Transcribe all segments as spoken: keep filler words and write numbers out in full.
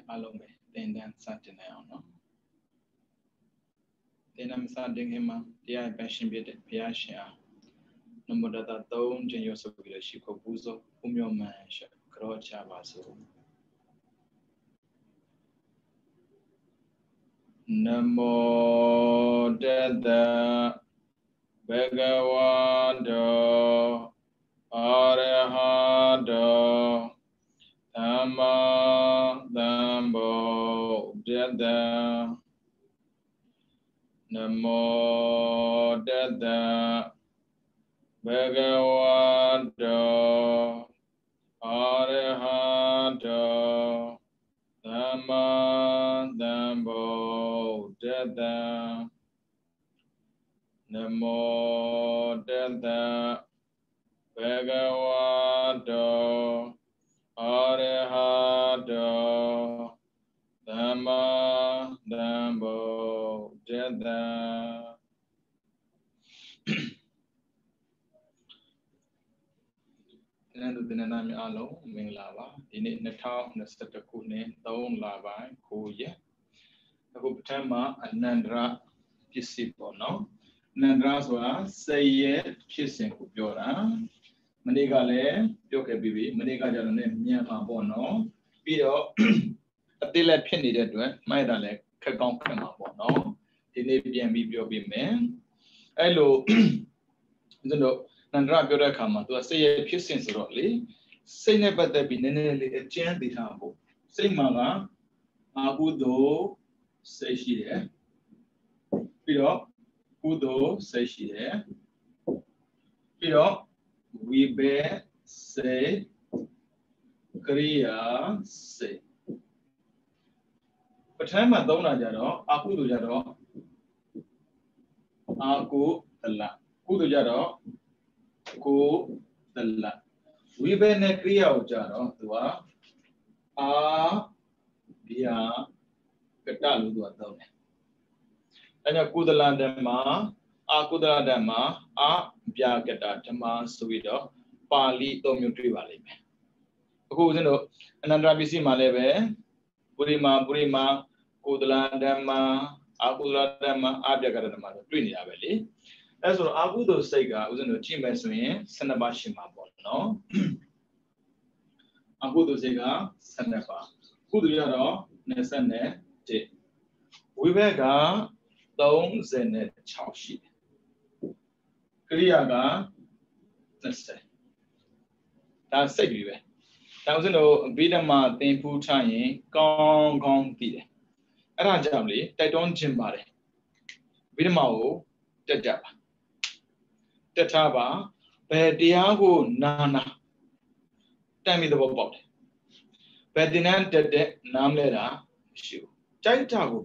alone then then something no then I'm starting him yeah passion bit passion no more that don't change your subject she could buzo um your man crocha baso Namo Tassa Bhagavato Arahato Dhamma Sambuddhassa Namo Tassa Bhagavato Arahato Dhamma Sambuddhassa Namo Tassa Bhagavato Arahato Dhamma Sambuddhassa Nando Dinanami Alo, Minglava, in it Natal, Nesta Kune, Taon Lava, Koya, Hopatama, and Nandra Pisipo, no? Nandraswa, say ye, kissing Kupiora, Manigale, Yoke Bibi, Maniga Jalane, Miyama Bono, Pido, a delayed penny that way, my dale, Kakon Kama Bono, the Nabian Bibio Bimen. Hello, the Nandra Bioda Kama, to say a kissing sorely, say never there be nearly a chant the hambo. Say Mama, Abudo, say she there. Pido. Kudo say she there. Pido, we bear say Korea say. But time at Dona Jaro, Akudo Jaro, Aku the la. Kudo Jaro, Ku the la. We bear ne Korea Jaro, Dua, Ah, Dia, Katalu Done. And a Kudala Dama, A Kudala Dama, A Biagata Dama Suido, Pali Tomutri Valley. Who's in another busy Maleve, Burima, Burima, Kudala Dama, A Kudala Dama, Abiagata Dama, Trinity Valley. As for Abudo Sega was in the Chimesuin, Sanabashima Bono. Abudo Sega, Sanapa, Kuduyaro, Nesane, J. We beg Dong Zenet Chaushi Kriyaga, let's say. That's safe. That was no Bidama Tempu Chai, Gong Gong Tide. Arajamli, they don't jimbare. Bidamao, the Java. The Taba, Bediago Nana. Tell me the bob. Bedinan de Namlera, shoe. Jaitago.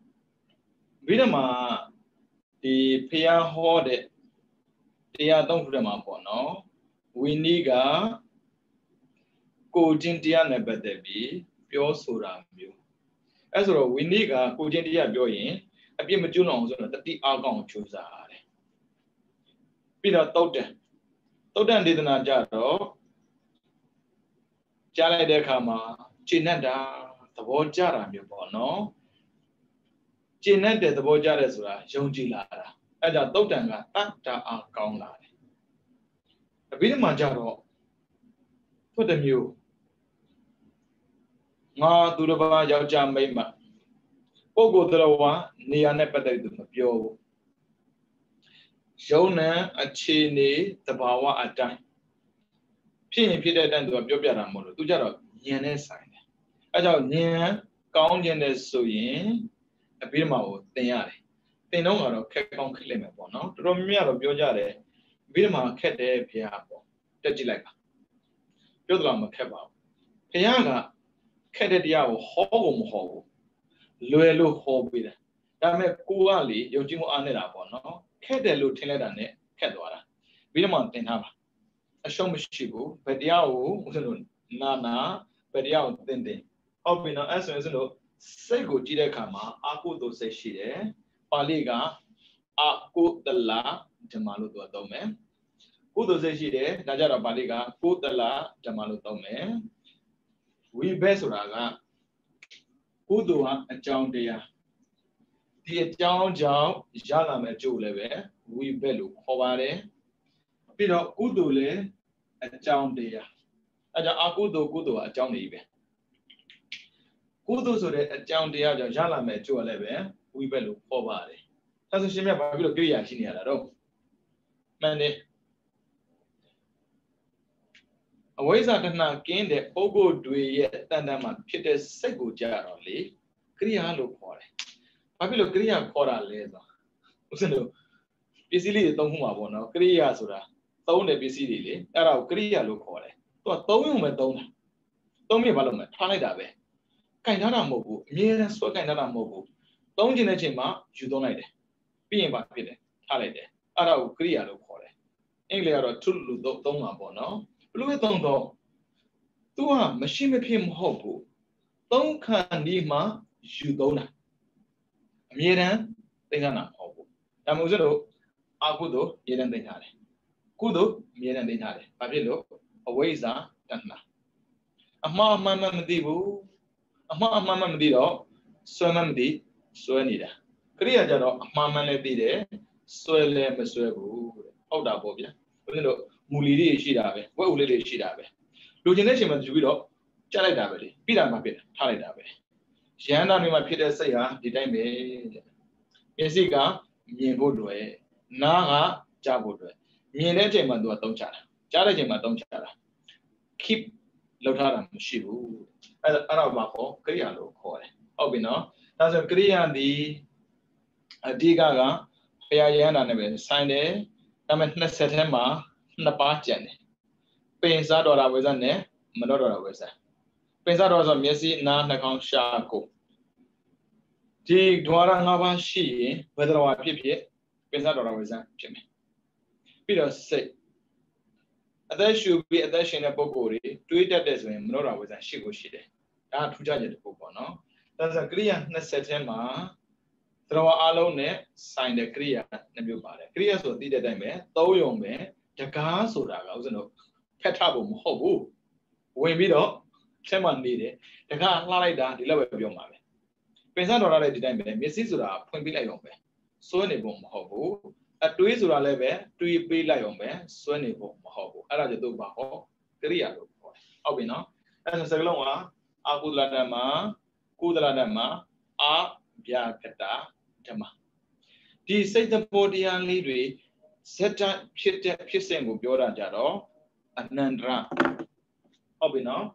Vidama the Pia Horde Tia don't put them up on no. We nigga go Jintia never be pure sura view. As well, we nigga go Jintia Bioin, a be Majuno that the Argon choose are. Peter Toten Toten did not jaro Jala de Kama, Chinenda, the word Jara, you no. Chinette the Bojaresura, Jonji Lara, as a Totanga, Tata are gone lad. A bit Majaro for the mule. Ma Duraba Yaja Mayma. Pogo Delawa, Nia Nepade to Pio. Shona a chini, the Bawa at time. Pin Peter than to a Biobia Molo, to Jaro, Yene sign. As our near, Count Yene so yin. A Birma, they are. They know how to keep on killing a bono. Romia of Biojare, Birma cat a piapo, Tajilaka. Yodlama kebab. Pianga, Kadadia, Hogum Ho, Luelu Hobida. Dame Kuali, Yojimo Anera bono, Kadelu Tiledane, Kadwara. Birma Tenhava. A show me shibu, Pediao, Nana, Pediao Tende. Obino, as you know. Sego Jide Kama, Aku do say she there, Paliga, Aku the la, Jamalu do dome. Kudo say she there, Najara Paliga, Ku the la, Jamalu dome. We besuraga ကုသိုလ်ဟာအကြောင်းတရားဒီအကြောင်းကြောင့်ရလာမယ့်အကျိုးလည်းပဲဝိဘက်လို့ခေါ်ပါတယ်ပြီးတော့ကုသိုလ်လည်းအကြောင်းတရားအဲကြောင့်အကုသိုလ်ကုသိုလ်ဟာအကြောင်းတွေပဲကုသိုလ်ဆိုတဲ့အကြောင်းတရားကြောင့်ရလာမယ့်အကျိုးလည်းပဲဝိဘက်လို့ခေါ်ပါတယ်အဲဆိုရှင်မြတ်ဘာဖြစ်လို့ကိရိယာရှိနေရတာတော့မှန်တယ်အဝိဇ္ဇာတဏှာကင်းတဲ့ပုဂ္ဂိုလ်တွေရဲ့တန်တမ်းမှာဖြစ်တဲ့စိတ်ကိုကြတော့လေကိရိယာလို့ခေါ်တယ်။ဘာဖြစ်လို့ကိရိယာခေါ်တာလဲဆိုတော့ဥစဉ်လို့ပစ္စည်းလေးတွေသုံးခုမှာပေါ့နော်ကိရိယာဆိုတာသုံးတဲ့ပစ္စည်းတွေလေအဲ့ဒါကိုကိရိယာလို့ခေါ်တယ်။သူကသုံးရုံပဲသုံးတာ။သုံးမြင်ဘာလို့မလဲထားလိုက်တာပဲ။ကင်ထားတာမဟုတ်ဘူးအမြဲတမ်းဆွဲကင်ထားတာမဟုတ်ဘူး။သုံးခြင်းတဲ့ချိန်မှာယူသုံးလိုက်တယ်။ပြီးရင်ဘာဖြစ်လဲထားလိုက်တယ်။အဲ့ဒါကိုကိရိယာလို့ခေါ်တယ်။အင်္ဂလိပ်ကတော့ tool လို့သုံးမှာပေါ့နော်။ဘလို့သုံးတော့သူကမရှိမဖြစ်မဟုတ်ဘူးသုံးခါဒီမှာယူသုံးတာအမြဲတမ်းသိက္ခာနာမဟုတ်ဘူးဒါမှမဟုတ်လို့အကုသို့အမြဲတမ်းသိထားတယ်ကုသို့အမြဲတမ်းသိထားတယ်ဘာဖြစ်လို့အဝိဇ္ဇာတဏှာအမှားအမှန်မသိဘူးအမှားအမှန်မသိတော့စွဲမမသိစွဲနေတာကိရိယာကြတော့အမှားမှန်လည်းသိတယ်စွဲလည်းမစွဲဘူးဟုတ်တာပေါ့ဗျာဘာဖြစ်လို့မူလီတွေရှိတာပဲဝက်ဦးလေးတွေရှိတာပဲလူကျင်တဲ့ချိန်မှာယူပြီးတော့ကြားလိုက်တာပဲလေပြီးတာမှဖြစ်တယ်ထားလိုက်တာပဲရဟန္တာတွေမှာဖြစ်တဲ့စိတ်ဟာဒီတိုင်းပဲမျက်စိကမြင်ဖို့တွေ့နားကကြားဖို့တွေ့မြင်တဲ့အချိန်မှာသူကတုံးချတာကြားတဲ့အချိန်မှာတုံးချတာ keep လောက်ထားတာမရှိဘူးအဲ့အဲ့တော့ဘာခေါ်ကိရိယာလို့ခေါ်တယ်ဟုတ်ပြီနော်ဒါဆိုကိရိယာဒီအဓိကကဘုရားရဟန္တာနဲ့ပဲဆိုင်တယ်ဒါပေမဲ့နှစ်ဆက်ထဲမှာနှစ်ပါးကျန်တယ်ပင်စားတော်တာဝိဇ္ဇာနဲ့မတော်တော်တာဝိဇ္ဇာပင်စားတော်ဆိုမျက်စိနားနှာခေါင်းရှားကိုဒီဒွါရငါးပါးရှိရင်ဘယ်တော်ဖြစ်ဖြစ်ပင်စားတော်တာဝိဇ္ဇာဖြစ်မယ်ပြီးတော့စိတ်အသက်ရှူပြီးအသက်ရှင်တဲ့ပုဂ္ဂိုလ်တွေတွေးတတ်တဲ့ဆိုရင်မတော်တော်ဝိဇ္ဇာရှိကိုရှိတယ်ဒါကထူးခြားချက်တစ်ခုပေါ့နော်ဒါဆိုကိရိယာနှစ်ဆက်ထဲမှာတော်အားလုံးနဲ့ဆိုင်တဲ့ကိရိယာနှစ်မျိုးပါတယ်ကိရိယာဆိုသိတဲ့အတိုင်းပဲသုံးယုံပဲတကားဆိုတာကဥစဉ်တော့ဖက်ထဖို့မဟုတ်ဘူးဝင်ပြီးတော့ချက်မှနေတယ်တကားလှလိုက်တာဒီလောက်ပဲပြောမှာပဲပင်စတော်ရတဲ့ဒီတိုင်းပဲမျက်စိဆိုတာဖွင့်ပြလိုက်အောင်ပဲစွဲနေဖို့မဟုတ်ဘူးအတွေးဆိုတာလည်းပဲတွေးပေးလိုက်အောင်ပဲစွဲနေဖို့မဟုတ်ဘူးအဲ့ဒါကြောင့်သူ့ဘာဟောကိရိယာလို့ခေါ်တယ်ဟုတ်ပြီနော်အဲ့ဒါစကလုံးကအကုသလဓမ္မကုသလဓမ္မအဗျာကတဓမ္မဒီစိတ်တဘောတရားလေးတွေဇက်တဖြစ်တဲ့ဖြစ်စဉ်ကိုပြောတာကြတော့အနန္တရဟုတ်ပြီနော်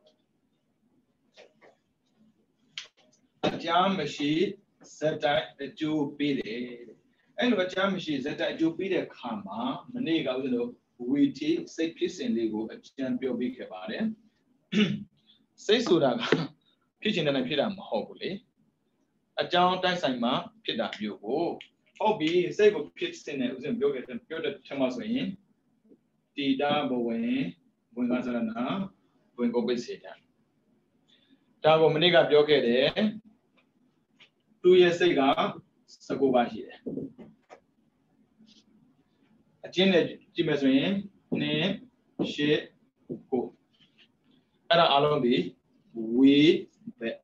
အကြာမရှိဇက်တိုင်းအကျိုးပေးတယ်အဲ့လိုအကြာမရှိဇက်တိုင်းအကျိုးပေးတဲ့ခါမှာမနေ့ကဥစဉ်လို့ဝီတီစိတ်ဖြစ်စဉ်လေးကိုအကျဉ်းပြောပြခဲ့ပါတယ်စိတ်ဆိုတာကဖြစ်ချင်တဲ့ဖြစ်တာမဟုတ်ဘူးလေအကြောင်းတိုက်ဆိုင်မှာဖြစ်တာမျိုးကိုဟုတ်ပြီစိတ်ကိုဖြစ်စဉ်နဲ့ဥစဉ်ပြောခဲ့တယ်ပြောတဲ့ထက်မှဆိုရင်တိတာဘဝင်ဝင်ကစရနာဝင်ကိုပိစေတာဒါကိုမနေ့ကပြောခဲ့တယ်သူရဲ့စိတ်ကစကူပါရှိတယ်အကျဉ်းနဲ့ကြည့်မယ်ဆိုရင်နှစ်ရှစ်ကိုအဲ့ဒါအလုံးဒီဝေဘက်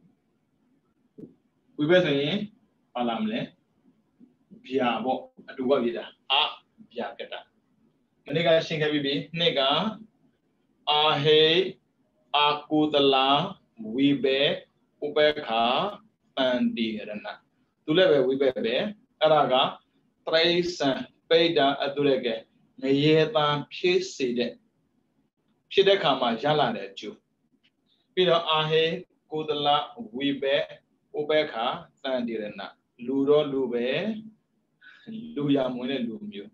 ဝေဘက်ဆိုရင်ပါလာမလဲဗျာပေါ့အတူပါပြတာအဗျာကတမနေ့ကရှင်းခဲ့ပြီနှစ်ကအာဟေအာကုသလာဝိဘေဥပေခာတန်တိရဏသူလည်းပဲဝိဘေပဲအဲ့ဒါကတရိစံပိဋ္ဌာအတုရကငရေတံဖြစ်စေတဲ့ဖြစ်တဲ့ခါမှာရလာတဲ့အကျိုးပြီးတော့အာဟေကုသလာဝိဘေဥပေခာတန်တိရဏလူတော့လူပဲလူရမဝင်တဲ့လူမျိုး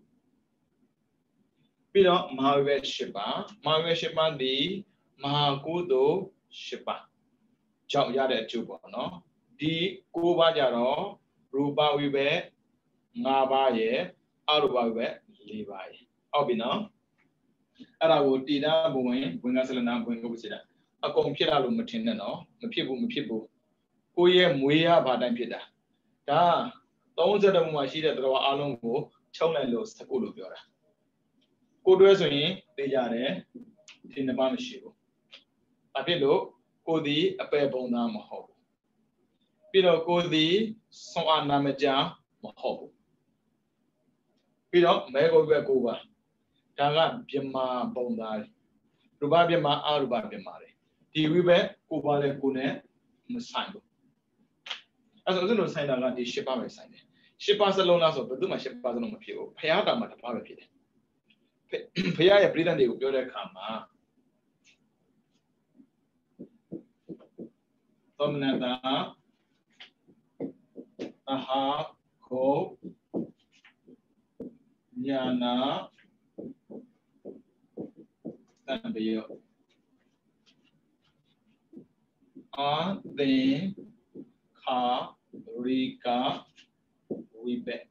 ပြီးတော့မဟာဝိဘ၈ပါးမဟာဝိဘ၈ပါးဒီမဟာကုသိုလ်၈ပါးကြောင့်ရတဲ့အကျိုးပေါ့နော်ဒီ၉ပါးကြတော့ရူပဝိဘ၅ပါးရဲ့အရူပဝိဘ၄ပါးရဲ့ဟုတ်ပြီနော်အဲ့ဒါကိုတိတာဘဝင်ဝင်ကဆလနာဝင်ကိုပစီတာအကုန်ဖြစ်တာလို့မထင်နဲ့နော်မဖြစ်ဘူးမဖြစ်ဘူးကိုယ့်ရဲ့မွေးရဘာတိုင်းဖြစ်တာဒါသုံးဆယ်တမှုမှာရှိတဲ့တော်အားလုံးကိုချုံလိုက်လို့စကုလို့ပြောတာကိုတွဲဆိုရင်သိကြတယ်ဒီနှစ်ပါးမရှိဘူး။ဘာဖြစ်လို့ကိုဒီအပယ်ပုံသားမဟုတ်ဘူးပြီးတော့ကိုသည်ဆွမ်းအားနာမကြမဟုတ်ဘူးပြီးတော့မဲကိုပဲကိုပါဒါကပြမပုံသားရူပပြမအရူပပြမတယ်ဒီဝိဘက်ကိုပါလဲကိုနဲ့မဆိုင်ဘူးအဲ့ဆိုအဲ့လိုဆိုင်တာကဒီရှစ်ပါးပဲဆိုင်တယ်ရှစ်ပါးစလုံးလားဆိုဘယ်သူမှရှစ်ပါးစလုံးမဖြစ်ဘူးဖရာတာမှာတစ်ပါးပဲဖြစ်တယ်ဖရာရဲ့ပြည်တန်တွေကိုပြောတဲ့အခါမှာသမဏတာအဟာကိုညာနာတံပယောအာသင်ခါရိကာဝိဘက်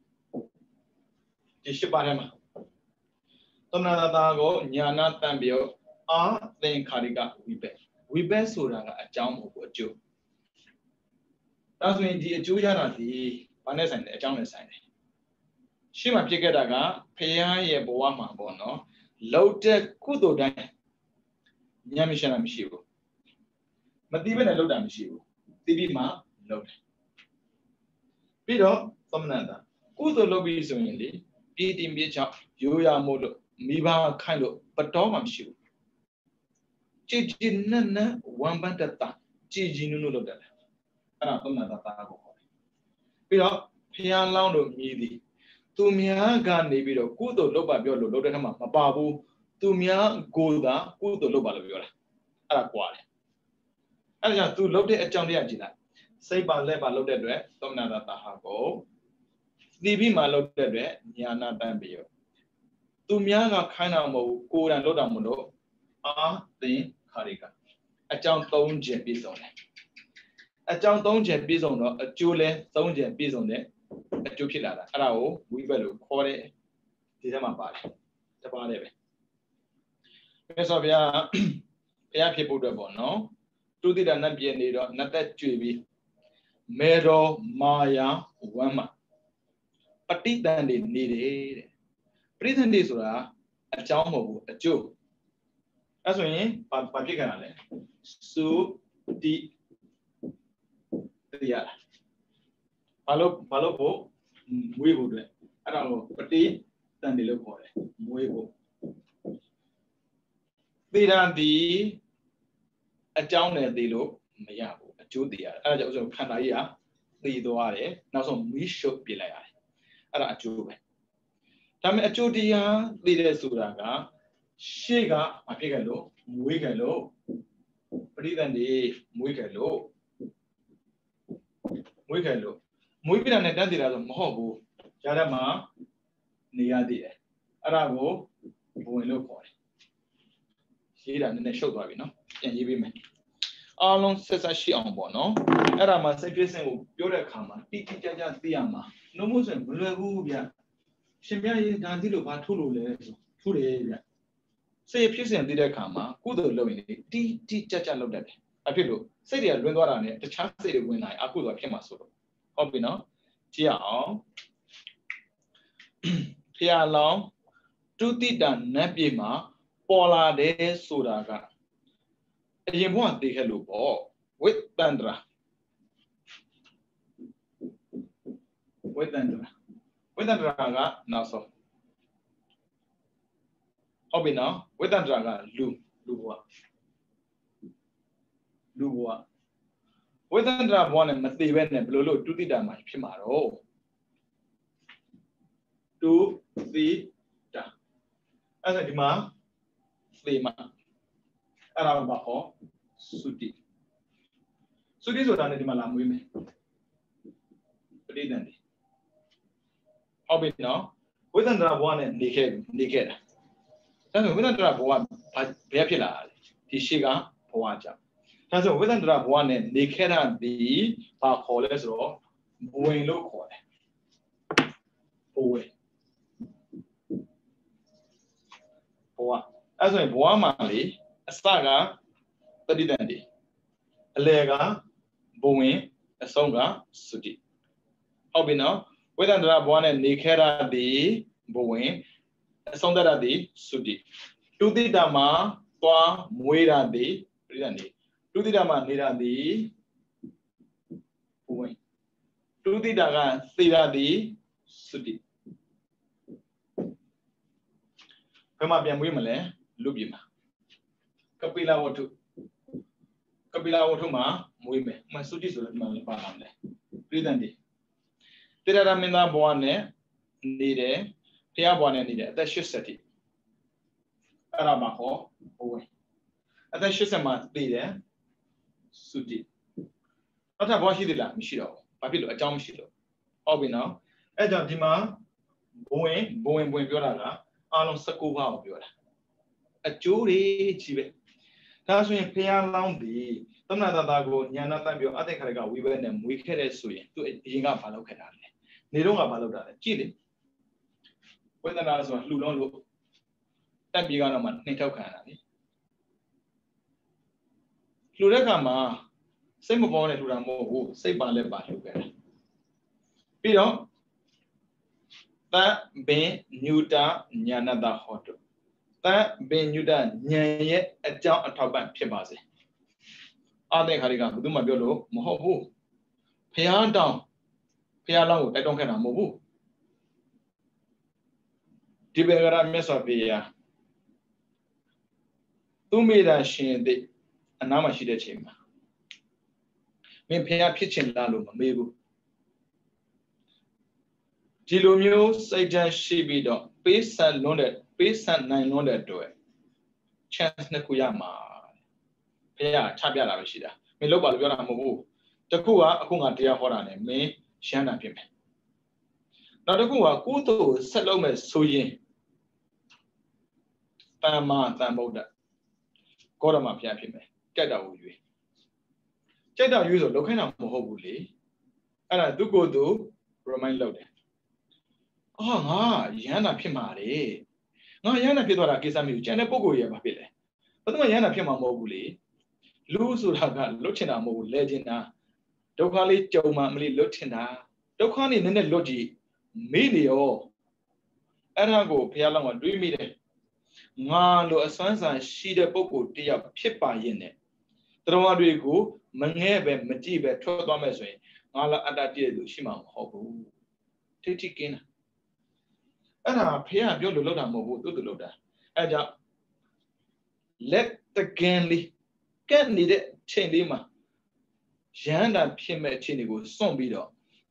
ဒီရှစ်ပါးထဲမှာသမဏတာကိုညာနာတံပယောအာသင်ခါရိကာဝိဘက်ဝိဘက်ဆိုတာကအကြောင်းမဟုတ်ဘူးအကျိုးဒါဆိုရင်ဒီအကျိုးရတာဒီဘာနဲ့ဆိုင်တယ်အကြောင်းနဲ့ဆိုင်တယ်ရှေ့မှာဖြစ်ခဲ့တာကဖရာရဲ့ဘဝမှာပေါ့နော်လောက်တဲ့ကုသိုလ်တိုင်းဉာဏ်မရှိတာမရှိဘူးမသိဘဲနဲ့လောက်တာမရှိဘူးသိပြီးမှလောက်တယ်ပြီးတော့သမဏတာကုသိုလ်လုပ်ပြီးဆိုရင်လေပြည်တင်ပြချောက်ရိုးရမို့လို့မိဘခိုင်းလို့ပတော်မှမရှိဘူးကြည်ကြည်နက်နက်ဝမ်ပန်တတာကြည်ကြည်နုနုလုပ်တယ်အဲ့ဒါသမဏတာတာကိုခေါ်တယ်ပြီးတော့ဖရာလောင်းတို့မြည်သည်သူများကနေပြီးတော့ကုသိုလ်လုပ်ပါပြောလို့လုပ်တဲ့ခါမှာမပါဘူးသူများကိုယ်သာကုသိုလ်လုပ်ပါလို့ပြောတာအဲ့ဒါကွာတယ်အဲ့ဒါကြောင့်သူလုပ်တဲ့အကြောင်းတရားကြည့်လိုက်စိတ်ပါလက်ပါလုပ်တဲ့အတွက်သမဏတာတာဟာကိုသီပြီးမှလုပ်တဲ့အတွက်ညာနာတံပယောသူများကခိုင်းတာမဟုတ်ဘူးကိုယ်တိုင်လုပ်တာမလို့အာသင်ခါရိကအကြောင်း၃ချက်ပြည့်စုံတယ်အကြောင်း၃ချက်ပြည့်စုံတော့အကျိုးလဲ၃ချက်ပြည့်စုံတယ်အကျိုးဖြစ်လာတာအဲ့ဒါကိုဝိဘက်လို့ခေါ်တယ်ဒီထဲမှာပါတယ်တပါးလေးပဲမြတ်စွာဘုရားဘုရားဖြစ်ဖို့အတွက်ပေါ့နော်တုတိတနတ်ပြည့်နေတော့နတ်သက်ကြွေပြီးမေတော်မာယာဝမ်းမှာပဋိသန္ဓေနေတယ်တဲ့ပဋိသန္ဓေဆိုတာအကြောင်းမဟုတ်ဘူးအကျိုးအဲ့ဆိုရင်ဘာဘာဖြစ်ကြတာလဲစုတိတရားဘာလို့ဘာလို့ဖို့မွေးဖို့အတွက်အဲ့ဒါကိုပဋိသန္ဓေလို့ခေါ်တယ်မွေးဖို့သေရန်ဒီအကြောင်းနဲ့သေလို့မရဘူးအကျိုးသေရတယ်အဲ့ဒါကြောင့်ခန္ဓာကြီးကသေသွားတယ်နောက်ဆုံးမီးရှို့ပြလိုက်ရတယ်အဲ့ဒါအကျိုးပဲဒါပေမဲ့အကျိုးတရားသေတယ်ဆိုတာကရှေ့ကမဖြစ်ကြလို့မွေးကြလို့ပဋိသန္ဓေမွေးကြလို့မွေးကြလို့မွေးပြတာနဲ့တန်းသေးတာဆိုမဟုတ်ဘူးရတဲ့မှာနေရသေးတယ်အဲ့ဒါကိုဘဝင်လို့ခေါ်တယ်ရေးတာနည်းနည်းရှုပ်သွားပြီနော်ပြန်ရေးပေးမယ်အားလုံးဆက်ဆက်ရှိအောင်ပေါ့နော်အဲ့ဒါမှစိတ်ဖြစ်စဉ်ကိုပြောတဲ့အခါမှာတိတိကျကျသိရမှာနှုတ်မို့ဆိုရင်မလွယ်ဘူးဗျရှင်ပြရေးဒါသိလို့ဘာထုတ်လို့လဲဆိုထုတ်တယ်ဗျစိတ်ဖြစ်စဉ်သိတဲ့အခါမှာကုသိုလ်လုပ်ရင်တိတိကျကျလုပ်တတ်တယ်အဖြစ်လို့စိတ်တွေကလွင်သွားတာနဲ့တခြားစိတ်တွေဝင်လာရင်အကုသိုလ်ဖြစ်မှာဆိုတော့ဟုတ်ပြီနော်ကြည့်အောင်ဖျားလောင်းတုတိတနတ်ပြည်မှာပေါ်လာတယ်ဆိုတာကအရင်ဘုရားသိခဲ့လို့ပေါ့ဝိတန္တရာဝိတန္တရာဝိတန္တရာကနောက်ဆုံးဟုတ်ပြီနော်ဝိတန္တရာကလူလူဘဝလူဘဝဝိတန္တရာဘဝနဲ့မသိဘဲနဲ့ဘယ်လိုလို့တုတိတမှာဖြစ်မှာတော့တုတိတအဲ့ဒါဒီမှာသေမှာအဲ့ဒါဘာဟောသုတိသုတိဆိုတာနဲ့ဒီမှာလာမွေးမယ်ပဋိသန္ဓေဟုတ်ပြီနော်ဝိသန္တရာဘဝနဲ့နေခဲ့နေခဲ့တာဒါဆိုဝိသန္တရာဘဝဘာဘယ်ဖြစ်လာလဲဒီရှေ့ကဘဝကြောင့်ဒါဆိုဝိသန္တရာဘဝနဲ့နေခဲ့တာဒီဘာခေါ်လဲဆိုတော့ဘဝင်လို့ခေါ်တယ်ဘဝင်ဘဝအဲ့ဆိုရင်ဘဝမှာလေအစကပဋိသန္ဓေအလယ်ကဘဝင်အဆုံးကသုတိဟုတ်ပြီနော်ဝိသန္တရာဘဝနဲ့နေခဲ့တာဒီဘဝင်အဆုံးတတ်တာဒီသုတိတုတိတမှာသွားမွေးတာဒီပဋိသန္ဓေတုတိတမှာနေတာဒီဝင်ဒုတိတာကသေတာဒီသုတိဘယ်မှာပြန်မွေးမလဲလူပြည်မှာကပိလဝတ္ထုကပိလဝတ္ထုမှာမွေးမယ်မသုတိဆိုတော့ဒီမှာလည်းပါလာတယ်ပြည်တန်ဒီတေရရမင်းသားဘဝနဲ့နေတယ်ဖျားဘဝနဲ့နေတယ်အသက်eightyတိအဲ့ဒါမှာဟောဘဝင်အသက်eightyမှာတည်တယ်သုတိနောက်ထပ်ဘဝရှိသေးလားမရှိတော့ဘူးဘာဖြစ်လို့အကြောင်းမရှိလို့ဟုတ်ပြီနော်အဲ့ကြောင့်ဒီမှာဘဝင်ဘဝင်ဘဝင်ပြောတာကအားလုံးnineteenပါးကိုပြောတာအကျိုးတွေကြီးပဲဒါဆိုရင်ဖျားလောင်းဒီသမဏတတာကိုညာနာတန်ပြောအသိခရကဝိဘက်နဲ့မွေးခဲ့တဲ့ဆိုရင်သူအရင်ကဘာလုပ်ခဲ့တာလဲနေတော့ကဘာလုပ်တာလဲကြည့်လေဝေဒနာဆိုတာလှူလုံးလို့တက်ပြေကတော့မှနှိမ်ထောက်ခံရတာလေလှူတဲ့အခါမှာစိတ်မပေါ်နဲ့လှူတာမဟုတ်ဘူးစိတ်ပါလဲပါလှူခဲ့တယ်ပြီးတော့တဘင်ညူတာညာနာတဟောတုတဘင်ညူတာဉာဏ်ရဲ့အကြောင်းအထောက်ပံ့ဖြစ်ပါစေအသင်္ခါရိကဘယ်သူမှပြောလို့မဟုတ်ဘူးဖျားတောင်းဖျားလောင်းကိုတိုက်တွန်းခဲ့တာမဟုတ်ဘူးဒီဘေဂရမြတ်စွာဘုရားသူမိတာရှင်တဲ့အနားမှာရှိတဲ့ချိန်မှာမင်းဖျားဖြစ်ချင်လားလို့မမေးဘူးဒီလိုမျိုးစိတ်ဓာတ်ရှိပြီးတော့ပေးဆန်လွန်းတဲ့ပေးဆန်နိုင်လွန်းတဲ့အတွက် chance နှစ်ခုရမှာဖျားချပြတာပဲရှိတာမင်းလောက်ပါလို့ပြောတာမဟုတ်ဘူးတခုကအခုငါတရားဟောတာနဲ့မင်းရှမ်းတာဖြစ်မယ်နောက်တစ်ခုကကုသိုလ်ဆက်လုပ်မဲ့ဆိုရင်တမ္မာတန်ဗုဒ္ဓကောရမဖျားဖြစ်မယ်ကြက်တော်ကိုရွေးကြက်တော်ရွေးဆိုလောက်ခိုင်းတာမဟုတ်ဘူးလေအဲ့ဒါသူကိုယ်သူ remind လုပ်တယ်အော်ငါရဟန္တာဖြစ်မှာလေငါရဟန္တာဖြစ်သွားတာကိစ္စမျိုးကျန်တဲ့ပုဂ္ဂိုလ်ရဲ့ဘာဖြစ်လဲဘာလို့ရဟန္တာဖြစ်မှာမဟုတ်ဘူးလေလူဆိုတာကလွတ်ချင်တာမဟုတ်ဘူးလဲချင်တာဒုက္ခလေးကြုံမှမလေးလွတ်ချင်တာဒုက္ခနေနည်းနည်းလွတ်ကြည့်မေ့နေရောအဲ့ဒါကိုဘုရားလောင်းကတွေးမိတယ်ငါလိုအစွမ်းစားရှိတဲ့ပုဂ္ဂိုလ်တယောက်ဖြစ်ပါရင်နဲ့တရားတွေကိုမငဲ့ပဲမကြည့်ပဲထွက်သွားမယ်ဆိုရင်ငါလာအတ္တတည်းလို့ရှိမှာမဟုတ်ဘူးထိထိကင်းတာအဲ့ဒါဘုရားပြောလို့လောက်တာမဟုတ်ဘူးသူ့သူလောက်တာအဲ့ကြောင့် let the game လေးကဲနေတဲ့ချိန်လေးမှာရဟန္တာဖြစ်မဲ့အခြေအနေကိုစွန့်ပြီးတော့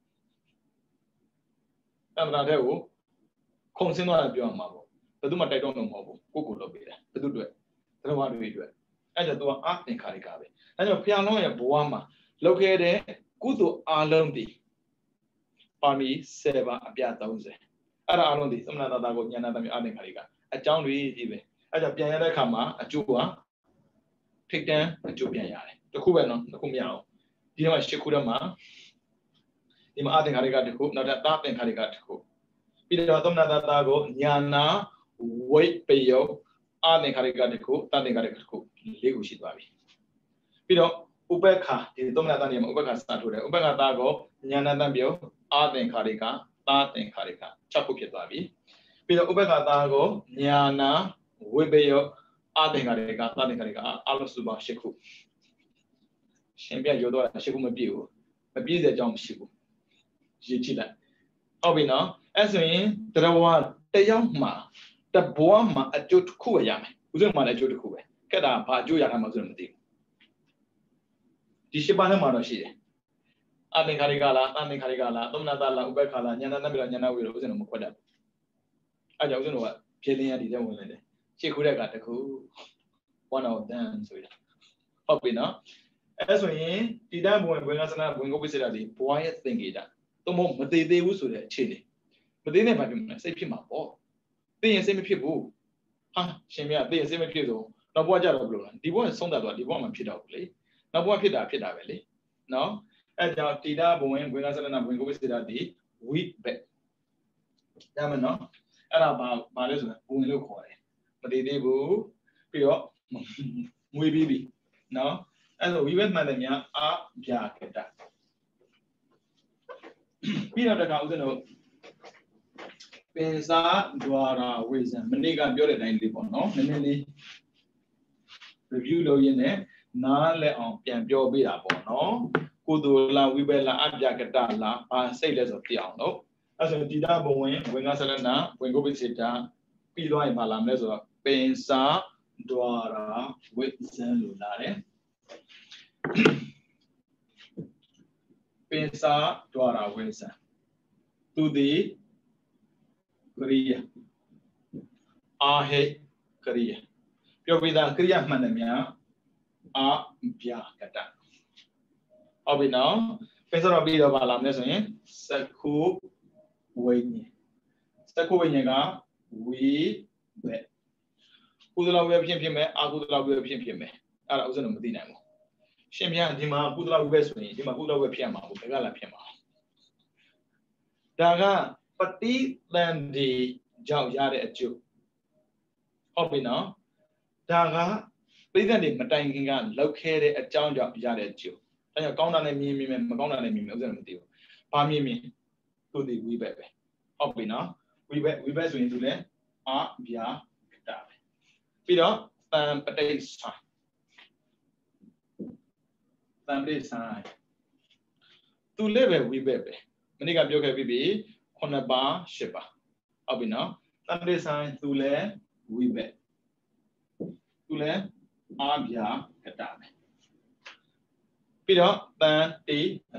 တမ္ပရာတဲ့ကိုခုံဆင်းသွားတာပြောမှာပေါ့ဘယ်သူမှတိုက်တော့မှာမဟုတ်ဘူးကိုကိုလုပ်ပေးတာဘယ်သူတွေတရားတွေတွေအဲ့ဒါသူကအသင်္ခါရိကပဲအဲ့တော့ဖျားလုံးရဲ့ဘဝမှာလုပ်ခဲ့တဲ့ကုသိုလ်အလုံးဒီပါမီsevenပါအပြthirtyအဲ့ဒါအလုံးဒီသမဏတတာကိုဉာဏတမျိုးအသင်္ခါရိကအကြောင်းတွေကြီးပဲအဲ့ကြောင့်ပြန်ရတဲ့အခါမှာအကျိုးကထိတ်တန်းအကျိုးပြန်ရတယ်တခုပဲနော်တခုမရအောင်ဒီမှာရှစ်ခုတော့မှာဒီမှာအသင်္ခါရိကတစ်ခုနောက်တာသင်္ခါရိကတစ်ခုပြီးတော့သမဏတတာကိုညာနာဝိပယောအသင်္ခါရိကတစ်ခုတသင်္ခါရိကတစ်ခုလေးခုရှိသွားပြီပြီးတော့ဥပက္ခဒီသမဏတနေမှာဥပက္ခစထိုးတယ်ဥပက္ခတာကိုညာနာတံပြောအသင်္ခါရိကသာသင်္ခါရိက၆ခုဖြစ်သွားပြီပြီးတော့ဥပက္ခတာကိုညာနာဝိပယောအသင်္ခါရိကသာသင်္ခါရိကအလုံးစုပေါင်း၈ခုရှင်ပြရောတော့၈ခုမပြည့်ဘူးမပြည့်တဲ့အကြောင်းမရှိဘူးရေးကြည့်လိုက်ဟုတ်ပြီနော်အဲ့ဆိုရင်တရားဝတယောက်မှာတဘဝမှာအကျိုးတစ်ခုပဲရမယ်ဥစဉ်မှာလည်းအကျိုးတစ်ခုပဲကဲတာဘာအကျိုးရတာမှဆိုတော့မသိဘူးဒီရှစ်ပါးထဲမှာတော့ရှိတယ်အသင်္ခါရိကလားအသင်္ခါရိကလားသမဏတလားဥပက္ခလားဉာဏတပြီးတော့ဉာဏဝိရောဥစဉ်တော့မခွက်တတ်ဘူးအဲ့ကြောင့်ဥစဉ်တော့ဖြည့်လင်းရဒီတဲ့ဝင်လိုက်တယ်ရှစ်ခုတက်ကတစ်ခု one of them ဆိုရဟုတ်ပြီနော်အဲ့ဆိုရင်ဒီတန်းဘဝင်ဘဝင်ကစနာဘဝင်ကိုပြစ်စတာဒီဘဝရဲ့သင်္ကေတသို့မဟုတ်မသေးသေးဘူးဆိုတဲ့အခြေအနေမသေးနဲ့ဘာဖြစ်မလဲစိတ်ဖြစ်မှာပေါ့သိရင်စိတ်မဖြစ်ဘူးဟာရှင်မြတ်သိရင်စိတ်မဖြစ်ဆိုနောက်ဘဝကြတော့ဘယ်လိုလဲဒီဘဝဆုံးတတ်သွားဒီဘဝမှာဖြစ်တော့ဘူးလေနောက်ဘဝဖြစ်တာဖြစ်တာပဲလေနော်အဲ့ကြောင့်တိတာဘဝင်ဘဝင်ကစနာဘဝင်ကိုပြစ်စတာဒီဝိဘက်ရမယ်နော်အဲ့ဒါဘာဘာလဲဆိုတော့ဘဝင်လို့ခေါ်တယ်မသေးသေးဘူးပြီးတော့ငွေပြီးပြီနော်အဲ့တော့ဝိဘက်မှန်တယ်များအပြာကတပြီးတော့တခါဦးဇင်းတို့ပင်စာဒွါရာဝိဇံမနေ့ကပြောတဲ့အတိုင်းလေးပေါ့နော်နည်းနည်းလေး review လုပ်ရင်းနဲ့နားလည်အောင်ပြန်ပြောပေးတာပေါ့နော်ကုသိုလ်လားဝိဘက်လားအပြကတလားဘာစိတ်လဲဆိုသိအောင်နော်အဲ့ဆိုဒီတာဘဝင်ဝင်ကဆလနာဝင်ကိုပိစေတာပြီးသွားရင်ဘာလာမလဲဆိုတော့ပင်စာဒွါရာဝိဇံလို့လာတယ်ပင်စာဒွါရာဝိဇံသူဒီကရိယာအာဟေကရိယာပြောပြတာကရိယာမှန်တယ်များအပြကတဟုတ်ပြီနော်ပင်စာတော့ပြီးတော့ဘာလာမလဲဆိုရင်စကုဝိညာဉ်စကုဝိညာဉ်ကဝိဘက်ကုသလဝိဘက်ဖြစ်ဖြစ်မယ်အကုသလဝိဘက်ဖြစ်ဖြစ်မယ်အဲ့ဒါဥစ္စာတော့မသိနိုင်ဘူးရှင်ပြန်ဒီမှာကုသလဝိဘက်ဆိုရင်ဒီမှာကုသလဝိဘက်ဖြစ်မှာဘူးဘယ်ကလာဖြစ်မှာဒါကပฏิသန္တိကြောင့်ရတဲ့အကျိုးဟုတ်ပြီနော်ဒါကပฏิသန္တိမတိုင်ခင်ကလောက်ခဲ့တဲ့အကြောင်းကြောင့်ရတဲ့အကျိုးဒါကြောင့်ကောင်းတာလည်းမြင်မြင်မယ်မကောင်းတာလည်းမြင်မြင်ဥစ္စာတော့မသိဘူးဘာမြင်မြင်သူဒီဝိဘက်ပဲဟုတ်ပြီနော်ဝိဘက်ဝိဘက်ဆိုရင်သူလည်းအဗျာကတပဲပြီးတော့တန်ပဋိဆိုင်တန်ပဋိဆိုင်သူလည်းပဲဝိဘက်ပဲမနေ့ကပြောခဲ့ပြီးပြီခုနှစ်ပါးရှစ်ပါးဟုတ်ပြီနော်တန်ပဋိဆိုင်သူလည်းဝိဘက်သူလည်းအဗျာကတပဲပြီးတော့တန်တိရဏ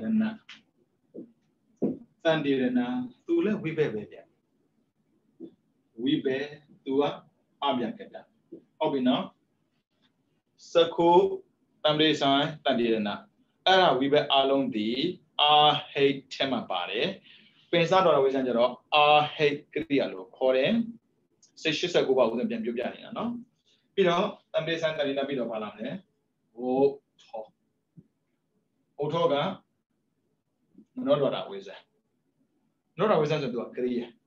တန်တိရဏသူလည်းဝိဘက်ပဲဗျဝိဘက်သူကအဗျာကတဟုတ်ပြီနော်စကုတံပရိဆိုင်တန်တိရဏအဲ့ဒါဝိဘက်အလုံးဒီအာဟိတ်ထဲမှာပါတယ်ပင်စားတော်ဝိဇ္ဇံကျတော့အာဟိတ်ကရိယာလို့ခေါ်တယ်စိတ်၈၉ပါးဦးဇင်းပြန်ပြောပြနေတာနော်ပြီးတော့တံပရိဆိုင်တန်တိရဏပြီးတော့ဘာလာမလဲဟိုထောဟိုထောကမနောတော်တာဝိဇ္ဇံမနောတော်ဝိဇ္ဇံဆိုတော့ကရိယာ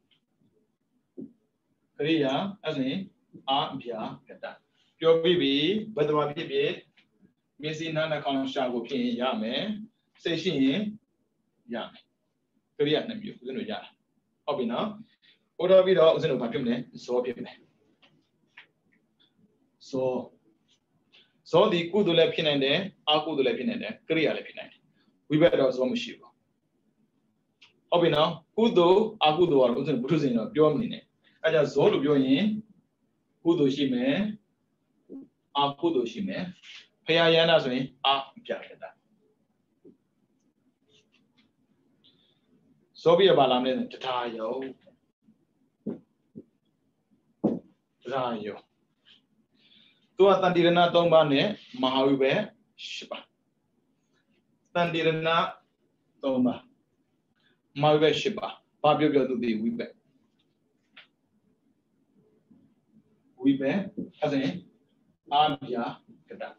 ကရိယာအဲ့ဆိုရင်အဗျာကတပြောပြီးပြီဘယ်တော်ဖြစ်ဖြစ်မျက်စိနားနှာခေါင်းရှာကိုဖြစ်ရင်ရမယ်စိတ်ရှိရင်ရမယ်ကရိယာနှစ်မျိုးဦးဇင်းတို့ရတာဟုတ်ပြီနော်ဟိုတော့ပြီးတော့ဦးဇင်းတို့ဘာဖြစ်မလဲဇောဖြစ်မယ်ဇောဇောဒီကုသိုလ်လည်းဖြစ်နိုင်တယ်အကုသိုလ်လည်းဖြစ်နိုင်တယ်ကရိယာလည်းဖြစ်နိုင်တယ်ဝိဘက်တော့ဇောမရှိဘူးဟုတ်ပြီနော်ကုသိုလ်အကုသိုလ်ကတော့ဦးဇင်းတို့ဘုထုဇင်တော့ပြောမနေနဲ့အဲဒါဇောလို့ပြောရင်ကုသိုလ်ရှိမယ်အကုသိုလ်ရှိမယ်ဖရာယန္တာဆိုရင်အပြကတဇောပြပါလာမလဲတထာယောတထာယောသူကတန်တိရဏသုံးပါးနဲ့မဟာဝိဘက်ရှစ်ပါးတန်တိရဏသုံးပါးမဟာဝိဘက်ရှစ်ပါးဘာပြောပြောသူဒီဝိဘက်ဝိဘက်အဲ့ဒါအာဗျာကတ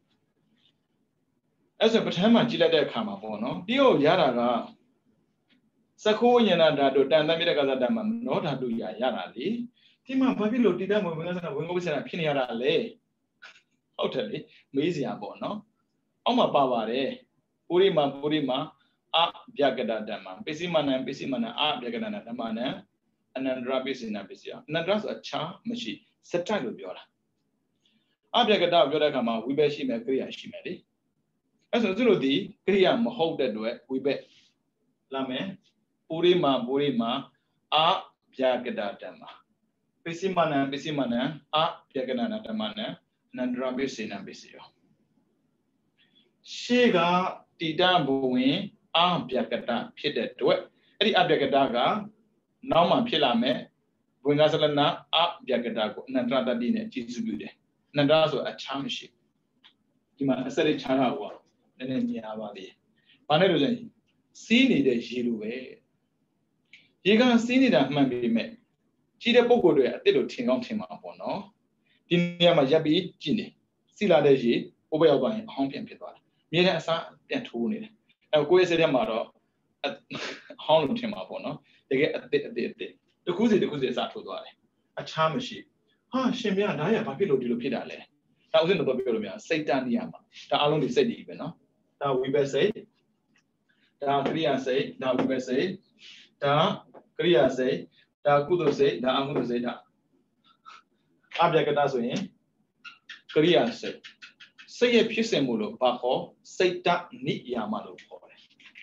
အဲ့ဆိုပထမမှာကြည့်လိုက်တဲ့အခါမှာပေါ့နော်တိရောရတာကစခိုးဉာဏဓာတုတန်တမ်းမြတဲ့ကစားတမ်းမှာနောဓာတုရရတာလေဒီမှာဘာဖြစ်လို့တိတတ်မဝင်ကစားဝင်ကိုပစ္စနာဖြစ်နေရတာလဲဟုတ်တယ်လေမေးစရာပေါ့နော်အောက်မှာပါပါတယ်ပုရိမာပုရိမာအဗျာကတဓမ္မပစ္စည်းမနံပစ္စည်းမနံအဗျာကတနာဓမ္မနံအနန္တရပစ္စည်းနာပစ္စည်းအနန္တရဆိုအခြားမရှိစတ္တလို့ပြောတာအဗျာကတပြောတဲ့အခါမှာဝိဘက်ရှိမယ်ကရိယာရှိမယ်လေအဲ့ဆိုသူတို့ဒီကရိယာမဟုတ်တဲ့အတွက်ဝိဘက်လာမယ်ပုရိမာပုရိမာအဗျာကတဓမ္မပစ္စည်းမနံပစ္စည်းမနံအဗျာကတနာဓမ္မနံအနန္တရပစ္စည်းနာပစ္စည်းရောရှေ့ကတိတဘဝင်အဗျာကတဖြစ်တဲ့အတွက်အဲ့ဒီအဗျာကတကနောက်မှဖြစ်လာမယ်ဝင်ကဆလနာအဗျာကတကိုအနန္တရတတိနဲ့ကြည့်စုပြုတယ်အနန္တရဆိုအခြားမရှိဒီမှာအစရိတ်ခြားတာကိုနည်းနည်းမြင်ရပါလေ။ဘာနဲ့လို့လဲစီးနေတဲ့ရေလိုပဲ။ရေကစီးနေတာမှန်ပေမဲ့ကြီးတဲ့ပုံကိုယ်တွေအစ်စ်လို့ထင်ကောင်းထင်မှာပေါ့နော်။ဒီနေရာမှာရပ်ပြီးကြည့်နေစီးလာတဲ့ရေဘိုးဘရောက်သွားရင်အဟောင်းပြန်ဖြစ်သွားတယ်။မြေတဲ့အစားပြန်ထိုးနေတယ်။အဲကိုယ့်ရဲ့စိတ်ထဲမှာတော့အဟောင်းလို့ထင်မှာပေါ့နော်။တကယ်အစ်စ်အစ်စ်အစ်စ်တစ်ခုစီတစ်ခုစီအစားထိုးသွားတယ်။အခြားမရှိ။ဟာရှင်မရဓာတ်ရဘာဖြစ်လို့ဒီလိုဖြစ်တာလဲ။ဒါဥစဉ်တော့ပြောလို့မရစိတ်တန်နေရမှာဒါအလုံးဒီစိတ်ကြီးပဲနော်ဒါဝိဘက်စိတ်ဒါကရိယာစိတ်ဒါဝိဘက်စိတ်ဒါကရိယာစိတ်ဒါကုသိုလ်စိတ်ဒါအကုသိုလ်စိတ်ဒါအဗျာကတဆိုရင်ကရိယာစိတ်စစိတ်ရဲ့ဖြစ်စဉ်မှုလို့ဘာခေါ်စိတ်တနိယာမလို့ခေါ်တယ်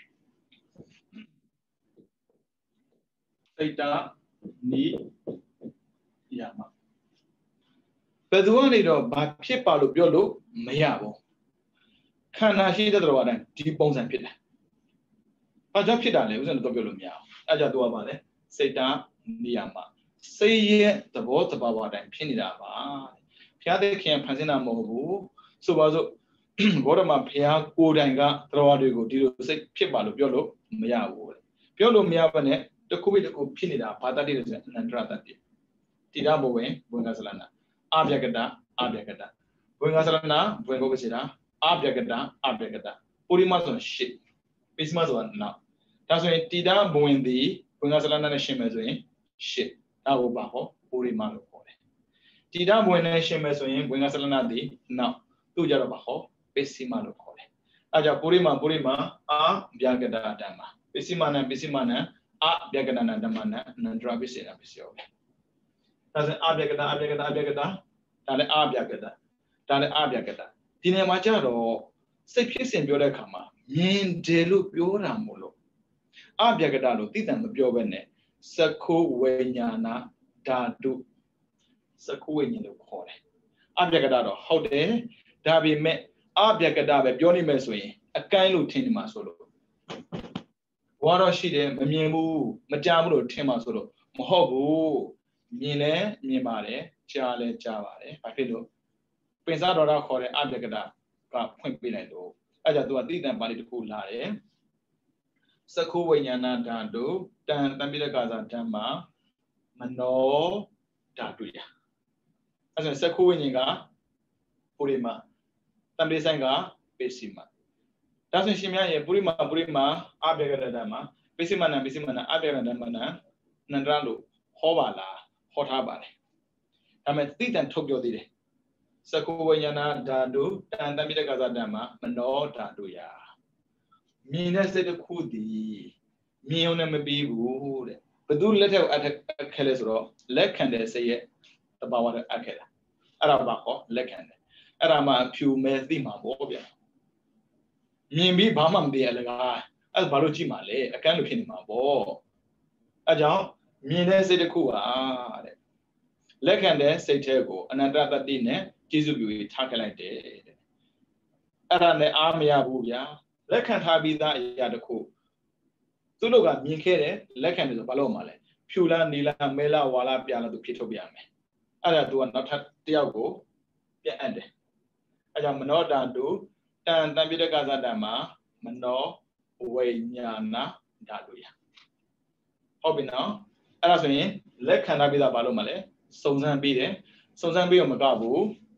စိတ်တနိယာမဘယ်သူကနေတော့ဘာဖြစ်ပါလို့ပြောလို့မရဘူးခန္ဓာရှိတဲ့တော်တိုင်းဒီပုံစံဖြစ်တယ်ဘာကြောင့်ဖြစ်တာလဲဥစ္စာတော့ပြောလို့မရဘူးအဲကြောင့်သူကပါလေစိတ်တနိယာမစိတ်ရဲ့သဘောတဘာဝတိုင်းဖြစ်နေတာပါဘုရားသခင်ဖန်ဆင်းတာမဟုတ်ဘူးဆိုပါစို့ဘောဓမှာဘုရားကိုယ်တိုင်ကတော်တွေကိုဒီလိုစိတ်ဖြစ်ပါလို့ပြောလို့မရဘူးပြောလို့မရဘဲနဲ့တခုပဲတခုဖြစ်နေတာဘာတတ်တယ်ဆိုအနန္တရတတ်တယ်တိရဘဝင်ဘဝင်ကဆလနာအဗျကတအဗျကတဘဝင်ကဆလနာဘဝင်ကိုပဲနေတာအဗျကတအဗျကတပုရိမဆိုရှစ်ပိစမဆိုနောက်ဒါဆိုရင်တိရဘဝင်ဒီဘဝင်ကဆလနာနဲ့ရှင်းမယ်ဆိုရင်ရှစ်ဒါကိုပါဟောပုရိမလို့ခေါ်တယ်တိရဘဝင်နဲ့ရှင်းမယ်ဆိုရင်ဘဝင်ကဆလနာဒီနောက်သူ့ကြတော့ပါဟောပိစိမလို့ခေါ်တယ်အဲကြောင့်ပုရိမပုရိမအဗျကတဓမ္မပိစိမနံပိစိမနံအဗျကတနာဓမ္မနံအနန္တရပိစိနာပိစိယောပဲဒါဆိုအဗျကတအဗျကတအဗျကတဒါလည်းအဗျကတဒါလည်းအဗျကတဒီနေရာမှာကျတော့စိတ်ဖြစ်စဉ်ပြောတဲ့အခါမှာမြင်တယ်လို့ပြောတာမို့လို့အဗျကတလို့သိတယ်မပြောဘဲနဲ့စခိုးဝိညာဏဓာတုစခိုးဝိညာဉ်လို့ခေါ်တယ်အဗျကတတော့ဟုတ်တယ်ဒါပေမဲ့အဗျကတပဲပြောနေမယ်ဆိုရင်အကိုင်းလို့ထင်နေမှာဆိုလို့ဘဝတော့ရှိတယ်မမြင်ဘူးမကြားဘူးလို့ထင်မှာဆိုလို့မဟုတ်ဘူးမြင်လဲမြင်ပါတယ်ကြားလဲကြားပါတယ်ဘာဖြစ်လို့ပင်စားတော်တာခေါ်တဲ့အဗျကတကဖွင့်ပေးလိုက်တော့အဲကြောင့်သူကတိတံပါဠိတစ်ခုလာတယ်စက္ခုဝိညာဏဓာတုတံတံပိဋကသာဓမ္မမနောဓာတုယအဲဆိုစက္ခုဝိညာဉ်ကပုရိမတံပိဆိုင်ကပိစိမဒါဆိုရှင်များရဲ့ပုရိမပုရိမအဗျကတဓမ္မပိစိမနံပိစိမနံအဗျကတဓမ္မနံနန္တရလို့ဟောပါလားဟောထားပါတယ်ဒါပေမဲ့တိတံထုတ်ပြောသေးတယ်စက္ခုဝိညာဏဓာတုတံတံပိဋကသာဓမ္မမနောဓာတုယမြင်တဲ့စိတ်တစ်ခုတည်မြင်ုံနဲ့မပြီးဘူးတဲ့ဘယ်သူလက်ထက်အခဲလဲဆိုတော့လက်ခံတဲ့စိတ်ရဲ့တဘာဝနဲ့အခဲတာအဲ့ဒါပါဟောလက်ခံတယ်အဲ့ဒါမှဖြူမဲ့သိမှာပေါ့ဗျာမြင်ပြီးဘာမှမသိရလကားအဲ့ဘာလို့ကြည့်မှာလဲအကန့်လို့ဖြစ်နေမှာပေါ့အဲ့ကြောင့်မြင်တဲ့စိတ်တစ်ခုဟာတဲ့လက်ခံတဲ့စိတ်ထဲကိုအနန္တတတိနဲ့ကျေစုပြုပြီးထားခဲ့လိုက်တယ်တဲ့အဲ့ဒါနဲ့အားမရဘူးဗျာလက်ခံထားပြီးသားအရာတစ်ခုသူတို့ကမြင်ခဲ့တယ်လက်ခံတယ်ဆိုဘာလို့မှလဲဖြူလားနီလားမဲလားဝါလားပြလားသူဖြစ်ထုတ်ပြရမယ်အဲ့ဒါသူကနောက်ထပ်တယောက်ကိုပြန်အပ်တယ်အဲ့ကြောင့်မနောဓာတုတံတံပိဋကသာဓမ္မမနောဝိညာဏဓာတုယဟုတ်ပြီနော်အဲ့ဒါဆိုရင်လက်ခံထားပြီးသားဘာလို့မှလဲစုံစမ်းပြီးတယ်စုံစမ်းပြီးတော့မကဘူး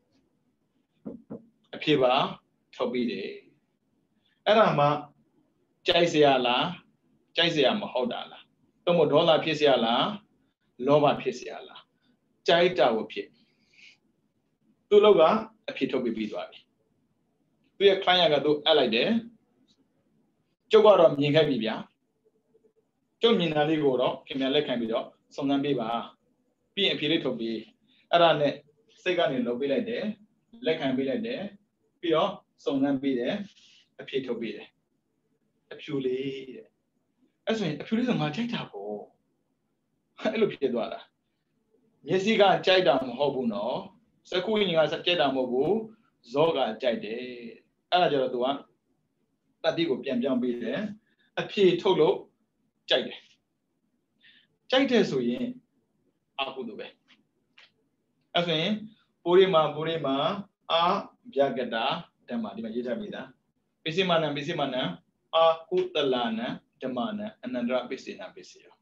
အဖြစ်ပါထုတ်ပြီးတယ်အဲ့ဒါမှကြိုက်เสียလားကြိုက်เสียမဟုတ်တာလားသို့မဟုတ်ဒေါသဖြစ်เสียလားလောဘဖြစ်เสียလားကြိုက်တာကိုဖြစ်သူ့လောကအဖြစ်ထုတ်ပြီးပြီးသွားပြီသူရဲ့ client ကသူအပ်လိုက်တယ်ကျုပ်ကတော့မြင်ခဲ့ပြီဗျာကျုပ်မြင်တာလေးကိုတော့ခင်ဗျာလက်ခံပြီးတော့စုံစမ်းပေးပါပြီးရင်အဖြေလေးထုတ်ပြီးအဲ့ဒါနဲ့စိတ်ကနေလုပ်ပေးလိုက်တယ်လက်ခံပေးလိုက်တယ်ပြီးတော့စုံစမ်းပေးတယ်အဖြေထုတ်ပေးတယ်အဖြူလေးတဲ့အဲ့ဆိုရင်အဖြူလေးဆိုငါကြိုက်တာပေါ့အဲ့လိုဖြစ်သွားတာမျက်စိကကြိုက်တာမဟုတ်ဘူးနော်စက္ခုဝိညာဉ်ကကြိုက်တာမဟုတ်ဘူးဇောကကြိုက်တယ်အဲ့ဒါကြတော့သူကတတိကိုပြန်ပြောင်းပေးတယ်အဖြေထုတ်လို့ကြိုက်တယ်ကြိုက်တယ်ဆိုရင်အကုသိုလ်ပဲအဲ့ဆိုရင်ပုရိမာပုရိမာအာဗျကတဓမ္မဒီမှာရေးထားပြီလားပိစိမနံပိစိမနံအာကုတလနံဓမ္မနံအနန္တရပိစိနာပိစိယော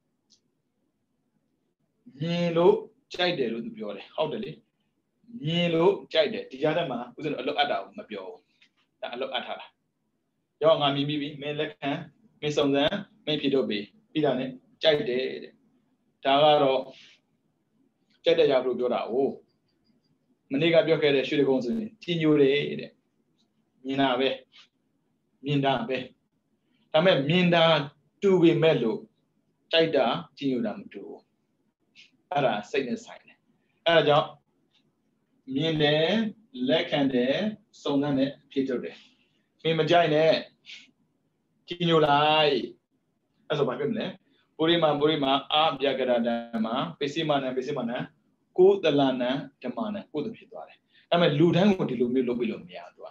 မြင်လို့ကြိုက်တယ်လို့သူပြောတယ်ဟုတ်တယ်လေမြင်လို့ကြိုက်တယ်ဒီကြားထဲမှာဥစဉ်အလုတ်အပ်တာကိုမပြောဘူးဒါအလုတ်အပ်ထားတာရောငါမြင်ပြီးပြီမင်းလက်ခံမင်းစုံစမ်းမင်းဖြေထုတ်ပြီးပြီးတာနဲ့ကြိုက်တယ်တဲ့ဒါကတော့ကြိုက်တဲ့ကြောင့်လို့ပြောတာ哦မနေ့ကပြောခဲ့တဲ့ရွှေတကုံဆိုရင်ကြီးညိုတယ်တဲ့မြင်တာပဲမြင်တာပဲဒါပေမဲ့မြင်တာတူပေမဲ့လို့ကြိုက်တာကြီးညိုတာမတူဘူးအဲ့ဒါစိတ်နဲ့ဆိုင်တယ်အဲ့ဒါကြောင့်မြင်တယ်လက်ခံတယ်စုံစမ်းတယ်ဖြည့်ထုတ်တယ်မင်းမကြိုက်နဲ့ကြီးညိုလိုက်အဲ့ဆိုဘာဖြစ်မလဲပုရိမာပုရိမာအာပြကရဓမ္မပိစိမာနံပိစိမာနံကိုတလနံဓမ္မနံကိုယ်တဖြစ်သွားတယ်ဒါပေမဲ့လူတိုင်းကိုဒီလိုမျိုးလုပ်ပြီးလို့မရဘူး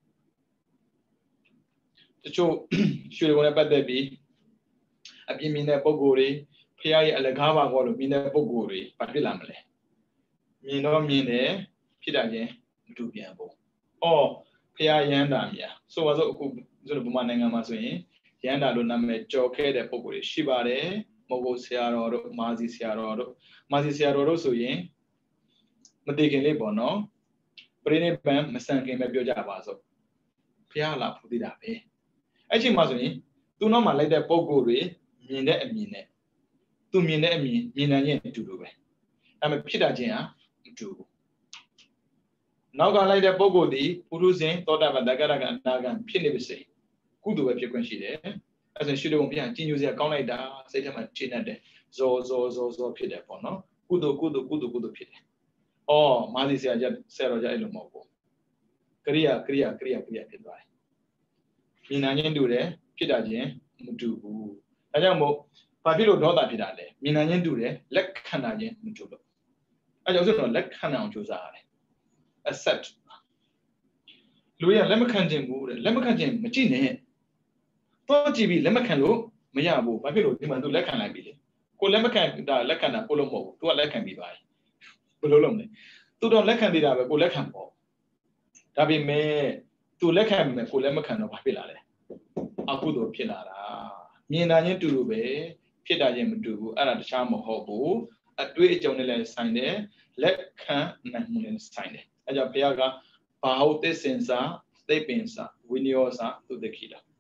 တချို့ရွှေကုန်းနဲ့ပတ်သက်ပြီးအပြင်းမြင်တဲ့ပုံကိုယ်တွေဖခင်ရဲ့အလကားပါကောလို့မြင်တဲ့ပုံကိုယ်တွေဘာဖြစ်လာမလဲမြင်တော့မြင်တယ်ဖြစ်တာချင်းမတူပြန်ဘူး။အော်ဖခင်ရန်တာများဆိုပါစို့အခုဆိုတော့ဗမာနိုင်ငံမှာဆိုရင်ရန်တာလို့နာမည်ကြော်ခဲ့တဲ့ပုံကိုယ်တွေရှိပါတယ်မဟုတ်ဘူးဆရာတော်တို့မာစီဆရာတော်တို့မာစီဆရာတော်တို့ဆိုရင်မတည်ခင်လေးပေါ့နော်ပရိနိဗ္ဗာန်မဆန်ခင်ပဲပြောကြပါစို့ဖခင်လာဖူးသေးတာပဲအဲ့ချိန်မှာဆိုရင်သူ့နောက်မှာလိုက်တဲ့ပုံကိုယ်တွေမြင်တဲ့အမြင်နဲ့သူမြင်တဲ့အမြင်မြင်နိုင်ရင်အတူတူပဲဒါပေမဲ့ဖြစ်တာချင်းဟာမတူဘူးနောက်ကလိုက်တဲ့ပုံကိုယ်ဒီပုရုဇဉ်သောတာပန်တက္ကရာကအနာဂံဖြစ်နေပါစေကုသိုလ်ပဲဖြစ်ခွင့်ရှိတယ်အဲ့ဒါဆိုရှင်တို့ပြန်ကြီးညိုစရာကောင်းလိုက်တာစိတ်ထဲမှာခြေနဲ့တယ်ဇော်ဇော်ဇော်ဇော်ဖြစ်တယ်ပေါ့နော်ကုသိုလ်ကုသိုလ်ကုသိုလ်ကုသိုလ်ဖြစ်တယ်အော်မာသီဆရာကျဆရာတော်ကျအဲ့လိုမဟုတ်ဘူးကရိယာကရိယာကရိယာကရိယာဖြစ်သွားတယ်မြင်နိုင်ခြင်းတူတယ်ဖြစ်တာချင်းမတူဘူးဒါကြောင့်မို့ဘာဖြစ်လို့ဒေါသဖြစ်တာလဲမြင်နိုင်ခြင်းတူတယ်လက်ခံတာချင်းမတူလို့အဲကြောင့်ဆိုတော့လက်ခံအောင်ကြိုးစားရတယ် accept လူရလက်မခံခြင်းဘူးတဲ့လက်မခံခြင်းမကြည့်နဲ့တော့ကြည့်ပြီးလက်မခံလို့မရဘူးဘာဖြစ်လို့ဒီမှာသူလက်ခံလိုက်ပြီလေကိုလက်မခံတာလက်ခံတာကိုလို့မဟုတ်ဘူး तू ကလက်ခံပြီးသွားပြီဘယ်လိုလုပ်မလဲ तू တော့လက်ခံသေးတာပဲကိုလက်ခံပေါ့ဒါပေမဲ့ तू လက်ခံမယ်ကိုလက်မခံတော့ဘာဖြစ်လာလဲအကုသိုလ်ဖြစ်လာတာမြင်တာချင်းတူတူပဲဖြစ်တာချင်းမတူဘူးအဲ့ဒါတခြားမဟုတ်ဘူးအတွေ့အကြုံနဲ့လည်းဆိုင်တယ်လက်ခံနိုင်မှုနဲ့ဆိုင်တယ်အဲကြောင့်ဘုရားကဘာဟုတ်သစ္စင်စာသိပ္ပင်စာဝိနည်းစာသူတခိတာ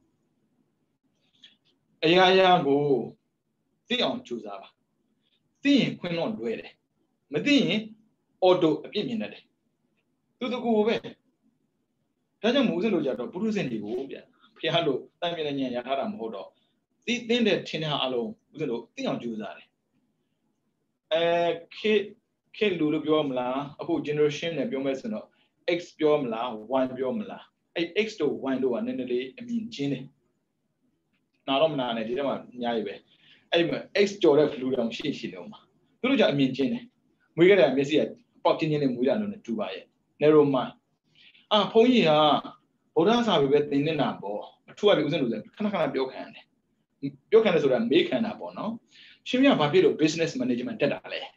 အရာရာကိုသိအောင်ကြိုးစားပါသိရင်ခွင့်တော့လွယ်တယ်မသိရင်အော်တိုအပြစ်မြင်တတ်တယ်သူတကူပဲဒါကြောင့်မိုးစလို့ကြတော့ပုရုဇဉ်တွေကိုဗျဖះလို့တန်ပြတဲ့ညံရထားတာမဟုတ်တော့သိသိတဲ့ထင်တဲ့အလုံးဦးဇင်းတို့သိအောင်ကြိုးစားတယ်အဲခေခေလူလို့ပြောမလားအခု generation နဲ့ပြောမယ်ဆိုတော့ x ပြောမလား y ပြောမလားအဲ့ x တို့ y တို့ကနည်းနည်းလေးအမြင်ချင်းတယ်နာတော့မနာနဲ့ဒီထဲမှာအများကြီးပဲအဲ့မှာ x ကြော်တဲ့လူတောင်ရှိရှိလုံးမှာသူတို့ကြောင့်အမြင်ချင်းတယ်မွေးခဲ့တဲ့မျက်စိကပေါက်ချင်းချင်းနဲ့မွေးတာလို့နဲ့တူပါရဲ့ narrow mind အာဘုန်းကြီးကဗုဒ္ဓစာပေပဲသင်နေတာပေါ့အထူးအပြင်ဦးဇင်းတို့ခဏခဏပြောခံတယ်ပြောခံတယ်ဆိုတာမေးခံတာပေါ့နော်ရှင်မြတ်ဘာဖြစ်လို့ business management တက်တာလဲ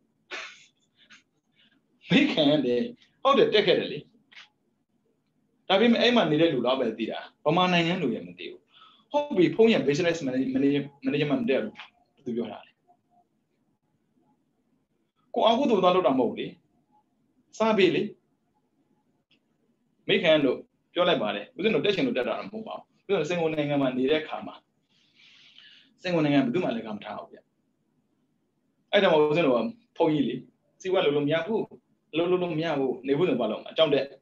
မေးခံတယ်ဟုတ်တယ်တက်ခဲ့တယ်လေဒါပေမဲ့အဲ့မှာနေတဲ့လူတော့ပဲသိတာဗမာနိုင်ငံလူရမသိဘူးဟုတ်ပြီဖုန်းရ business management တက်လို့သူပြောတာလေကိုအခုတို့သွားလို့တာမဟုတ်လေစားပြီလေမိခံတို့ပြောလိုက်ပါတယ်ဦးဇင်းတို့တက်ရှင်တို့တက်တာမဟုတ်ပါဘူးဦးဇင်းတို့စင်ကုန်နိုင်ငံမှာနေတဲ့ခါမှာစင်ကုန်နိုင်ငံဘယ်သူမှလည်းကမထားဘူးဗျအဲ့တော့ဦးဇင်းတို့ကဖုန်းကြီးလေစီဝါလို့လို့မရဘူးလို့လို့လို့မရဘူးနေဘူးဆိုဘာလို့အကြောင်းတက်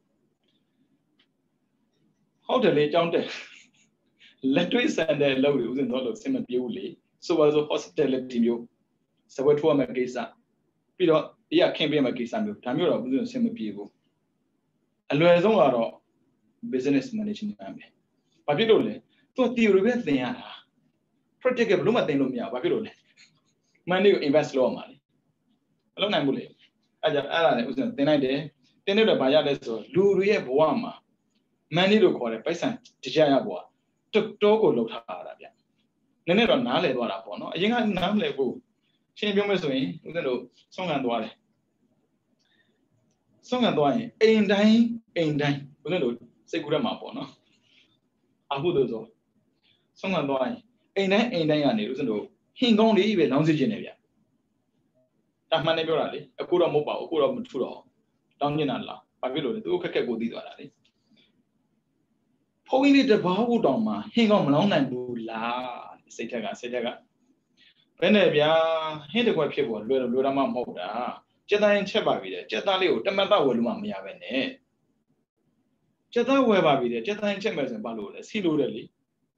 ဟုတ်တယ်လေအကြောင်းတက်လက်တွေ့ဆန်တဲ့လောက်တွေဦးဇင်းတို့လို့စင်မပြေဘူးလေဆိုပါဆို hospitality မျိုးစပွဲထိုးရမယ့်ကိစ္စပြီးတော့ဒီကခင်ပေးမယ့်ကိစ္စမျိုးဒါမျိုးတော့ဦးဇင်းတို့စင်မပြေဘူးအလွယ်ဆုံးကတော့ business management ပဲ။ဘာဖြစ်လို့လဲ။သူ theory ပဲသင်ရတာ practical ဘယ်လို့မှသင်လို့မရဘူး။ဘာဖြစ်လို့လဲ။ money ကို invest လုပ်ရမှာလေ။မလုပ်နိုင်ဘူးလေ။အဲကြောင့်အဲ့ဒါလည်းဥစ္စာသင်လိုက်တယ်။သင်လို့တော့ဘာရလဲဆိုတော့လူတွေရဲ့ဘဝမှာ money လို့ခေါ်တဲ့ပိုက်ဆံတရားရဘဝတော်တော်ကိုလောက်ထားတာဗျ။နည်းနည်းတော့နားလည်သွားတာပေါ့နော်။အရင်ကနားမလည်ဘူး။ရှင်းပြောမယ်ဆိုရင်ဥစ္စာတို့ဆုံးခံသွားတယ်။ဆုံးခံသွားရင်အိမ်တိုင်းအိမ်တိုင်းဘယ်လိုလဲစိတ်ကူးရမှာပေါ့နော်အခုတို့ဆိုဆုံးခံသွားရင်အိမ်တိုင်းအိမ်တိုင်းကနေလို့စတို့ဟင်ကောင်းလေးပဲလောင်းစီခြင်းနေဗျတာမှန်နေပြောတာလေအခုတော့မဟုတ်ပါဘူးအခုတော့မထူတော့တောင်းကျင်တာလားဘာဖြစ်လို့လဲသူခက်ခက်ကိုသိသွားတာလေဖုန်းကြီးလေးတဘာဘူးတောင်မှဟင်ကောင်းမလောင်းနိုင်ဘူးလားစိတ်ထက်ကစိတ်ထက်ကဘယ်နဲ့ဗျာဟင်းတကွက်ဖြစ်ပေါ်လွယ်လွယ်တော့မှမဟုတ်တာကျက်သားရင်ချက်ပါပြီတဲ့ကျက်သားလေးကိုတမတ်တော့ဝယ်လို့မှမရပဲနဲ့ကျက်သားဝယ်ပါပြီတဲ့ကျက်သားရင်ချက်မယ်ဆိုရင်ဘာလို့လဲစီလို့တယ်လေ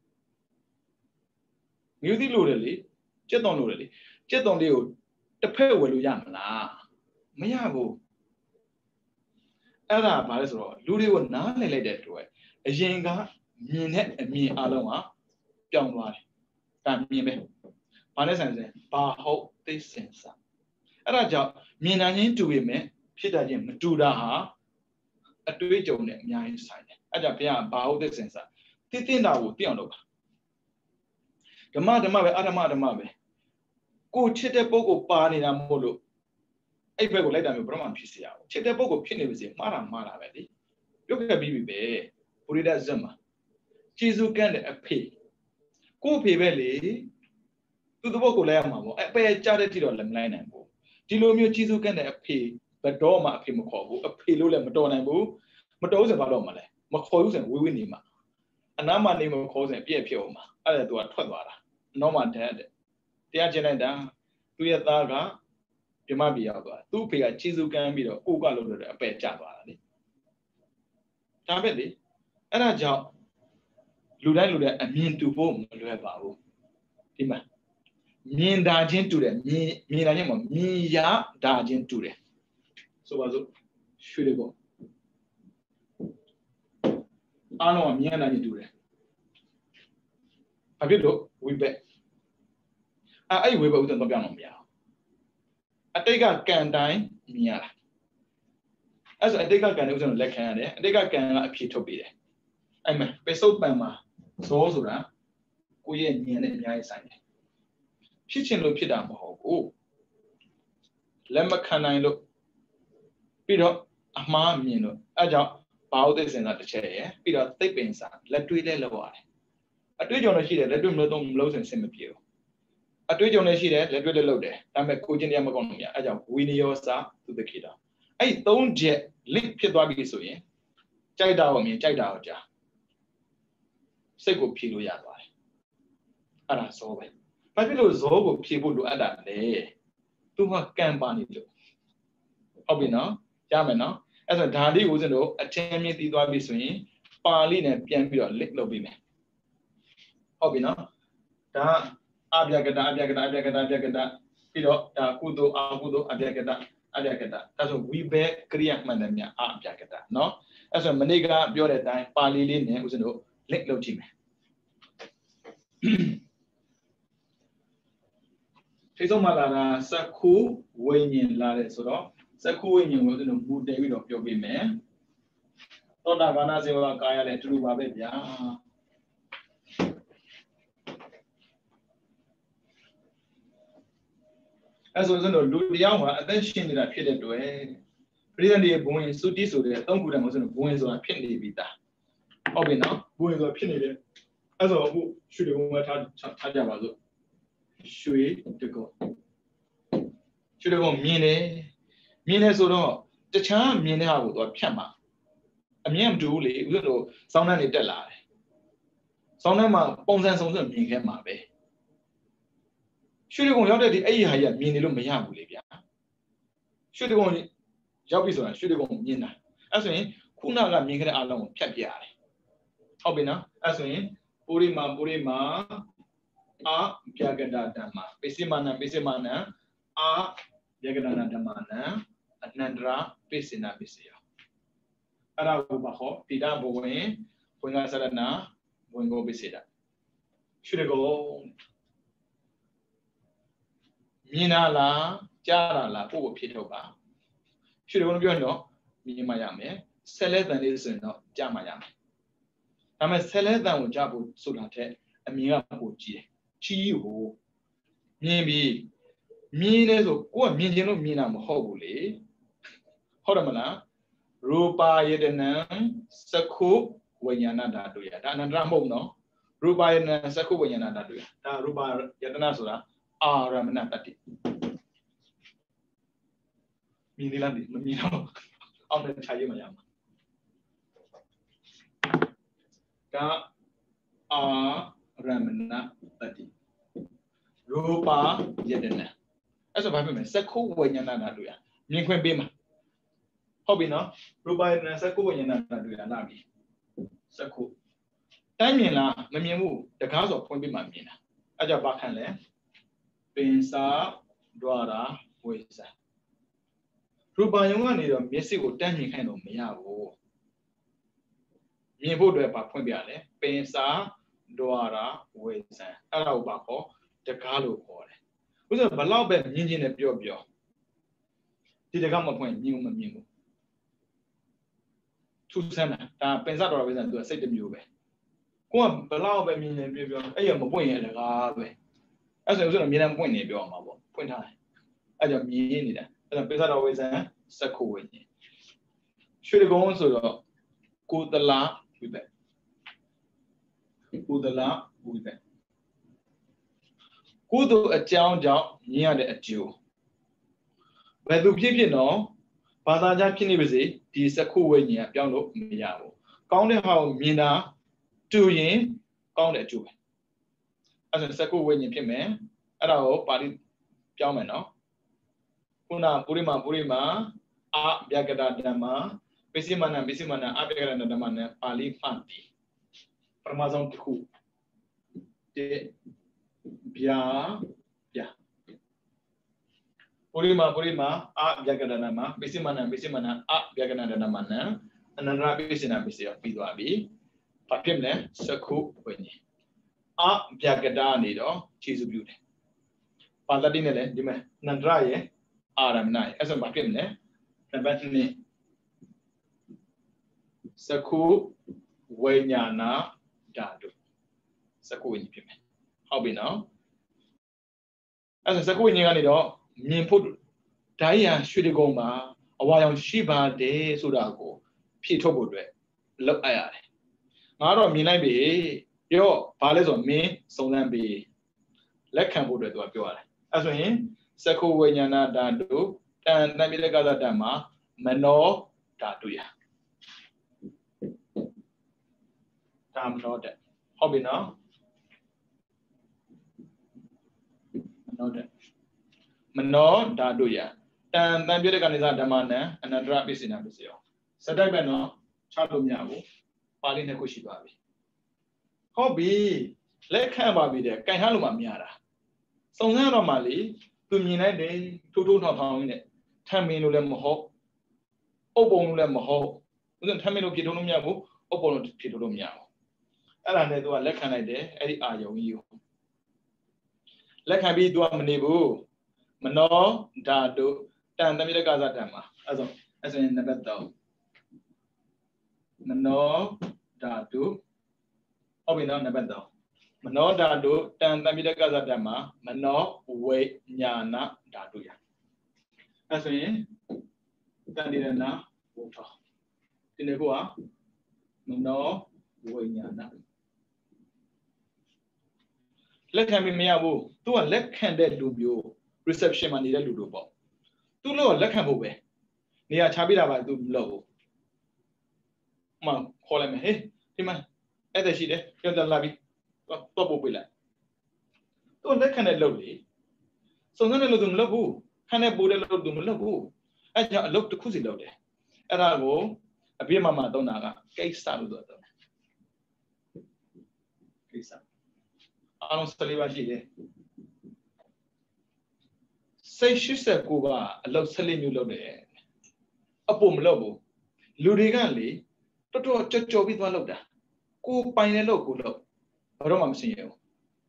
မျိုးသီးလို့တယ်လေကျက်တော်လို့တယ်လေကျက်တော်လေးကိုတစ်ဖက်ဝယ်လို့ရမလားမရဘူးအဲ့ဒါဘာလဲဆိုတော့လူတွေကိုနားလည်လိုက်တဲ့အတွက်အရင်ကမြင်တဲ့အမြင်အလုံးကပြောင်းသွားတယ်ဒါမြင်ပဲဘာနဲ့ဆိုင်ဆိုင်ဘာဟုတ်သိစင်စာအဲ့ဒါကြောင့်မြင်တာချင်းတူပေမဲ့ဖြစ်တာချင်းမတူတာဟာအတွေးကြုံနဲ့အများကြီးဆိုင်တယ်အဲ့ဒါဘုရားဘာဟုတ်သိစင်စာသိသိတာကိုသိအောင်လုပ်ပါဓမ္မဓမ္မပဲအဓမ္မဓမ္မပဲကိုချစ်တဲ့ပုဂ္ဂိုလ်ပါနေတာမဟုတ်လို့အဲ့ဘက်ကိုလိုက်တာမျိုးဘယ်တော့မှဖြစ်စေရအောင်ချစ်တဲ့ပုဂ္ဂိုလ်ဖြစ်နေပါစေမှားတာမှားတာပဲလေပြုတ်ခဲ့ပြီးပြီပဲဘုရိဒဇတ်မှာကျေစုကန့်တဲ့အဖေကို့ဖေပဲလေသူ့တပုတ်ကိုလိုက်ရမှာပေါ့အပေကြားတဲ့တိတော့လည်းမလိုက်နိုင်ဘူးဒီလိုမျိုးကျေစုကန့်တဲ့အဖေဘယ်တော့မှအဖေမခေါ်ဘူးအဖေလို့လည်းမတော်နိုင်ဘူးမတော်ဘူးဆိုဘာလို့မလဲမခေါ်ဘူးဆိုရင်ဝေးဝေးနေမှာအနားမှာနေမခေါ်ဆိုရင်ပြည့်ဖြစ်အောင်မှာအဲ့ဒါသူကထွက်သွားတာနောက်မှတန်းတဲ့တရားကျင့်လိုက်တာသူ့ရဲ့သားကပြမပြရောက်သွားသူ့ဖေကကျေစုကမ်းပြီးတော့ကိုကလို့လို့အပယ်ကျသွားတာလေဒါပဲလေအဲ့ဒါကြောင့်လူတိုင်းလူတိုင်းအမြင်တူဖို့မလွယ်ပါဘူးဒီမှာမြင်တာချင်းတူတယ်မြင်မြင်တာချင်းမမြင်ရတာချင်းတူတယ်ဆိုပါစို့ရွှေတွေပေါ့အားလုံးကမြင်တာချင်းတူတယ်ဘာဖြစ်လို့ဝိဘက်အဲ့အဲ့ဝိဘက်ဥဒ္ဒံတော့ပြောင်းလို့မရဘူးအတိတ်ကကံတိုင်းမြင်ရတာအဲ့ဆိုအတိတ်ကကံတဲ့ဥစ္စာကိုလက်ခံရတယ်အတိတ်ကကံကအဖြေထုတ်ပေးတယ်အဲ့မှာပေစုတ်ပံမှာဇောဆိုတာကိုယ့်ရဲ့ဉာဏ်နဲ့အများကြီးဆိုင်တယ်ဖြစ်ချင်လို့ဖြစ်တာမဟုတ်ဘူးလက်မခံနိုင်လို့ပြီးတော့အမှားမြင်လို့အဲ့ကြောင့်ဘာဟုတ်တဲ့စင်စာတစ်ချက်ရယ်ပြီးတော့သိပ္ပင်စာလက်တွေးလဲလောက်ရတယ်အတွေ့အကြုံလည်းရှိတယ်လက်တွေးမလို့တော့မလို့စင်စင်မပြေဘူးအတွေ့အကြုံလည်းရှိတယ်လက်တွေ့လည်းလုပ်တယ်ဒါပေမဲ့ကိုချင်းတရားမကောင်းလို့မရအဲကြောင့်ဝိနည်းရောစာသူတခိတာအဲ့သုံးချက် link ဖြစ်သွားပြီဆိုရင်ကြိုက်တာကိုမြင်ကြိုက်တာကိုကြားစိတ်ကိုဖြေလို့ရသွားတယ်အဲ့ဒါဇောပဲဘာဖြစ်လို့ဇောကိုဖြေဖို့လိုအပ်တာလဲသူကကံပါနေလို့ဟုတ်ပြီနော်ရမယ်နော်အဲ့ဆိုဓာတိကိုဦးဇင်းတို့အထင်မြင်သိသွားပြီဆိုရင်ပါဠိနဲ့ပြန်ပြီးတော့ link လုပ်ပြီးမယ်ဟုတ်ပြီနော်ဒါအပြကတအပြကတအပြကတအပြကတပြီးတော့ဒါကုသိုလ်အကုသိုလ်အပြကတအပြကတဒါဆိုဝိဘက်ကရိယာမှန်တယ်များအပြကတနော်အဲ့ဆိုမနေ့ကပြောတဲ့အတိုင်းပါဠိလေးနဲ့ဦးဇင်းတို့ link လုပ်ကြည့်မယ်ထိဆုံးမှလာတာစက္ခုဝိညာဉ်လာတယ်ဆိုတော့စက္ခုဝိညာဉ်ကိုဦးဇင်းတို့မူတည်ပြီးတော့ပြောပြမယ်သောတာပန်စေဝကာယလည်းအတူတူပါပဲဗျာအဲ့ဆိုစလို့လူတယောက်မှာအသက်ရှင်နေတာဖြစ်တဲ့တွေ့ပရိသတ်တွေဘဝင်စုတိဆိုတဲ့သုံးခုတည်းမဟုတ်ဘူးဘဝင်ဆိုတာဖြစ်နေပြီသားဟုတ်ပြီနော်ဘဝင်ဆိုတာဖြစ်နေတယ်အဲ့ဆိုအခုရွှေတွေဘဝင်ထားထားကြပါစို့ရွှေတကောရွှေတကောမြင်တယ်မြင်တယ်ဆိုတော့တခြားမြင်တဲ့ဟာကိုသူကဖြတ်မှာအမြင်မတူဘူးလေဥစ္စာတို့စောင်းနှံနေတက်လာတယ်စောင်းနှံမှာပုံစံစုံစုံမြင်ခဲ့မှာပဲရွှေတကုံရောက်တဲ့ဒီအဲ့ဒီဟာကြီးကမြင်နေလို့မရဘူးလေဗျာရွှေတကုံရောက်ပြီဆိုတာရွှေတကုံမြင်တာအဲ့ဆိုရင်ခုနကမြင်ခဲ့တဲ့အလုံးကိုဖြတ်ပြရတယ်ဟုတ်ပြီနော်အဲ့ဆိုရင်ပုရိမာပုရိမာအာဗျာကတဓမ္မပိစိမနံပိစိမနံအာဗျာကတနာဓမ္မနံအနန္တရာပိစိနာပိစိယအဲ့ဒါကိုပါဟောတိတဘဝင်ဝင်္ဂသရဏဝင်ကိုပိစိတာရွှေတကုံမြင်လာကြားလာလားပို့ဖို့ဖြစ်ထုတ်ပါရွှေတကုံပြောရင်တော့မြင်မှရမယ်ဆက်လက်တန်လေးဆိုရင်တော့ကြားမှရမယ်ဒါပေမဲ့ဆက်လက်တန်ကိုကြားဖို့ဆိုတာထက်အမြင်ကပိုကြီးတယ်ကြီးကိုမြင်ပြီးမြင်လဲဆိုကိုကမြင်ခြင်းလို့မြင်တာမဟုတ်ဘူးလေဟုတ်တယ်မလားရူပါယတနံသက္ခုဝိညာဏဓာတုယဒါအနန္တရမဟုတ်နော်ရူပါယတနံသက္ခုဝိညာဏဓာတုယဒါရူပါယတနာဆိုတာအာရမဏတတိမြင်နေလားမမြင်တော့အောင်တဲ့ခြားရမှာရမှာဒါအာရမဏတတိရူပါယတနာအဲ့ဆိုဘာဖြစ်မလဲသက္ခုဝိညာဏဓာတုယမြင်ခွင့်ပေးမှာဟုတ်ပြီနော်ရူပါယတနာသက္ခုဝိညာဏဓာတုယလာပြီသက္ခုတိုင်းမြင်လားမမြင်ဘူးတကားဆိုဖွင့်ပေးမှမြင်တာအဲ့ကြောင့်ဘာခံလဲပင်စာဒွါရာဝိဇ္ဇာရူပယုံကနေတော့မျက်စိကိုတန်းမြင်ခိုင်းလို့မရဘူးမြင်ဖို့အတွက်ပါဖွင့်ပြတယ်ပင်စာဒွါရာဝေဇံအဲ့ဒါကိုပါခေါ်တကားလို့ခေါ်တယ်ဥစ္စာဘလောက်ပဲမြင်ချင်းနဲ့ပြောပြောဒီတကားမဖွင့်မြင်မမြင်ဘူးထူးဆန်းတာဒါပင်စာဒွါရာဝေဇံသူကစိတ်တစ်မျိုးပဲကိုကဘလောက်ပဲမြင်နေပြောပြောအဲ့ရမပွင့်ရတကားပဲအဲ့ဆိုဥစ္စာတော့မြင်တယ်ပွင့်နေပြောအောင်ပါပေါ့ဖွင့်ထားတယ်အဲ့ကြောင့်မြင်နေတာအဲ့ဒါပင်စာဒွါရာဝေဇံစက္ခုဝိညာဉ်ရွှေကုန်းဆိုတော့ကိုတလာဝိဘက်ကိုတလာဝိဘက်ကုသိုလ်အကြောင်းကြောင့်မြင်ရတဲ့အကျိုးဘယ်သူဖြစ်ဖြစ်တော့ဘာသာကြားဖြစ်နေပါစေဒီစက္ခုဝိညာဉ်ကပြောင်းလို့မရဘူးကောင်းတဲ့ဟာကိုမြင်တာတူရင်ကောင်းတဲ့အကျိုးပဲအဲ့ဒါစက္ခုဝိညာဉ်ဖြစ်မယ်အဲ့ဒါကိုပါဠိပြောင်းမယ်နော်ခုနပုရိမာပုရိမာအဗျကတဓမ္မပစ္စည်းမနံပစ္စည်းမနံအဗျကတဓမ္မနဲ့ပါဠိမှတ်ပြီပထမဆုံးတစ်ခုတေဗျာဗျာပုရိမာပုရိမာအဗျကတဓမ္မပစ္စည်းမနံပစ္စည်းမနံအဗျကတဓမ္မနဲ့အနန္တရပစ္စည်းနာပစ္စည်းပြီးသွားပြီဘာဖြစ်မလဲစက္ခုဝိညာဉ်အဗျကတနေတော့ခြေစုပ်ပြုတယ်ပါဠိနဲ့လည်းဒီမှာအနန္တရရဲ့အာရမဏအဲ့ဆိုဘာဖြစ်မလဲနံပါတ်twoစက္ခုဝိညာဏဓာတုစက္ခုဝိညာဉ်ဖြစ်မယ်ဟုတ်ပြီနော်အဲ့ဆိုစက္ခုဝိညာဉ်ကနေတော့မြင်ဖို့ဓာတ်ရရွှေတကုံမှာအဝါရောင်ရှိပါတယ်ဆိုတာကိုဖြည့်ထုတ်ဖို့အတွက်လောက်အပ်ရတယ်ငါတော့မြင်လိုက်ပြီပြောဘာလဲဆိုတော့မင်းစုံစမ်းပြီလက်ခံဖို့အတွက်သူကပြောရတယ်အဲ့ဆိုရင်စက္ခုဝိညာဏဓာတုတန်တံပိဋကသတ္တမှာမနောဓာတုယဒါမနောတဲ့ဟုတ်ပြီနော်မနောတဲ့မနောဓာတုယတန်တံပိဋကနိသဓမ္မနံအနန္တရပစ္စည်းနာပစ္စယောစတိုက်ပဲနော်ချလို့မရဘူးပါဠိနှစ်ခုရှိပါပြီဟုတ်ပြီလက်ခံပါပြီတဲ့ကြိုင်ထားလို့မှမရတာစုံစမ်းတော့မှလေသူမြင်လိုက်တယ်ထိုးထိုးထောင်ထောင်နဲ့ထမ်းမင်းလို့လည်းမဟုတ်အုပ်ပုံလို့လည်းမဟုတ်ဥစဉ်ထမ်းမင်းလို့ဖြစ်ထုတ်လို့မရဘူးအုပ်ပုံလို့ဖြစ်ထုတ်လို့မရဘူးအဲ့ဒါနဲ့သူကလက်ခံလိုက်တယ်အဲ့ဒီအာယုံကြီးကိုလက်ခံပြီးသူကမနေဘူးမနောဓာတုတန်တမိတကသဓမ္မအဲ့ဆိုအဲ့ဆိုရင်နံပါတ်threeမနောဓာတုဟုတ်ပြီနော်နံပါတ်threeမနောဓာတုတန်တမိတကသဓမ္မမနောဝိညာဏဓာတုယအဲ့ဆိုရင်တန်ဒီရဏဝုထောဒီနေ့ကမနောဝိညာဏလက်ခံပြီးမရဘူးသူကလက်ခံတဲ့လူမျိုး reception မှာနေတဲ့လူတို့ပေါ့သူလို့လက်ခံဖို့ပဲနေရာချပေးတာပါသူမလုပ်ဘူးမှခေါ်လိုက်မယ်ဟေးဒီမှာအဲ့ဒါရှိတယ်ပြောတယ်လာပြီတော့ပို့ပေးလိုက်သူလက်ခံတဲ့လုပ်လေစုံစမ်းတဲ့လုပ်သူမလုပ်ဘူးခံတဲ့ပို့တဲ့လုပ်သူမလုပ်ဘူးအဲ့ကြောင့်အလုပ်တစ်ခုစီလုပ်တယ်အဲ့ဒါကိုအပြည့်မမသုံးတာကကိစ္စလို့ဆိုတော့ကိစ္စအားလုံး၁၄ပါးရှိတယ်စိတ်၈၉ကအလုပ်၁၄မျိုးလုပ်တယ်အဖို့မလုပ်ဘူးလူတွေကလေတော်တော်ကြော်ကြော်ပြီးသွားလုပ်တာကိုပိုင်တဲ့လုပ်ကိုလုပ်ဘာတော့မှမစင်ရဘူး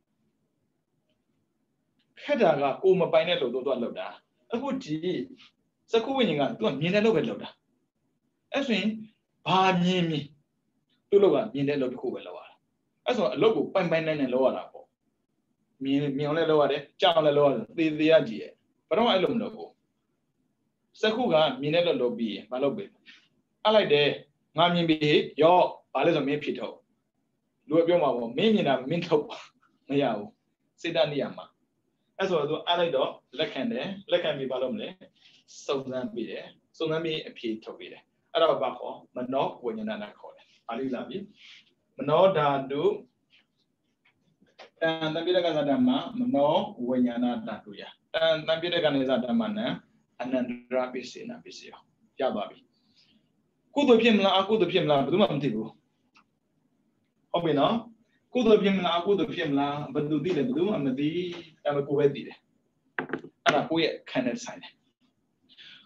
ခက်တာကကိုမပိုင်တဲ့လုပ်တော့သွားလုပ်တာအခုဒီစက္ခုဝိညာဉ်ကသူကမြင်တဲ့လုပ်ပဲလုပ်တာအဲ့ဆိုရင်ဘာမြင်မြင်သူ့လုပ်ကမြင်တဲ့လုပ်တစ်ခုပဲလုပ်ရတာအဲ့ဆိုအလုပ်ကိုပိုင်ပိုင်နိုင်နိုင်လုပ်ရတာပေါ့မြင်မြင်အောင်လည်းလုပ်ရတယ်ကြောက်အောင်လည်းလုပ်ရတယ်သေသေးရကြည့်ရဲ့ဘာတော့အဲ့လိုမလုပ်ဘူးစက္ခုကမြင်တဲ့လုပ်လုပ်ပြီးရင်မလုပ်ပဲအဲ့လိုက်တယ်ငါမြင်ပြီးရော့ဘာလဲဆိုမင်းဖြစ်ထုတ်လူကပြောမှာပေါ့မင်းမြင်တာမင်းထုတ်မရဘူးစေတနိယမှာအဲ့ဆိုတော့သူအဲ့လိုက်တော့လက်ခံတယ်လက်ခံပြီးဘာလုပ်မလဲစုံစမ်းပြီးတယ်စုံစမ်းပြီးအဖြေထုတ်ပြီးတယ်အဲ့တော့ဘာခေါ်မနောဝိညာဏနာခေါ်တယ်အားလေးလာပြီမနောဓာတုတန်တံပိဋကသဓမ္မမနောဝိညာဏဓာတုယတန်တံပိဋကနိသဓမ္မနံအနန္တရပစ္စေနာပစ္စယောရပါပြီကုသိုလ်ဖြစ်မလားအကုသိုလ်ဖြစ်မလားဘယ်သူမှမသိဘူးဟုတ်ပြီနော်ကုသိုလ်ဖြစ်မလားအကုသိုလ်ဖြစ်မလားဘယ်သူသိလဲဘယ်သူမှမသိဒါပေမဲ့ကိုယ်ပဲသိတယ်အဲ့ဒါကိုယ့်ရဲ့ခံတဲ့ဆိုင်တယ်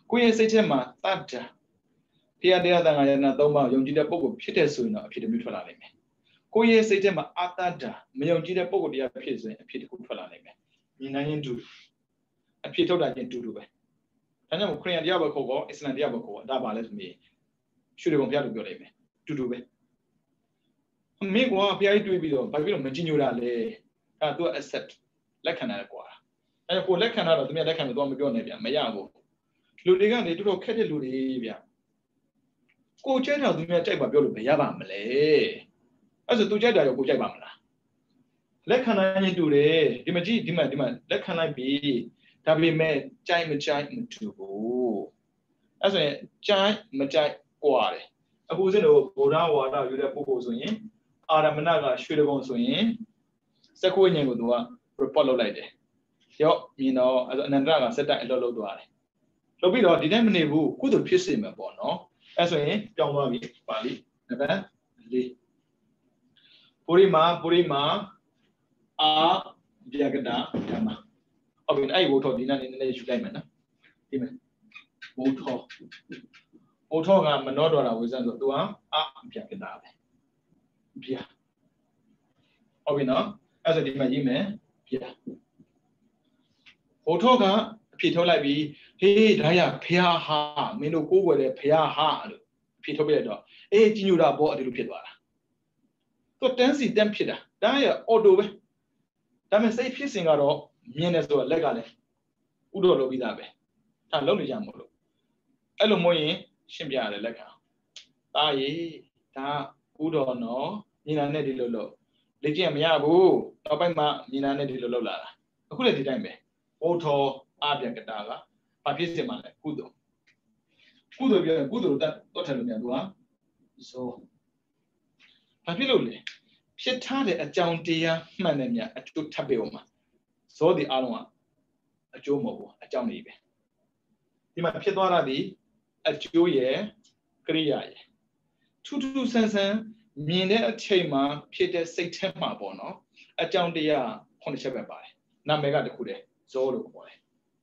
ကိုယ့်ရဲ့စိတ်ထဲမှာတတ်တာတရားတရားတန်ခါရနာသုံးပါးယုံကြည်တဲ့ပုဂ္ဂိုလ်ဖြစ်တဲ့ဆိုရင်တော့အဖြစ်တစ်မျိုးထွက်လာနိုင်မယ်ကိုယ့်ရဲ့စိတ်ထဲမှာအာတတ်တာမယုံကြည်တဲ့ပုဂ္ဂိုလ်တရားဖြစ်ဆိုရင်အဖြစ်တစ်ခုထွက်လာနိုင်မယ်မြင်နိုင်ရင်တူအဖြစ်ထုတ်တာချင်းတူတူပဲဒါကြောင့်ခရိယန်တရားဘက်ခေါ်ကောအစ္စလမ်တရားဘက်ခေါ်ကောဒါပါလဲဆိုပြီးရွှေတွေပုံပြလို့ပြောလိုက်မယ်တူတူပဲမင်းကဘုရားကြီးတွေးပြီးတော့ဘာဖြစ်လို့မကြည်ညိုတာလဲအဲသူက accept လက်ခံရတယ်ကွာအဲကိုလက်ခံတော့သူများလက်ခံလို့တော့မပြောနဲ့ဗျမရဘူးလူတွေကနေတော်တော်ခက်တဲ့လူတွေဗျကိုကြိုက်တာသူများကြိုက်ပါပြောလို့ဘယ်ရပါမလဲအဲ့ဆိုသူကြိုက်တာရောကိုကြိုက်ပါမလားလက်ခံနိုင်ရင်တူတယ်ဒီမကြည့်ဒီမှာဒီမှာလက်ခံလိုက်ပြီဒါပေမဲ့ကြိုက်မကြိုက်မတူဘူးအဲ့ဆိုရင်ကြိုက်မကြိုက်ကွာတယ်အခုစင်းတို့ဗုဒ္ဓဝါဒယူတဲ့ပုဂ္ဂိုလ်ဆိုရင်အာရမဏကရွှေတဘုံဆိုရင်စက္ခုဝိညာဉ်ကိုသူက report လုပ်လိုက်တယ်ရောမြင်တော့အဲ့ဆိုအနန္တကစက်တိုက်အလုပ်လုပ်သွားတယ်လုပ်ပြီးတော့ဒီတိုင်းမနေဘူးကုသိုလ်ဖြစ်စေမှာပေါ့နော်အဲ့ဆိုရင်ကြောင်းသွားပြီပါဠိနံပါတ်၄ပုရိမာပုရိမာအာဗျာကတာဓမ္မဟုတ်ပြီအဲ့ဘုထောဒီနေ့နည်းနည်းယူလိုက်မယ်နော်ဒီမယ်ဘုထောဘုထောကမနှောတော်တာဝိဇ္ဇန်ဆိုသူဟာအာဗျာကတာပဲဗျာဟုတ်ပြီနော်အဲ့ဆိုဒီမှာရေးမယ်ဗျာဘုထောကအဖြစ်ထုတ်လိုက်ပြီးဟေးဒါရဖះဟာမင်းတို့ကိုးကွယ်တဲ့ဖះဟာလို့အဖြစ်ထုတ်ပြရတော့အေးကြီးညိုတာပေါ့အဲ့လိုဖြစ်သွားတာသူတန်းစီတန်းဖြစ်တာဒါရအော်တိုပဲဒါပေမဲ့စိတ်ဖြစ်စဉ်ကတော့မြင်တယ်ဆိုတော့လက်ကလည်းဥတော်လုပ်ပြီးသားပဲဒါလုံးနေကြမို့လို့အဲ့လိုမဟုတ်ရင်ရှင်းပြရတယ်လက်ကဒါရေဒါဥတော်နော်မြင်တာနဲ့ဒီလိုလို့လက်ကျင့်မရဘူးနောက်ပိုင်းမှာမြင်တာနဲ့ဒီလိုလုပ်လာတာအခုလည်းဒီတိုင်းပဲဘုထောအာဗျာကတာကဘာဖြစ်စဉ်မှာလဲကုသိုလ်ကုသိုလ်ပြောရင်ကုသိုလ်တက်တော့တယ်လို့များသူကဇောဘာဖြစ်လို့လဲဖြစ်ထားတဲ့အကြောင်းတရားမှန်တယ်များအကျိုးထပ်ပေးအောင်မှာဇောဒီအားလုံးကအကျိုးမဟုတ်ဘူးအကြောင်းတွေပဲဒီမှာဖြစ်သွားတာဒီအကျိုးရဲ့ကရိယာရဲ့ထူးထူးဆန်းဆန်းမြင်တဲ့အချိန်မှာဖြစ်တဲ့စိတ်ထဲမှာပေါ့နော်အကြောင်းတရားခုနှစ်ချက်ပဲပါတယ်နာမည်ကတခုတည်းဇောလို့ခေါ်တယ်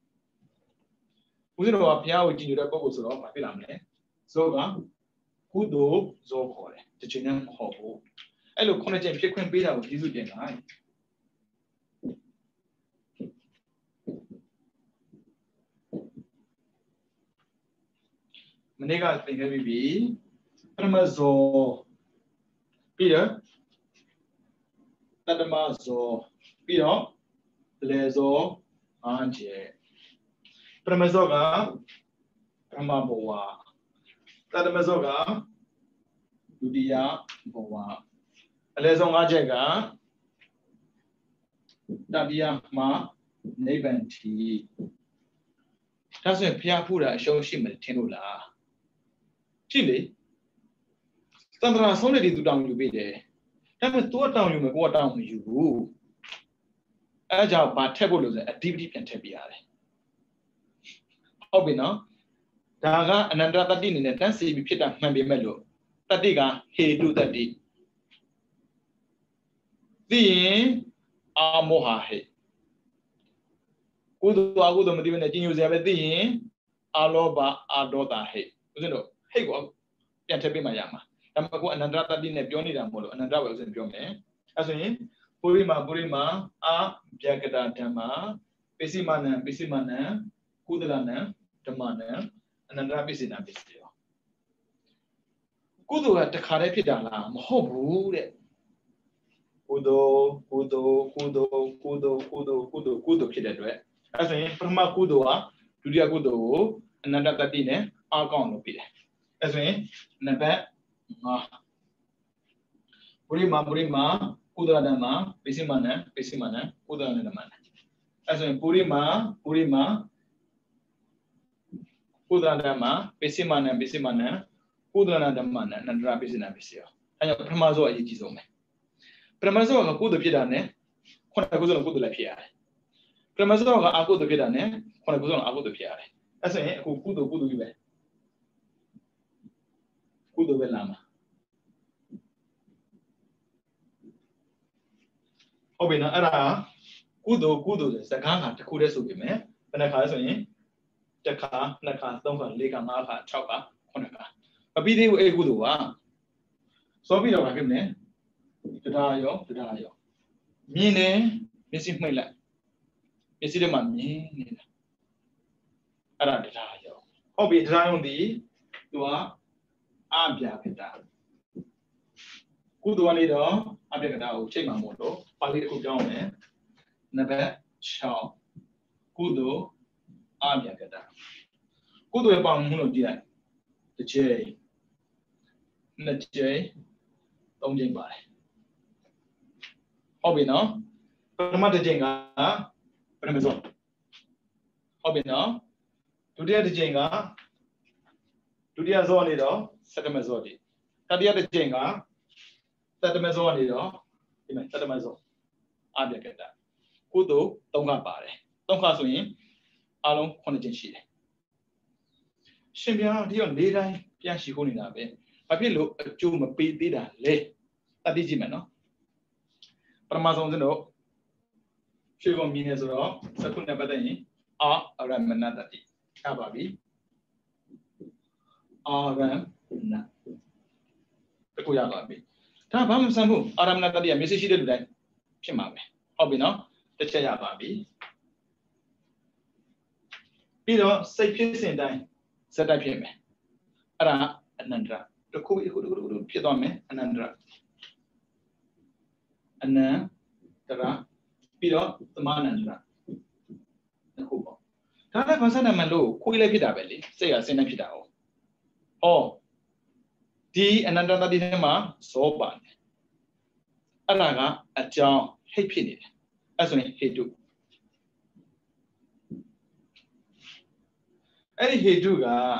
ဦးဇင်းတော်ကဘုရားကိုကြည်ညိုတဲ့ပုဂ္ဂိုလ်ဆိုတော့ဘာဖြစ်လာမလဲဇောကကုသိုလ်ဇောခေါ်တယ်တစ်ချိန်နဲ့မဟုတ်ဘူးအဲ့လိုခုနှစ်ချက်ဖြစ်ခွင့်ပေးတာကိုကျေးဇူးတင်လိုက်မနေ့ကသင်ခဲ့ပြီးပြီပထမဇောပြီးတော့တတမဇောပြီးတော့လေဇောအားကျဲပထမဇောကပထမဘဝတတမဇောကဒုတိယဘဝအလေဇောငါးချက်ကတတိယမှာနိဗ္ဗာန်ထီဒါဆိုရင်ဘုရားဖူးတာအရှုံးရှိမှထင်လို့လားကြည့်လေတန္တရာဆုံးတဲ့ဒီသူတောင်းယူပေးတယ်ဒါပေမဲ့သူကတောင်းယူမယ်ကိုကတောင်းမယူဘူးအဲကြောင့်ဗာထက်ဖို့လို့ဆိုရင်အဓိပတိပြန်ထည့်ပြရတယ်ဟုတ်ပြီနော်ဒါကအနန္တတတ္တိအနေနဲ့တန်းစီပြီးဖြစ်တာမှန်ပေမဲ့လို့တတ္တိကဟေတုတတ္တိသိရင်အာမောဟဟေကုသိုလ်အကုသိုလ်မသိဘဲနဲ့ကျင်ညိုစရာပဲသိရင်အာလောဘအာဒေါသဟေဦးဇင်းတို့ဟိတ်ကိုပြန်ထည့်ပေးမှရမှာဒါမှမဟုတ်အနန္တတတ္တိနဲ့ပြောနေတာမဟုတ်လို့အနန္တပဲဦးဇင်းပြောမယ်အဲဆိုရင်ပုရိမာပုရိမာအာဗျာကတာဓမ္မပိစိမနံပိစိမနံကုသလနံဓမ္မနံအနန္တပိစိနံပိစိယောကုသိုလ်ကတခါတည်းဖြစ်တာလားမဟုတ်ဘူးတဲ့ကုသိုလ်ကုသိုလ်ကုသိုလ်ကုသိုလ်ကုသိုလ်ကုသိုလ်ကုသိုလ်ဖြစ်တဲ့အတွက်အဲဆိုရင်ပထမကုသိုလ်ဟာဒုတိယကုသိုလ်ကိုအနန္တတတ္တိနဲ့အာကောင်းလုပ်ပြီးတယ်အဲဆိုရင်နံပါတ်၅ပုရိမာပုရိမာကုသလဓမ္မပိစိမနံပိစိမနံကုသလဓမ္မနံအဲဆိုရင်ပုရိမာပုရိမာကုသလဓမ္မပိစိမနံပိစိမနံကုသလဓမ္မနံအနန္တရပိစိနံပိစိယောအဲကြောင့်ပထမဆုံးအရေးကြီးဆုံးပဲပထမဆုံးကကုသိုလ်ဖြစ်တာနဲ့ခုနကကုသိုလ်ကုသိုလ်လည်းဖြစ်ရတယ်ပထမဆုံးကအကုသိုလ်ဖြစ်တာနဲ့ခုနကကုသိုလ်အကုသိုလ်ဖြစ်ရတယ်အဲဆိုရင်အခုကုသိုလ်ကုသိုလ်ကြီးပဲကုသိုလ်ပဲလာမှာဟုတ်ပြီနော်အဲ့ဒါကုသိုလ်ကုသိုလ်ဆိုစကားကတစ်ခုတည်းဆိုပေမဲ့ဘယ်နှခါလဲဆိုရင်တခါနှစ်ခါသုံးခါလေးခါငါးခါ၆ခါခုနှစ်ခါမပြီးသေးဘူးအဲ့ကုသိုလ်ကစောပြီးတော့ဗာဖြစ်မလဲတရားရောတရားရောမြင်တယ်မျက်စိမှိတ်လိုက်မျက်စိထဲမှာမြင်နေတာအဲ့ဒါတရားရောဟုတ်ပြီတရားရောဒီသူကအပြာကတာကုသိုလ်ကနေတော့အပြာကတာကိုချိန်မှာမို့လို့ပါဠိတစ်ခုပြောင်းမယ်နံပါတ်၆ကုသိုလ်အပြာကတာကုသိုလ်ရဲ့ပေါင်းမှုလို့ကြည့်လိုက်တစ်ချိန်နှစ်ချိန်သုံးချိန်ပါတယ်ဟုတ်ပြီနော်ပထမတစ်ချိန်ကဘယ်နှမစောဟုတ်ပြီနော်ဒုတိယတစ်ချိန်ကဒုတိယစောနေတော့စက်တမစောတိတတိယတစ်ချိန်ကသတ္တမစောနေတော့ဒီမှာသတ္တမစောအပြကတကုသိုလ်သုံးခါပါတယ်သုံးခါဆိုရင်အလုံးခုနှစ်ချိန်ရှိတယ်ရှင်ဗျာဒီတော့၄တိုင်းပြန်ရှိခိုးနေတာပဲဘာဖြစ်လို့အကျိုးမပေးသေးတာလဲတတိကြည့်မယ်နော်ပထမဆုံးစတော့ရွှေကုန်မြင်နေဆိုတော့စကုနဲ့ပတ်သက်ရင်အာရမဏတတိရပါပြီအာရမဏတကူရပါပြီဒါဘာမှမဆန်းဘူးအာရမဏတတိကမျက်စိရှိတဲ့လူတိုင်းဖြစ်မှာပဲဟုတ်ပြီနော်တစ်ချက်ရပါပြီပြီးတော့စိတ်ဖြစ်စဉ်တိုင်းစက်တိုက်ဖြစ်မယ်အဲ့ဒါအနန္တရတခုအခုတခုဖြစ်သွားမယ်အနန္တရအနန္တရပြီးတော့သမဏန္တရတခုပေါ့ဒါလည်းဘာသာနာမလို့ခွေးလည်းဖြစ်တာပဲလေစိတ်ကစဉ်းနေဖြစ်တာဟုတ်ဟောဒီအနန္တတတိထဲမှာဇောပါတယ်အဲ့ဒါကအကြောင်းဟိတ်ဖြစ်နေတယ်အဲ့ဆိုရင်ဟေတုအဲ့ဒီဟေတု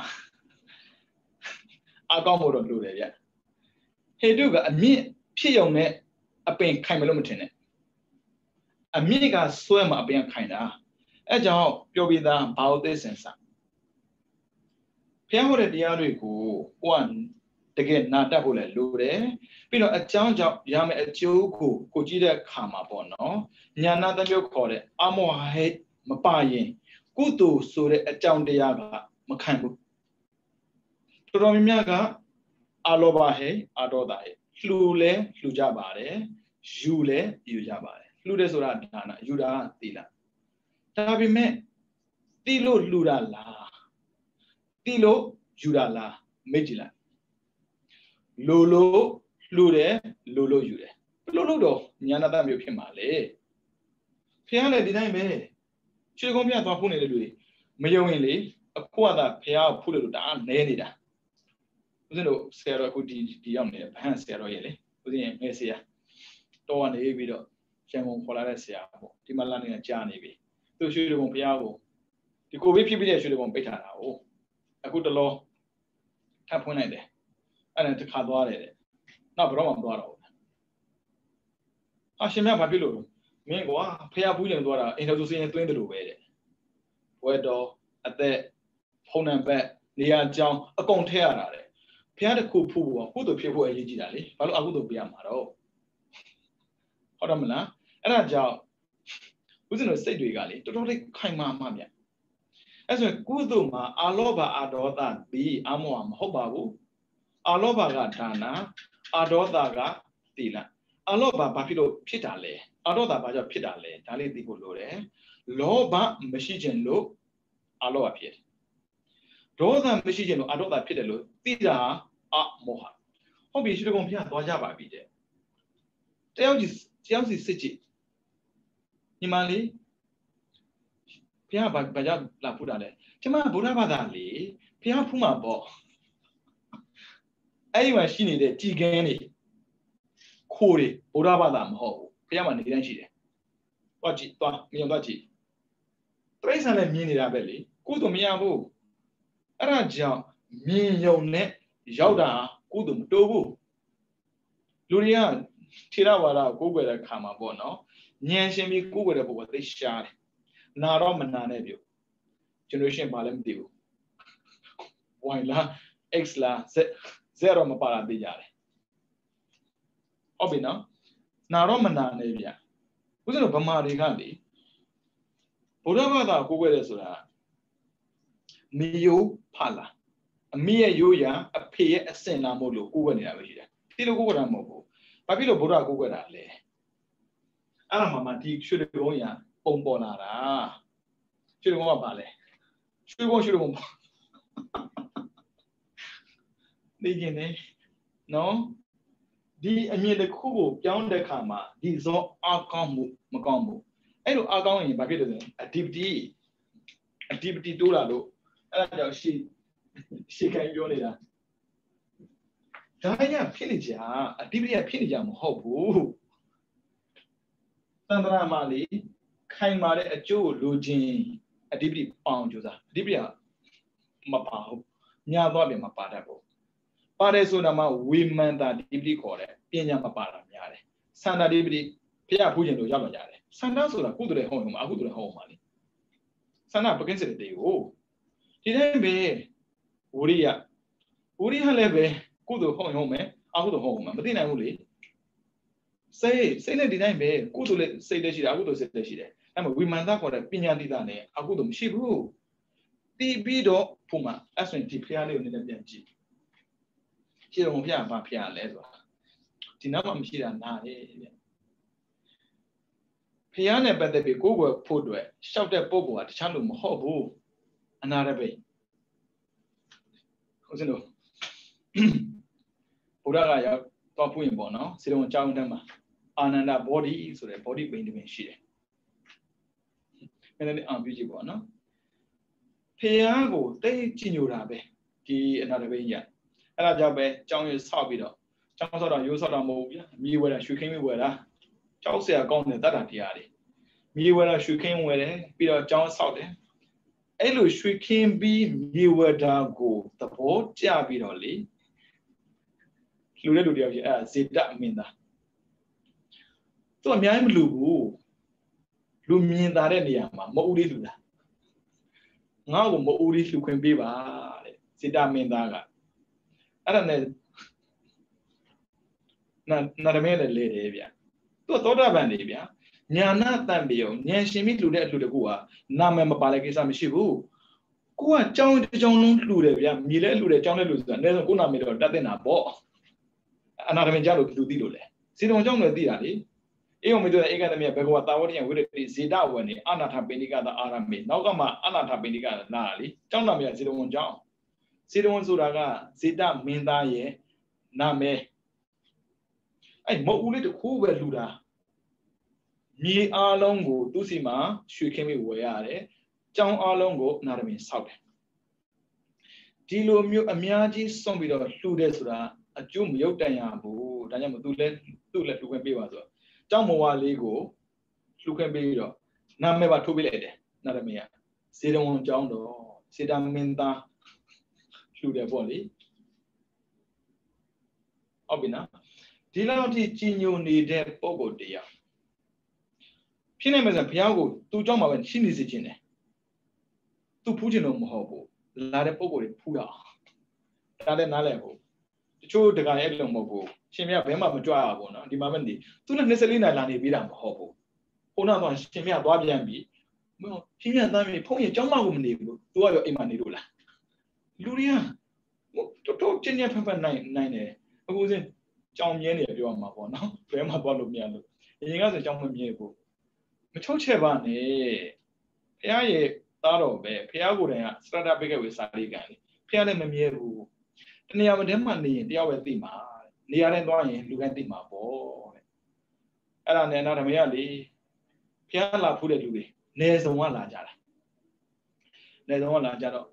ကအကောင်းဖို့တော့လိုတယ်ဗျဟေတုကအမြင့်ဖြစ်ရုံနဲ့အပင်ခိုင်မလို့မထင်နဲ့အမြင့်ကဆွဲမှာအပင်ခိုင်တာအဲ့ကြောင့်ပြောပြီးသားဘာဝသိစင်စာဖျားဟောတဲ့တရားတွေကိုကိုကတကယ်နာတတ်ဖို့လည်းလိုတယ်ပြီးတော့အကြောင်းကြောင့်ရမယ်အကျိုးကိုကိုကြည့်တဲ့အခါမှာပေါ့နော်ညာနာတမျိုးခေါ်တဲ့အမောဟိတ်မပါရင်ကုသိုလ်ဆိုတဲ့အကြောင်းတရားကမခံဘူးတော်တော်များများကအလောဘဟိတ်အဒေါသဟိတ်လှူလဲလှူကြပါတယ်ယူလဲယူကြပါတယ်လှူတယ်ဆိုတာဒါနယူတာသီလဒါပေမဲ့သီလို့လှူတာလားသီလို့ယူတာလားမေ့ကြည့်လိုက်လိုလိုလှူတယ်လိုလိုယူတယ်ဘလို့လို့တော့ညာနာတမျိုးဖြစ်မှာလေဖះလည်းဒီတိုင်းပဲခြေကုန်းပြသွားဖုတ်နေတဲ့လူတွေမယုံရင်လေအခုကသာဖះကိုဖုတ်လို့တအားနဲနေတာဦးဇင်းတို့ဆရာတော်အခုဒီဒီရောက်နေတယ်ဗဟန်းဆရာတော်ရဲ့လေဦးဇင်းရဲ့ငယ်ဆရာတော်ကနေပြီးတော့ရန်ကုန်ခေါ်လာတဲ့ဆရာပေါ့ဒီမှာလာနေတာကြားနေပြီသူရွှေတုံဖះကိုဒီကိုဗစ်ဖြစ်ပြီးတဲ့ရွှေတုံပိတ်ထားတာဟုတ်အခုတလောထပ်ဖွင့်လိုက်တယ်အဲ့ဒါတခါသွားတယ်တဲ့နောက်ဘယ်တော့မှမသွားတော့ဘူးအရှင်မြတ်ဘာဖြစ်လို့မင်းကွာဖះဘူးရင်သွားတာအင်တာဗျူးစင်းသွင်းတယ်လို့ပဲတဲ့ဘွဲတော်အသက်ဖုန်းနံပါတ်နေရာကြောင်းအကုန်ထည့်ရတာတဲ့ဖះတစ်ခုဖူးဖို့ကုသိုလ်ဖြစ်ဖို့အရေးကြီးတာလေဘာလို့အကုသိုလ်ပြရမှာတော့ဟုတ်တယ်မလားအဲ့ဒါကြောင့်ဦးဇင်းတို့စိတ်တွေကလေတော်တော်လေးခိုင်မာမှမြတ်အဲ့ဆိုကုသိုလ်မှာအာလောဘအာဒေါသပြီးအမောမဟုတ်ပါဘူးအာလောဘကဒါနာအာဒေါသကသီလအာလောဘဘာဖြစ်လို့ဖြစ်တာလဲအာဒေါသဘာကြောင့်ဖြစ်တာလဲဒါလေးသိဖို့လိုတယ်လောဘမရှိခြင်းလို့အာလောဘဖြစ်တယ်ဒေါသမရှိခြင်းလို့အာဒေါသဖြစ်တယ်လို့သိတာအမောဟဟုတ်ပြီရှိတကုံဖျားသွားကြပါပြီတဲ့တယောက်ကြီးတယောက်စီစစ်ကြည့်ညီမလေးဖျားဘာဘာကြောင့်လာဖူးတာလဲကျမဗုဒ္ဓဘာသာလေဖျားဖူးမှာပေါ့အဲ့ဒီမှာရှိနေတဲ့ကြည်ကန်းတွေခိုးတွေဗုဒ္ဓဘာသာမဟုတ်ဘူးဖျားမှာနေတိုင်းရှိတယ်သွားကြည့်သွားမြင်သွားကြည့်တရိစ္ဆာန်လည်းမြင်နေတာပဲလေကုသိုလ်မရဘူးအဲ့ဒါကြောင့်မြင်ယုံနဲ့ရောက်တာကုသိုလ်မတိုးဘူးလူတွေကထေရဝါဒကိုကိုးကွယ်တဲ့ခါမှာပေါ့နော်ဉာဏ်ရှင်ပြီးကိုးကွယ်တဲ့ပုဂ္ဂိုလ်သိရှားတယ်နာတော့မနာနဲ့ပြုကျွန်တော်ရှင်းပါလည်းမသိဘူး y လား x လား z z တော့မပါတာသိကြတယ်ဟုတ်ပြီနော်နာတော့မနာနဲ့ဗျဦးဇင်းတို့ဗမာတွေကလေဗုဒ္ဓဘာသာကိုးကွယ်တယ်ဆိုတာမီယိုဖာလာအမိရဲ့ရိုးရာအဖေရဲ့အစင်လာမို့လို့ကိုယ်ွက်နေတာပဲရှိတယ်ဒီလိုကိုယ်ွက်တာမဟုတ်ဘူးဘာဖြစ်လို့ဗုဒ္ဓကိုယ်ွက်တာလဲအဲ့ဒါမှမှဒီရွှေတုံးရပုံပေါ်လာတာရွှေတုံးကပါလဲရွှေဘုံရွှေတုံးနေကျင်နေနော်ဒီအမြင်တစ်ခုကိုပြောင်းတဲ့အခါမှာဒီဇောအကောင်းမှုမကောင်းဘူးအဲ့လိုအကောင်းရင်ဘာဖြစ်လဲဆိုရင် activity activity တိုးလာလို့အဲ့ဒါကြောင့်ရှေ့ရှေ့ခိုင်းပြောနေတာဒါရဖြစ်နေကြ activity ကဖြစ်နေကြမဟုတ်ဘူးသန္တရာမှာလေခိုင်မာတဲ့အကျိုးကိုလိုချင် activity ပေါအောင်ကြိုးစား activity ကမပါဘူးညာသွားပြန်မပါတတ်ဘူးပါတယ်ဆိုတာမှဝေမန္တာ activity ခေါ်တယ်ပညာမပါတာများတယ်စန္ဒ activity ဖျက်ဖူးခြင်းလို့ရောက်လာကြတယ်စန္ဒဆိုတာကုသိုလ်တဲ့ဟောင်းမှာအကုသိုလ်တဲ့ဟောင်းမှာလေစန္ဒပကင်းစတဲ့ကိုဒီတိုင်းပဲဝရိယဝရိယလည်းပဲကုသိုလ်ဟောင်းဟောင်းမယ်အကုသိုလ်ဟောင်းမှာမသိနိုင်ဘူးလေစိတ်စိတ်နဲ့ဒီတိုင်းပဲကုသိုလ်လည်းစိတ်လည်းရှိတယ်အကုသိုလ်စိတ်လည်းရှိတယ်အဲ့မှာဝိမာန်သခေါ်တဲ့ပညာတိတာနဲ့အကုသိုလ်မရှိဘူးတီးပြီးတော့ပုံမှာအဲ့ဆိုရင်ဒီဖျားလေးကိုနည်းနည်းပြန်ကြည့်ရှင်းတော့ဖျားဘာဖျားလဲဆိုတာဒီနောက်မှမရှိတာနားတယ်ဗျဖျားနဲ့ပတ်သက်ပြီးကိုယ်ကိုဖို့အတွက်ရှောက်တဲ့ပုံကတခြားလို့မဟုတ်ဘူးအနာရပိဟုတ်စင်လို့ဘုရားကရောက်တော့ဖွင့်ပေါ့နော်စေတုံအကြောင်းတန်းမှာအာနန္ဒ body ဆိုတဲ့ body pain တွေရှိတယ်မင်းလည်းအံပြကြည့်ပေါ့နော်ဖျားကိုတိတ်ကြည်ညိုတာပဲဒီအနာရပိကြီးအဲ့ဒါကြောင့်ပဲကြောင်းရဆောက်ပြီးတော့ကျောင်းဆောက်တာရိုးဆောက်တာမဟုတ်ဘူးဗျာမြေဝဲတာရွှေခင်းဝဲတာကျောင်းဆရာကောင်းတဲ့တတ်တာတရားတွေမြေဝဲတာရွှေခင်းဝဲတယ်ပြီးတော့ကျောင်းဆောက်တယ်အဲ့လိုရွှေခင်းပြီးမြေဝဲတာကိုသဘောကျပြီးတော့လေလူတဲ့လူတယောက်ကြီးအဲ့ဒါဇေတမင်းသားသူအများကြီးမလူဘူးလူမြင်သာတဲ့နေရာမှာမအူလေးလူတာငါ့ကိုမအူလေးလူခွင့်ပေးပါတဲ့ဇေတမင်းသားကအဲ့ဒါနဲ့နာနာရမဲလည်းလေတယ်ဗျသူကသောတာပန်နေဗျညာနာတန်ပြုံဉာဏ်ရှင်ပြီးလှူတဲ့အလှူတကူကနာမည်မပါတဲ့ကိစ္စမရှိဘူးကိုကကြောင်းတစ်ကြောင်းလုံးလှူတယ်ဗျမြေလဲလှူတယ်ကြောင်းလဲလှူဆိုတာအနည်းဆုံးကိုနာမည်တော့တတ်တဲ့နာပေါ့အနာရမဲကြလို့လှူသိလို့လေစီတုံကြောင်းလည်းသိတာလေအေယုံမေတ္တာဧကသမီးဘဂဝါတာဝတိယဝိရတိဇေတဝဏ္ဏအနာထပိဏိကတာအာရမေနောက်ကမှအနာထပိဏိကနာလေကြောင်းနာမည်ဇေတဝန်ကြောင်းဇေတဝန်ဆိုတာကဇေတမင်းသားရဲ့နာမည်အဲ့မဟုတ်ဦးလေးတခုပဲလှူတာမြေအားလုံးကိုသူ့စီမှာရွှေခင်းပြီးဝယ်ရတယ်ကြောင်းအားလုံးကိုနာရမင်းဆောက်တယ်ဒီလိုမျိုးအများကြီးစွန့်ပြီးတော့လှူတယ်ဆိုတာအကျိုးမရုပ်တန်ရဘူးဒါကြောင့်မို့သူလည်းသူ့လည်းလှူခွင့်ပေးပါဆိုတော့ကြောင်းမဝါလေးကိုလှူခွင့်ပေးပြီးတော့နာမည်ပါထိုးပေးလိုက်တယ်နာရမင်းကဇေတဝန်ကြောင်းတော့စေတမင်းသားလှူတယ်ပေါ့လေဟုတ်ပြီနော်ဒီလောက်ထိကြီးညိုနေတဲ့ပုံကိုတရားဖြစ်နေမှာဆိုဘုရားကိုသူ့ကြောင့်မှာပဲရှိနေစေခြင်းတယ်သူဖူးခြင်းတော့မဟုတ်ဘူးလာတဲ့ပုံကိုဖူးရအောင်ဒါလည်းနားလည်ဘူးတချို့တခါအဲ့လိုမဟုတ်ဘူးရှင်မြတ်ဘဲမှမကြွရဘူးနော်ဒီမှာပဲနေသူနဲ့နှစ်လေးနာလာနေပြီးတာမဟုတ်ဘူးခုနကရှင်မြတ်သွားပြန်ပြီရှင်မြတ်သားမြေဖုံးရင်ကြောင်းမကိုမနေဘူးသူကရောအိမ်မှာနေလို့လားလူတွေကတော်တော်ကျဉ်းကျဉ်းဖက်ဖက်နိုင်နိုင်တယ်အခုစကြောင်မြဲနေပြောမှာပေါ့နော်ဘဲမှာသွားလို့မရလို့အရင်ကဆိုကြောင်မမြဲဘူးမချုပ်ချက်ပါနဲ့ဖះရဲ့သားတော်ပဲဖះကိုယ်တိုင်ကစတတာပိကဝေစာလေးကန်လေဖះလည်းမမြဲဘူးတနေရာမတည်းမှနေရင်တယောက်ပဲသိမှာနေရာတိုင်းသွားရင်လူတိုင်းသိမှာပေါ့တဲ့အဲ့ဒါနဲ့နာဓမယလေဖះလာဖူးတဲ့လူတွေနေဆောင်ကလာကြတာနေဆောင်ကလာကြတော့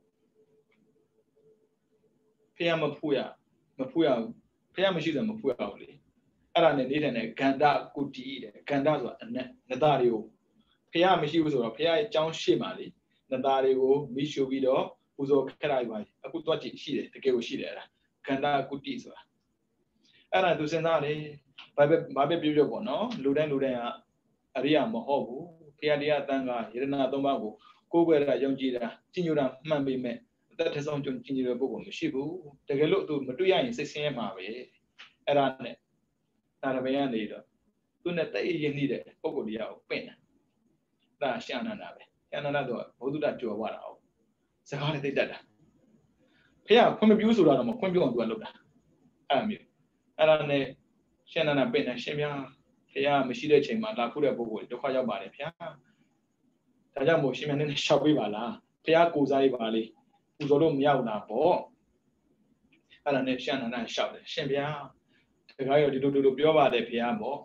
ဖះမဖူးရမဖူးရဘူးဖះမရှိတယ်မဖူးရဘူးလေအဲ့ဒါနဲ့နေတဲ့နဲ့ဂန္ဓကုတိတဲ့ဂန္ဓဆိုတာအနက်နသားတွေကိုဖះမရှိဘူးဆိုတော့ဖះရဲ့အကြောင်းရှေ့မှာလေနသားတွေကိုမိရှုပြီးတော့ပူဇော်ခက်လိုက်ပါအခုတော့ကြည့်ရှိတယ်တကယ်ကိုရှိတယ်အဲ့ဒါဂန္ဓကုတိဆိုတာအဲ့ဒါသူစဉ်းစားတယ်ဘာပဲဘာပဲပြောပြောပေါ့နော်လူတိုင်းလူတိုင်းကအရိယာမဟုတ်ဘူးဖះတရားတန်ခါယရဏသုံးပါးကိုကိုးကွယ်တာယုံကြည်တာကျင့်ကြံတာမှန်ပေမဲ့အသက်ထဆုံးကျင့်ကြံတဲ့ပုဂ္ဂိုလ်မရှိဘူးတကယ်လို့သူမတွေ့ရရင်စိတ်ဆင်းရဲမှာပဲအဲ့ဒါနဲ့ဒါရမယနေတော့သူနဲ့တည့်ရင်းနှီးတဲ့ပုဂ္ဂိုလ်တရားကိုပင့်တယ်ဒါရှာနန္ဒပဲရှာနန္ဒတော့ဘုဒ္ဓကြော်သွားတာဟုတ်စကားလည်းသိတတ်တာဖះခွင့်မပြုဆိုတာတော့မခွင့်ပြုအောင်သူကလုပ်တာအဲ့လိုမျိုးအဲ့ဒါနဲ့ရှင်နန္ဒပင့်နေရှင်ဗျာဖះမရှိတဲ့ချိန်မှာလာခုတဲ့ပုဂ္ဂိုလ်ဒုက္ခရောက်ပါတယ်ဗျာဒါကြောင့်မို့ရှင်မြတ်နဲ့ရှောက်ပေးပါလားဖះကိုစားရေးပါလေပူဇော်လို့မရဘူးလားပေါ့အဲ့ဒါနဲ့ရှင်နန္ဒရှောက်တယ်ရှင်ဗျာတခါရောဒီလိုလိုပြောပါတယ်ဖះပေါ့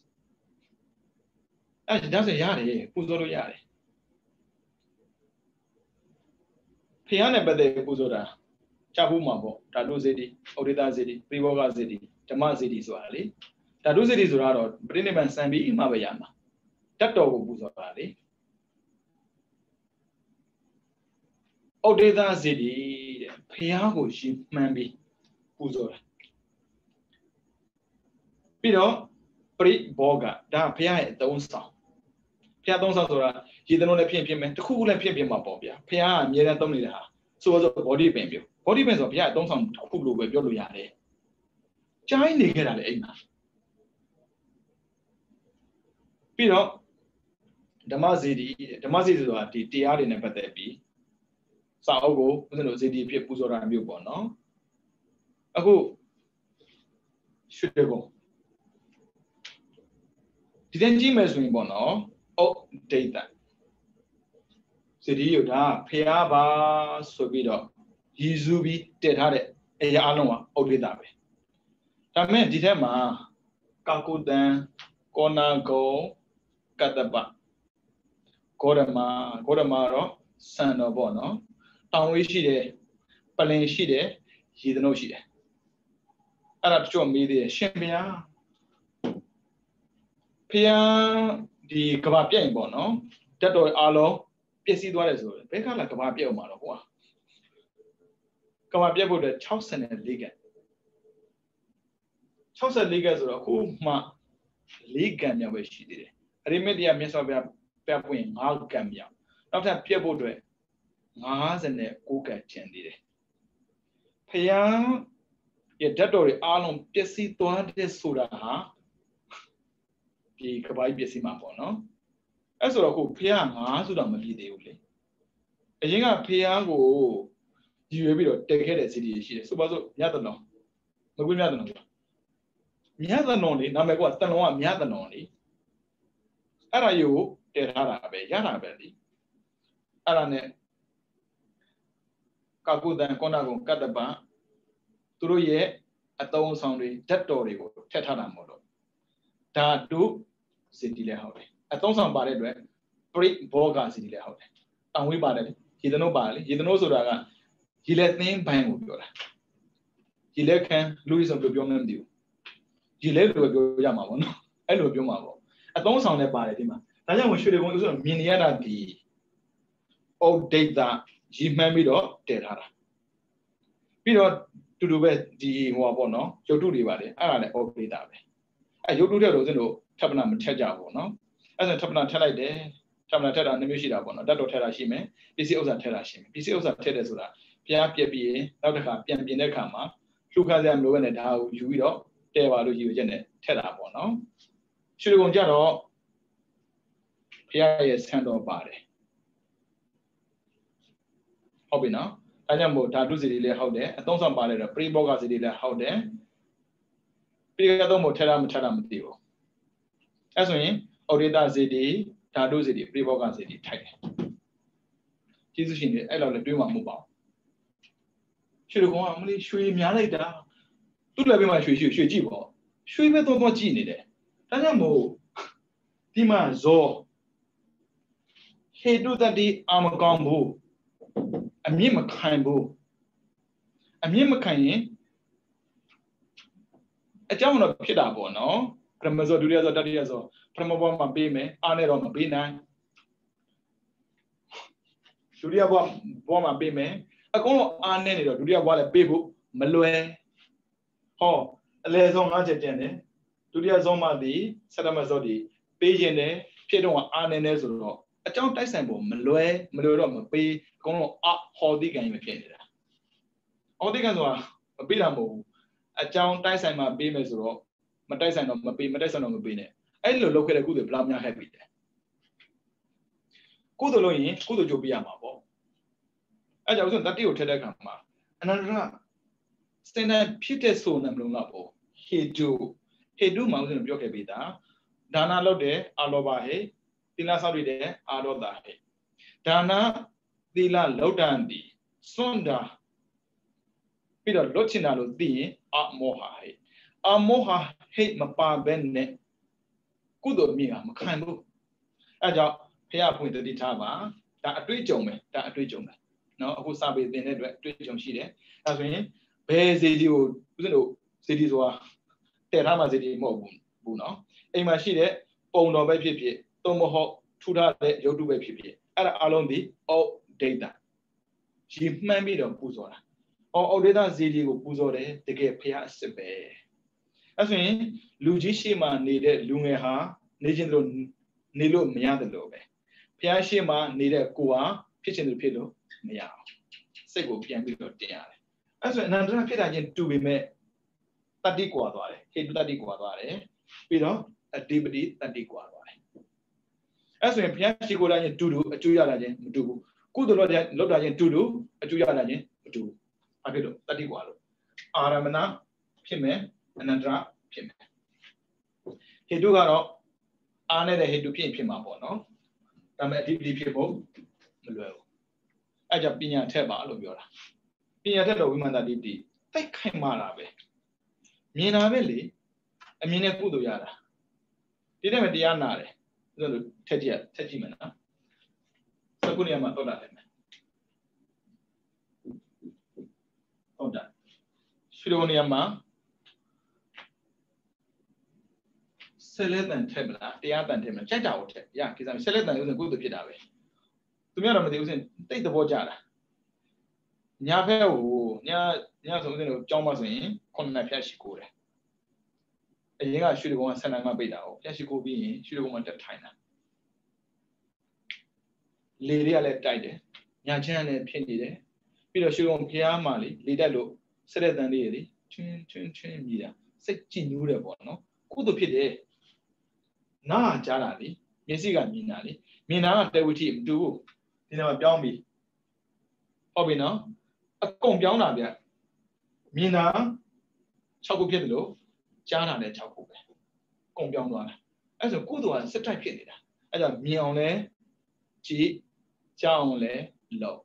အဲ့ဒါဆိုရတယ်ပူဇော်လို့ရတယ်ဖះနဲ့ပတ်သက်ပူဇော်တာချဖို့မှာပေါ့ဓာတုစေတီဩရိတစေတီပရိဘောဂစေတီဓမ္မစေတီဆိုတာလေဓာတုစေတီဆိုတာတော့ပြိဋိနိဗ္ဗာန်စံပြီးမှပဲရမှာတတ်တော်ကိုပူဇော်တာလေဩရိတစေတီတဲ့ဖះကိုရှင်းမှန်းပြီးပူဇော်တာပြီးတော့ပရိဘောဂဒါဖះရဲ့အသုံးဆောင်ဖះသုံးဆောင်ဆိုတာရေသလုံးလည်းဖြစ်ဖြစ်မယ်တစ်ခုခုလည်းဖြစ်ဖြစ်မှာပေါ့ဗျာဖះကအမြဲတမ်းသုံးနေတာဟာဆိုတော့ body pain ပြော body pain ဆိုတော့ဘုရားအသုံးဆောင်တစ်ခုလို့ပဲပြောလို့ရတယ်ကြိုင်းနေခဲ့တာလေအိမ်မှာပြီးတော့ဓမ္မစေတီဓမ္မစေတီဆိုတာဒီတရားတွေနဲ့ပတ်သက်ပြီးစာအုပ်ကိုဦးဇင်းတို့စေတီဖြစ်ပူဇော်တာမျိုးပေါ့နော်အခုရွှေကုံဒီတဲ့ကြည့်မယ်ဆိုရင်ပေါ့နော်ဩဒိဋ္ဌစေတီကိုဒါဖះပါဆိုပြီးတော့ရည်စူးပြီးတည်ထားတဲ့အရာအလုံးကဩဒိဋ္ဌပဲဒါပေမဲ့ဒီထက်မှာကာကုတံကောနာဂုံကတ္တပဂေါရမဂေါရမတော့စံတော်ပေါ့နော်တောင်ဝေးရှိတယ်ပလင်ရှိတယ်ရေသနုပ်ရှိတယ်အဲ့ဒါတချို့မေးသေးတယ်ရှင်ဘုရားဖះဒီကဘာပြည့်ရင်ပေါ့နော်တတ်တော်အားလုံးပျက်စီးသွားတယ်ဆိုတော့ဘယ်ကလာကဘာပြည့်အောင်မှာတော့ကွာကဘာပြည့်ဖို့အတွက်၆၄ကံ၆၄ကံဆိုတော့အခုမှ၄ကံမြောက်ပဲရှိသေးတယ်အရိမက်တရားမြတ်စွာဘုရားပြပွင့်၅ကံမြောက်နောက်ထပ်ပြည့်ဖို့အတွက်၅၉ကံကျန်သေးတယ်ဖះရဲ့ဓာတ်တော်တွေအားလုံးပျက်စီးသွားတဲ့ဆိုတာဟာဒီကဘာပျက်စီးမှာပေါ့နော်အဲ့ဆိုတော့ခုဖះငါးဆိုတာမပြည့်သေးဘူးလေအရင်ကဖះကိုရည်ရွယ်ပြီးတော့တက်ခဲ့တဲ့စီတီရှိတယ်ဆိုပါစို့မြတ်တလုံးမကွေးမြတ်တလုံးမြတ်တလုံးလေနာမည်ကတလုံးကမြတ်တလုံးလေအဲ့ဒါယူတည်ထားတာပဲရတာပဲလေအဲ့ဒါနဲ့ကာကုတံကောနာကုံကတ္တပသူတို့ရဲ့အသုံးဆောင်တွေဓာတ်တော်တွေကိုထည့်ထားတာမဟုတ်တော့ဓာတုစီတီလည်းဟုတ်တယ်အသုံးဆောင်ပါတဲ့အတွက်ပရိဘောဂစီတီလည်းဟုတ်တယ်တောင်ဝေးပါတယ်လေရေသနုပ်ပါတယ်လေရေသနုပ်ဆိုတာကရေလက်သင်းဘိုင်းကိုပြောတာရေလက်ခံလူကြီးဆိုပြောပြောမှမသိဘူးရေလက်လိုပြောရမှာပေါ့နော်အဲ့လိုပြောမှာပေါ့အသုံးဆောင်လည်းပါတယ်ဒီမှာဒါကြောင့်ရွှေတွေဘုံဆိုတော့မြင်နေရတာဒီဩဒိဋ္ဌရီမှန်းပြီးတော့တည်ထားတာပြီးတော့တူတူပဲဒီဟိုပါပေါ့နော်ရုပ်တုတွေပါတယ်အဲ့ဒါလည်းဩဒိဋ္ဌပဲအဲ့ရုပ်တုတဲ့လို့ဦးဇင်းတို့ထပ်ပနာမထက်ကြဘူးနော်အဲ့ဒါထပ်ပနာထက်လိုက်တယ်ထပ်ပနာထက်တာနှမျိုးရှိတာပေါ့နော်တတ်တော်ထက်တာရှိမယ်ပစ္စည်းဥစ္စာထက်တာရှိမယ်ပစ္စည်းဥစ္စာထက်တယ်ဆိုတာဘုရားပြက်ပြီးရင်နောက်တစ်ခါပြန်ပြင်တဲ့အခါမှာလှူခါစရာမလိုဘဲနဲ့ဒါကိုယူပြီးတော့တဲပါလို့ယူချက်နဲ့ထက်တာပေါ့နော်ရွှေကုံကြတော့ဘုရားရဲ့ဆံတော်ပါတယ်ဟုတ်ပြီနော်ဒါကြောင့်မို့ဓာတုစီတွေလည်းဟုတ်တယ်အသုံးဆောင်ပါလေတော့ပရိဘောဂစီတွေလည်းဟုတ်တယ်ပြီးတော့မို့ထက်တာမထက်တာမသိဘူးအဲဆိုရင်ဩရိတစီတွေဓာတုစီတွေပရိဘောဂစီတွေထိုက်တယ်ကျေးဇူးရှင်တွေအဲ့လောက်လည်းတွေးမှာမဟုတ်ပါဘူးရွှေကောင်ကမလေးရွှေများလိုက်တာသူ့လည်းပဲမှာရွှေရွှေရွှေကြည့်ပေါ့ရွှေပဲတော့တော့ကြည့်နေတယ်ဒါကြောင့်မို့ဒီမှာဇောဟေတုတတိအာမကောင်းဘူးအမြင့်မခံဘူးအမြင့်မခံရင်အကြောင်းတော့ဖြစ်တာပေါ့နော်ပရမဇောဒုတိယဇောတတိယဇောပရမဘောမှာပေးမယ်အားနဲ့တော့မပေးနိုင်ဒုတိယဘောဘောမှာပေးမယ်အကုန်လုံးအားနဲ့နေတော့ဒုတိယဘောလည်းပေးဖို့မလွယ်ဟောအလဲဆုံး၅ချက်ကျန်တယ်ဒုတိယဇောမှာဒီစတမဇောဒီပေးခြင်းတယ်ဖြစ်တော့အားနဲ့နေဆိုတော့အကြောင်းတိုက်ဆိုင်ဖို့မလွယ်မလွယ်တော့မပေးအကုန်လုံးအဟောတိကံကြီးမဖြစ်နေတာဟောတိကံဆိုတာမပေးတာမဟုတ်ဘူးအကြောင်းတိုက်ဆိုင်မှာပေးမယ်ဆိုတော့မတိုက်ဆိုင်တော့မပေးမတိုက်ဆိုင်တော့မပေးနဲ့အဲ့လိုလုပ်ခဲ့တဲ့ကုသိုလ်ဘယ်လောက်များဟဲ့ပြီလဲကုသိုလ်လို့ရင်ကုသိုလ်ကြိုးပေးရမှာပေါ့အဲကြောင့်ဆိုတတိကိုထက်တဲ့အခါမှာအနန္တရစင်တဲ့ဖြစ်တဲ့ဆိုနေမလို့တော့ပေါ့ဟေတုဟေတုမှာဦးဇင်းပြောခဲ့ပြီးသားဒါနလုပ်တယ်အာလောဘဟေသီလဆောက်တည်တယ်အာရောတာဟေဒါနသီလလောက်တန်သည်စွန့်တာပြီးတော့လွတ်ချင်တာလို့သိရင်အမောဟဟေအမောဟဟိမပါဘဲနဲ့ကုသိုလ်မြင်တာမခံဘူးအဲကြောင့်ဖះဖွင့်တတိထားပါဒါအတွေ့အကြုံပဲဒါအတွေ့အကြုံပဲเนาะအခုစာပေသင်တဲ့အတွက်အတွေ့အကြုံရှိတယ်အဲဆိုရင်ဘယ်ဇေဒီကိုဦးဇင်းတို့ဇေဒီဆိုတာတည်ထားမှဇေဒီမဟုတ်ဘူးဘူးเนาะအိမ်မှာရှိတဲ့ပုံတော်ပဲဖြစ်ဖြစ်သို့မဟုတ်ထူထားတဲ့ရုပ်တုပဲဖြစ်ဖြစ်အဲ့ဒါအလုံးဒီအောက်ဒိတ်တာရီမှန်းပြီးတော့ပူဇော်တာအော်အောက်ဒိတ်တာဇေဒီကိုပူဇော်တယ်တကယ်ဖះအစ်စ်ပဲအဲဆိုရင်လူကြီးရှိမှနေတဲ့လူငယ်ဟာနေခြင်းလို့နေလို့မရတယ်လို့ပဲဖះရှိမှနေတဲ့ကိုဟာဖြစ်ခြင်းလို့ဖြစ်လို့မရအောင်စိတ်ကိုပြန်ပြီးတော့တင်ရတယ်အဲဆိုရင်အနန္တရဖြစ်တာချင်းတူပေမဲ့တတ္တိကွာသွားတယ်ဟေတုတတ္တိကွာသွားတယ်ပြီးတော့အဓိပတိတတ္တိကွာသွားတယ်အဲဆိုရင်ဘုရားရှိခိုးတာချင်းတူတူအကျိုးရတာချင်းမတူဘူးကုသိုလ်လောက်လောက်တာချင်းတူတူအကျိုးရတာချင်းမတူဘူးဘာဖြစ်လို့တတ္တိကွာလို့အာရမဏဖြစ်မယ်အနန္တရဖြစ်မယ်ဟေတုကတော့အားနဲ့တဲ့ဟေတုဖြစ်ရင်ဖြစ်မှာပေါ့နော်ဒါပေမဲ့အဓိပတိဖြစ်ဖို့မလွယ်ဘူးအဲကြောင့်ပညာထက်ပါလို့ပြောတာပညာထက်တော့ဝိမာန်တတိတိတိုက်ခိုက်မှတာပဲမြင်တာပဲလေအမြင်နဲ့ကုသိုလ်ရတာဒီတဲ့မှာတရားနာတယ်ဆိုတော့ထက်ကြည့်ထက်ကြည့်မယ်နော်စကုနေရာမှာတော့တာတယ်မယ်ဟုတ်တာရှိတော်နေရာမှာဆယ်လက်တန်ထက်မလားတရားတန်ထက်မလားကြိုက်တာကိုထက်ရကိစ္စမရှိဆယ်လက်တန်ဥစဉ်ကုသိုလ်ဖြစ်တာပဲသူများတော့မသိဥစဉ်တိတ်သဘောကြတာညာဖက်ကိုညာညာဆိုဥစဉ်တို့ကြောင်းပါဆိုရင်ခုနှစ်ဖြတ်ရှိကိုတယ်အရင်ကရွှေတကုံကဆယ်နံမှပိတ်တာဟုတ်ဖြတ်ရှိကိုပြီးရင်ရွှေတကုံကတက်ထိုင်တာလေတွေကလည်းတိုက်တယ်ညာချမ်းလည်းဖြစ်နေတယ်ပြီးတော့ရွှေတကုံဖျားမှလေလေတက်လို့ဆက်တဲ့တန်လေးတွေချင်းချင်းချင်းမြည်တာစိတ်ကြည်ညိုးတယ်ပေါ့နော်ကုသိုလ်ဖြစ်တယ်နားကြားတာလေမျက်စိကမြင်တာလေမြင်တာကတေဝတိမတူဘူးဒီနေ့မှာပြောင်းပြီဟုတ်ပြီနော်အကုန်ပြောင်းတာဗျမြင်တာ၆ခုဖြစ်တယ်လို့ကြားတာလည်း၆ခုပဲအကုန်ပြောင်းသွားတာအဲ့ဆိုကုသိုလ်ကစက်တိုက်ဖြစ်နေတာအဲ့ကြောင့်မြင်အောင်လဲကြည့်ကြားအောင်လဲလုပ်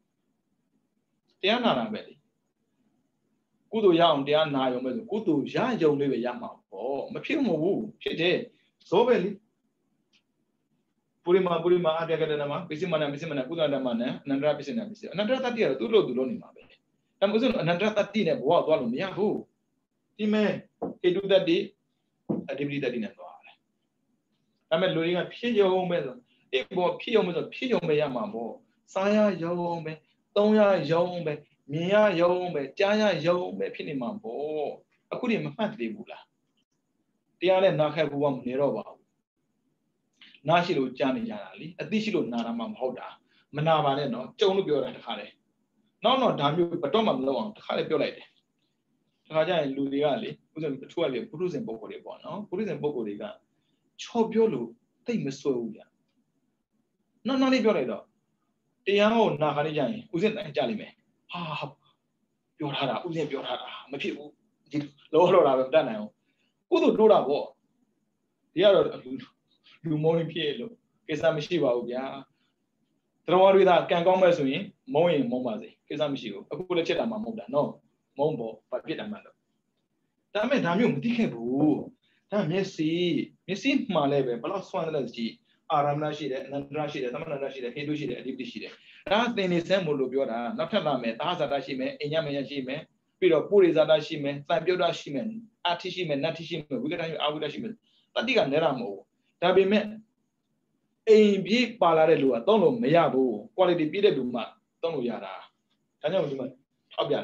တရားနာတာပဲလေကုသိုလ်ရအောင်တရားနာရုံပဲဆိုကုသိုလ်ရရုံလေးပဲရမှာပေါ့မဖြစ်မဘူးဖြစ်တယ်ဇောပဲလေပုရိမာပုရိမာအပြကတနာမှာပိစိမနာပိစိမနာကုသဓမ္မနဲ့အနန္တရပိစိနာပိစိအနန္တရတတ္တိကတော့သူ့လို့သူ့လို့နေမှာပဲဒါမှမဟုတ်အနန္တရတတ္တိနဲ့ဘဝသွားလို့မရဘူးဒီမဲ့ဟေတုတတ္တိအဓိပတိတတ္တိနဲ့သွားရတယ်ဒါမဲ့လူတွေကဖြစ်ရုံပဲဆိုအေးဘောဖြစ်ရုံပဲဆိုဖြစ်ရုံပဲရမှာပေါ့စားရရုံပဲသုံးရရုံပဲမြင်ရရုံပဲကြားရရုံပဲဖြစ်နေမှာပေါ့အခုဒီမမှတ်သေးဘူးလားတရားနဲ့နားခက်ဘူးကမနေတော့ပါဘူးနားရှိလို့ကြားနေကြတာလीအသိရှိလို့နားတာမှမဟုတ်တာမနာပါနဲ့နော်ကြုံလို့ပြောတာတခါလေနောက်တော့ဒါမျိုးဘတော့မှမလုပ်အောင်တခါလေပြောလိုက်တယ်တခါကျရင်လူတွေကလေဥစ္စာတချို့ကလေပုရုဇဉ်ပုဂ္ဂိုလ်တွေပေါ့နော်ပုရုဇဉ်ပုဂ္ဂိုလ်တွေကချော်ပြောလို့သိမဆွဲဘူးဗျနောက်နောက်လေးပြောလိုက်တော့တရားကိုနာခါလေးကြရင်ဥစဉ်တိုင်းကြလိမ့်မယ်ဟာပြောထားတာဥစဉ်ပြောထားတာမဖြစ်ဘူးဒီလောလောတာပဲမတတ်နိုင်ဘူးကုသိုလ်တိုးတာပေါ့ဒီကတော့လူမုန်းဖြစ်လို့ကိစ္စမရှိပါဘူးဗျာတော်တွေကကံကောင်းမဲ့ဆိုရင်မုန်းရင်မုန်းပါစေကိစ္စမရှိဘူးအခုလည်းချက်တာမှမဟုတ်တာနော်မုန်းပေါ့ဘာဖြစ်တာမှလို့ဒါမဲ့ဒါမျိုးမသိခဲ့ဘူးဒါမျက်စိမျက်စိမှလည်းပဲဘလောက်ဆွမ်းတယ်လဲကြည့်အာရမဏရှိတယ်အနန္တရရှိတယ်သမဏရရှိတယ်ဟေတုရှိတယ်အဓိပတိရှိတယ်ဒါသင်နေစမ်းမို့လို့ပြောတာနောက်ထပ်လာမယ်သာဇာတရှိမယ်အညမယရှိမယ်ပြီးတော့ပုရိဇာတရှိမယ်သံပြုတ်တရှိမယ်အာထိရှိမယ်နတ္ထိရှိမယ်ဝိကတရှိအာဝိကတရှိမယ်တတိကနဲတာမဟုတ်ဘူးဒါပေမဲ့အိမ်ပြည့်ပါလာတဲ့လူကသုံးလို့မရဘူး quality ပြည့်တဲ့လူမှသုံးလို့ရတာဒါကြောင့်ဒီမှာထောက်ပြတာ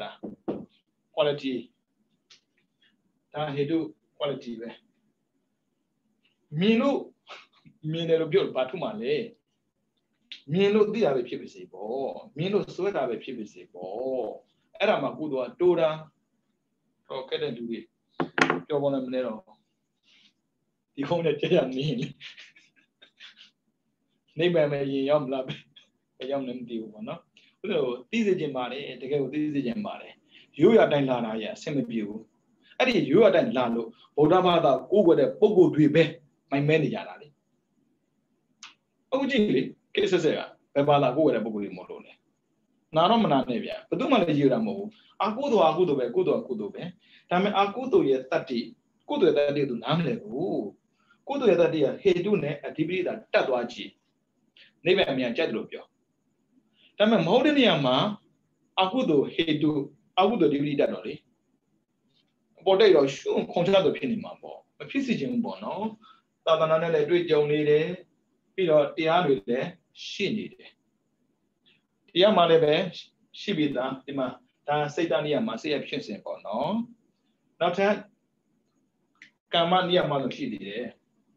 quality ဒါဟေတု quality ပဲမြင်လို့မြင်တယ်လို့ပြောဘာထုမှလဲမြင်လို့သိတာပဲဖြစ်ပါစေပေါ့မြင်လို့စွဲတာပဲဖြစ်ပါစေပေါ့အဲ့ဒါမှကုသိုလ်ကတိုးတာတော့ခဲ့တဲ့လူတွေပြောပေါ်လည်းမနေတော့ဒီခုံးနဲ့ကြရနေလေနေမယ်မရင်ရောက်မလားပဲရောက်နေမသိဘူးပေါ့နော် these Jimari, the girl these Jimari. You are done Lana, same view. I did you are done Lalo, Odamada, over the Pogo Dribe, my many Yanadi. Oh, Jimmy, cases there, Bebala, go at a Bogui Morone. Naromana Nevia, but do my Jiramo, Akudo, Akudo, Kudo, Kudobe, Tame Akudo yet thirty, Kudo that they do Namle, ooh, Kudo that they are Hedune, a Tibri that Tatuachi. Never me a Jadropio. Tame Modeniama, Akudo, Hedu, Akudo Tibri that only. Potato shoe, contract opinion, mambo, a physician bono, Tatanana do it only there, Peter, the other there, she needed. Yamalebe, Shibita, Dima, Ta Satania Masi absent for no. Not that Kamania Maloshi,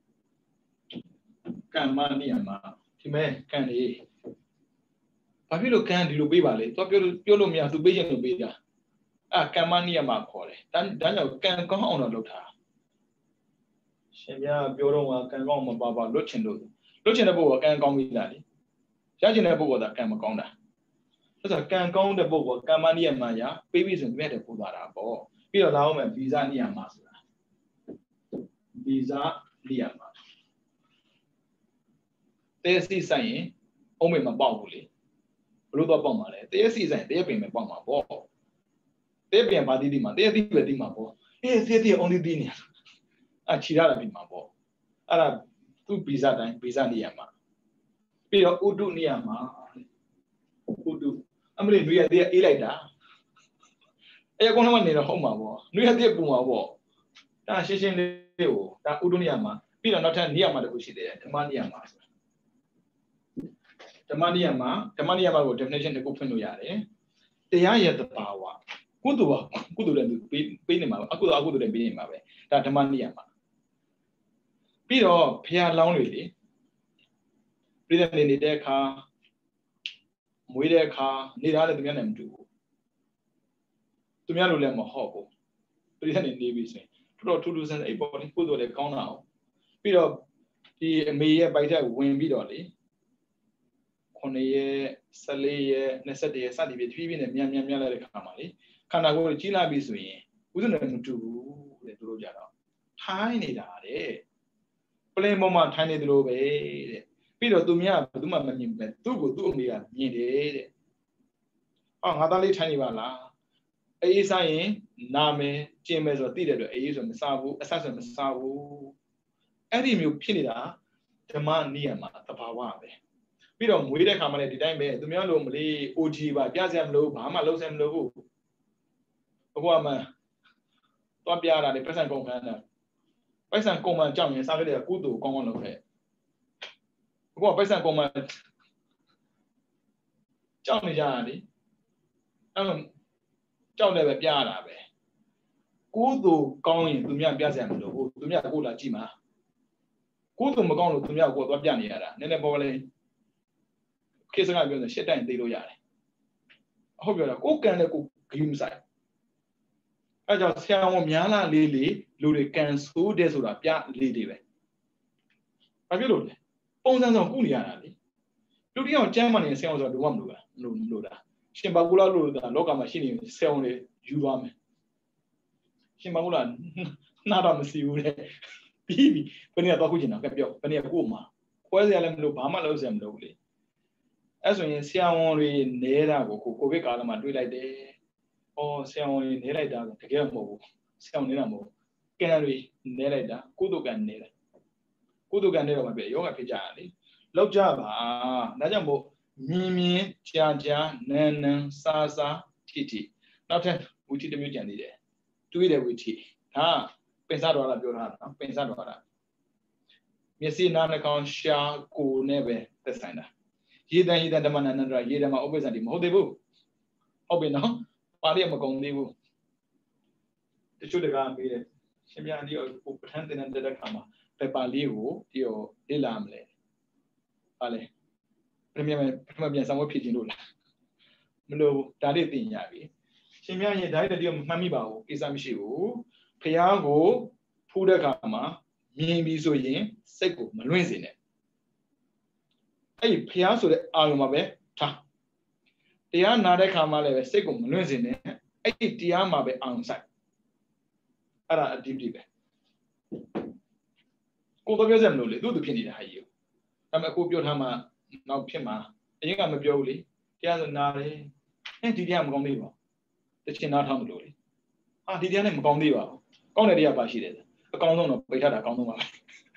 Kamania, Time, can he? Papilo can't do Bibale, Topio to be in Bida. Ah, Kamania Macole, then Daniel can come on a look. Shemia Bioro can go on Baba Lucindo. Lucinabo can come with Daddy. Judging a book that can come. So can count the book, Kamania Maya, babies and better put that up. Be allow me visa near master. Visa near. They see saying, Ome Mabawuli, Luda Bomale, they see saying they bring me Bama ball. They be a body demand, they be with him ball. Yes, they only dinner. A chirada in my ball. Arab two pizza and pizza near ma. Be a Udu near ma. Udu. I'm going to be a Elida. I go on in a home war. We have the Buma war. That she said, that Uduniama, Peter not a near mother, she did, the Maniama. The Maniama, the Maniama definition to open Yare. They are yet the power. Good to good to be him. I could I could be him away. That the Maniama. Peter, Pierre lonely. Peter in the car. With a car, need other than them do. To me, I don't let my hobble. Pretend in Navy say, two thousand eight body put the count now. Peter, the mayor by that win bidolly. Coney, Sally, Necessity, Sunday between and Miam Yamala Kamali. Can I go to Gila Bisway? Wouldn't them do the Drojara? Tiny daddy. Play moment, tiny drove. Peter to me, do my name, two good to me, needed. Oh, Hadali Tanivala. A sign, Name, James or Theatre, a use of Masavu, assassin Masavu. Any mu Pinida, the man near Matapawabe. Peter, we don't come at the time, the Mialo, O G, by Gazam low, Bama lows and low. Obama, Topiara, the present commander. Present command, Jam, and Saturday, a good to come on of it. What person command? Johnny Johnny. Um, John never piano. Good to going to me and Biazam, to me a good Jima. Good to Magon to me a good Pianiera, Nenebole. Kissing I will shit and Dido Yard. I hope you're a cook and a cook inside. I just hear Miana Lily, Ludi can so desolate Pia Lady. Have you looked? Ponzan of Kuliani. Looking on Germany sounds of the one Luda. Shimbabula Luda, local machine, selling you ramen. Shimbabula, not on the sea. Baby, when you're talking about when you're Guma. Where's the Alam Lubama loves them lowly? As when you see only Nera or Cocovic Madrid like day, or say only Nera, the Germo, Sound Namo, Canary, Nera, Kudugan Nera. Kudugan Nera, Yoga Pijali. Love Java, Najambo, Mimi, Jaja, Nan, Sasa, Titi. Not that we did the mutant there. Do it with tea. Ah, Pensadora Biorana, Pensadora. You see, none account shall go never the signer. He then he then the man and he them always at him. How they will? How be now? Pariam Condivu. The should have been it. Shemiani or pretending under the camera. Peppa Liu, your Ilamle. Ale. Premier Premier somewhat pigeon. No, that is the Yavi. Shemiani died at your Mamibao, is I'm sure. Piago, Pudakama, Mimi so yin, Seko, Maluins in it. Hey, Piazzo the Alumabe, ta. တရားနာတဲ့ခါမှလည်းပဲစိတ်ကိုမလွင့်စေနဲ့အဲ့ဒီတရားမှာပဲအောင်ဆိုင်အဲ့ဒါအဓိပတိပဲကိုတော့ပြောစရာမလိုလေသူ့သူဖြစ်နေတာဟာကြီးဒါပေမဲ့ကိုပြောထားမှနောက်ဖြစ်မှာအရင်ကမပြောဘူးလေတရားဆိုနာတယ်အဲဒီတရားမကောင်းသေးပါဘူးတချင်နားထောင်မလို့လေဟာဒီတရားနဲ့မကောင်းသေးပါဘူးကောင်းတဲ့တရားပါရှိတယ်အကောင်းဆုံးတော့ပိတ်ထားတာအကောင်းဆုံးပါပဲ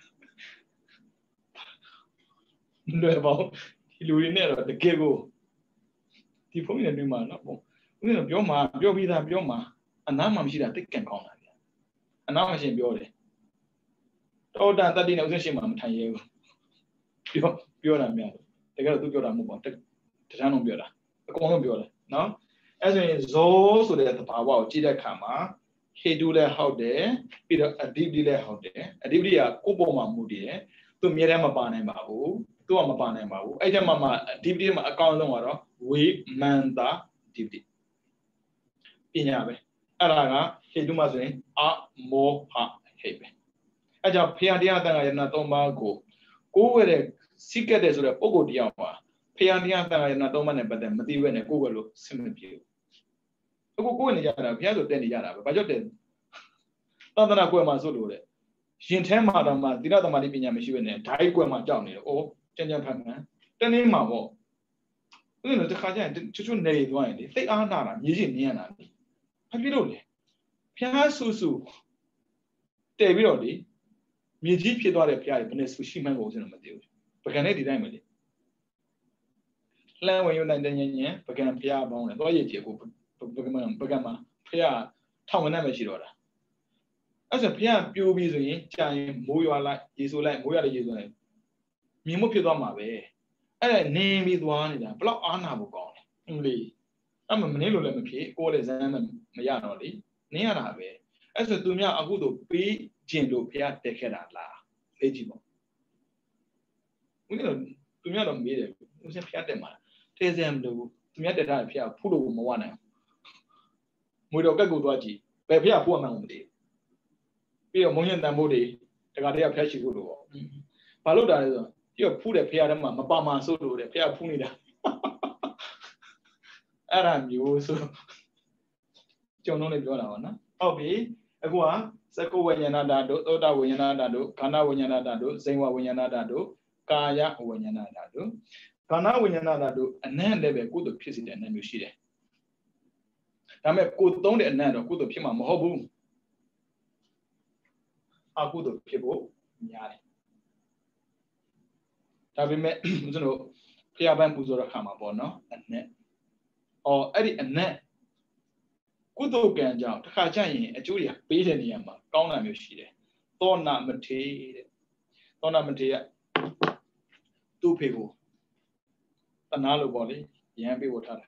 လွယ်ပါဒီလူတွေနဲ့တော့တကယ်ကိုဒီဖုန်းနဲ့တွေ့မှာနော်ဘုန်းဦးကပြောမှာပြောပြီးသားပြောမှာအနားမှမရှိတာတိတ်ကန်ကောင်းတာဗျာအနားမှရှင်ပြောတယ်တော်တန်တတိနဲ့ဥစ္စာရှင်မှမထိုင်ရဲဘူးပြောပြောတာများတကယ်တော့သူပြောတာမဟုတ်ပါဘူးတခြားလုံးပြောတာအကုန်လုံးပြောတယ်နော်အဲ့ဆိုရင်ဇောဆိုတဲ့သဘာဝကိုကြည့်တဲ့အခါမှာဟေတုလည်းဟုတ်တယ်ပြီးတော့အဓိပတိလည်းဟုတ်တယ်အဓိပတိကကိုယ့်ပုံမှာမူတည်တယ်သူအမြဲတမ်းမပါနိုင်ပါဘူးသူကမပါနိုင်ပါဘူးအဲ့ချက်မှမှအဓိပတိမှာအကောင်းဆုံးကတော့ဝေမန္တာအဓိပတိပညာပဲအဲ့ဒါကဟေတုမှာဆိုရင်အမောဟဟေပဲအဲ့ကြောင့်ဖရာတရားတန်ခါရဏသုံးပါးကိုကိုယ်ဝဲတဲ့စိတ်ကတဲ့ဆိုတဲ့ပုံကိုတရားမှာဖရာတရားတန်ခါရဏသုံးပါးနဲ့ပတ်သက်မသိဘဲနဲ့ကိုယ်ဝဲလို့ဆင်မပြေဘူးအခုကိုယ်နေကြတာဘုရားဆိုတက်နေကြတာပဲဘာကြောင့်တက်သန္တနာကွယ်မှာဆိုလို့တဲ့ရင်ထဲမှာတော့မှသီလသမာဓိပညာမရှိဘဲနဲ့ဓာတ်ကွယ်မှာကြောက်နေတယ်အိုးကြံကြံဖန်ဖန်တနေ့မှာပေါ့ဥစဉ်တော့တစ်ခါကျရင်ချွတ်ချွတ်နေသွားရင်လေသိအားနာတာမြေကြီးမြင်ရတာလေဘာဖြစ်လို့လဲဘုရားဆူဆူတဲပြီးတော့လေမြေကြီးဖြစ်သွားတဲ့ဘုရားကြီးဘယ်နဲ့ဆူရှိမှန်းကိုဥစဉ်တော့မသိဘူးပကံနဲ့ဒီတိုင်းပဲလေလမ်းဝင်ရုံနဲ့တည်းညင်ညင်ပကံဘုရားပေါင်းတယ်သွားရည်ကြီးကိုပကံပကံမှာဘုရားထောင်မနဲ့မရှိတော့တာအဲ့ဆိုဘုရားပြိုးပြီးဆိုရင်ကြာရင်မိုးရွာလိုက်ရေဆိုလိုက်မိုးရွာလိုက်ရေဆိုလိုက်မြင်မှုဖြစ်သွားမှာပဲအဲ့ဒါနင်းပြီးသွားနေတာဘလောက်အားနာဖို့ကောင်းလဲအင်းလေအဲ့မမနေလို့လည်းမဖြစ်ကိုယ်လည်းဇမ်းမရတော့လေနင်းရတာပဲအဲ့ဆိုသူများအခုတို့ပေးခြင်းလို့ဘုရားတက်ခဲ့တာလားလေ့ကြည့်ပေါ့ဦးကတော့သူများတော့မေးတယ်ဦးစင်ဘုရားတက်မှာတဲစမ်းမလို့သူများတက်တာဘုရားဖုလို့မဝနိုင်မွေတော်ကက်ကိုသွားကြည့်ဘယ်ဘုရားဖုရမှန်းမသိပြီးတော့မုံရင်တန်ဖို့တွေတခါတည်းဖျက်ရှိဖို့လို့ပေါ့ဘာလို့တာလဲဆိုတော့ပြီးတော့ဖူးတယ်ဖះထဲမှာမပါမှာဆိုလို့တယ်ဖះဖူးနေတာအဲ့ဒါမျိုးဆိုကြုံလုံးလေးပြောတာပါနော်ဟုတ်ပြီအခုကသက္ကဝိညာဏဓာတ်တို့သောတာဝိညာဏဓာတ်တို့ခန္ဓာဝိညာဏဓာတ်တို့ဇိဝဝိညာဏဓာတ်တို့ကာယဝိညာဏဓာတ်တို့ခန္ဓာဝိညာဏဓာတ်တို့အနံ့လည်းပဲကုသိုလ်ဖြစ်စေတဲ့အနံ့မျိုးရှိတယ်ဒါပေမဲ့ကိုယ်သုံးတဲ့အနံ့တော့ကုသိုလ်ဖြစ်မှာမဟုတ်ဘူးအကုသိုလ်ဖြစ်ဖို့များတယ်ဒါပေမဲ့ဦးဇင်းတို့ဖျားပန်းပူဇော်တဲ့ခါမှာပေါ့နော်အနက်အော်အဲ့ဒီအနက်ကုသိုလ်ကံကြောင့်တစ်ခါကျရင်အကျိုးတွေပေးတဲ့နေရာမှာကောင်းတာမျိုးရှိတယ်သောနာမထေတဲ့သောနာမထေကသူ့ဖေကိုတနာလို့ပေါ့လေရဟန်းပေးဖို့ထားတာ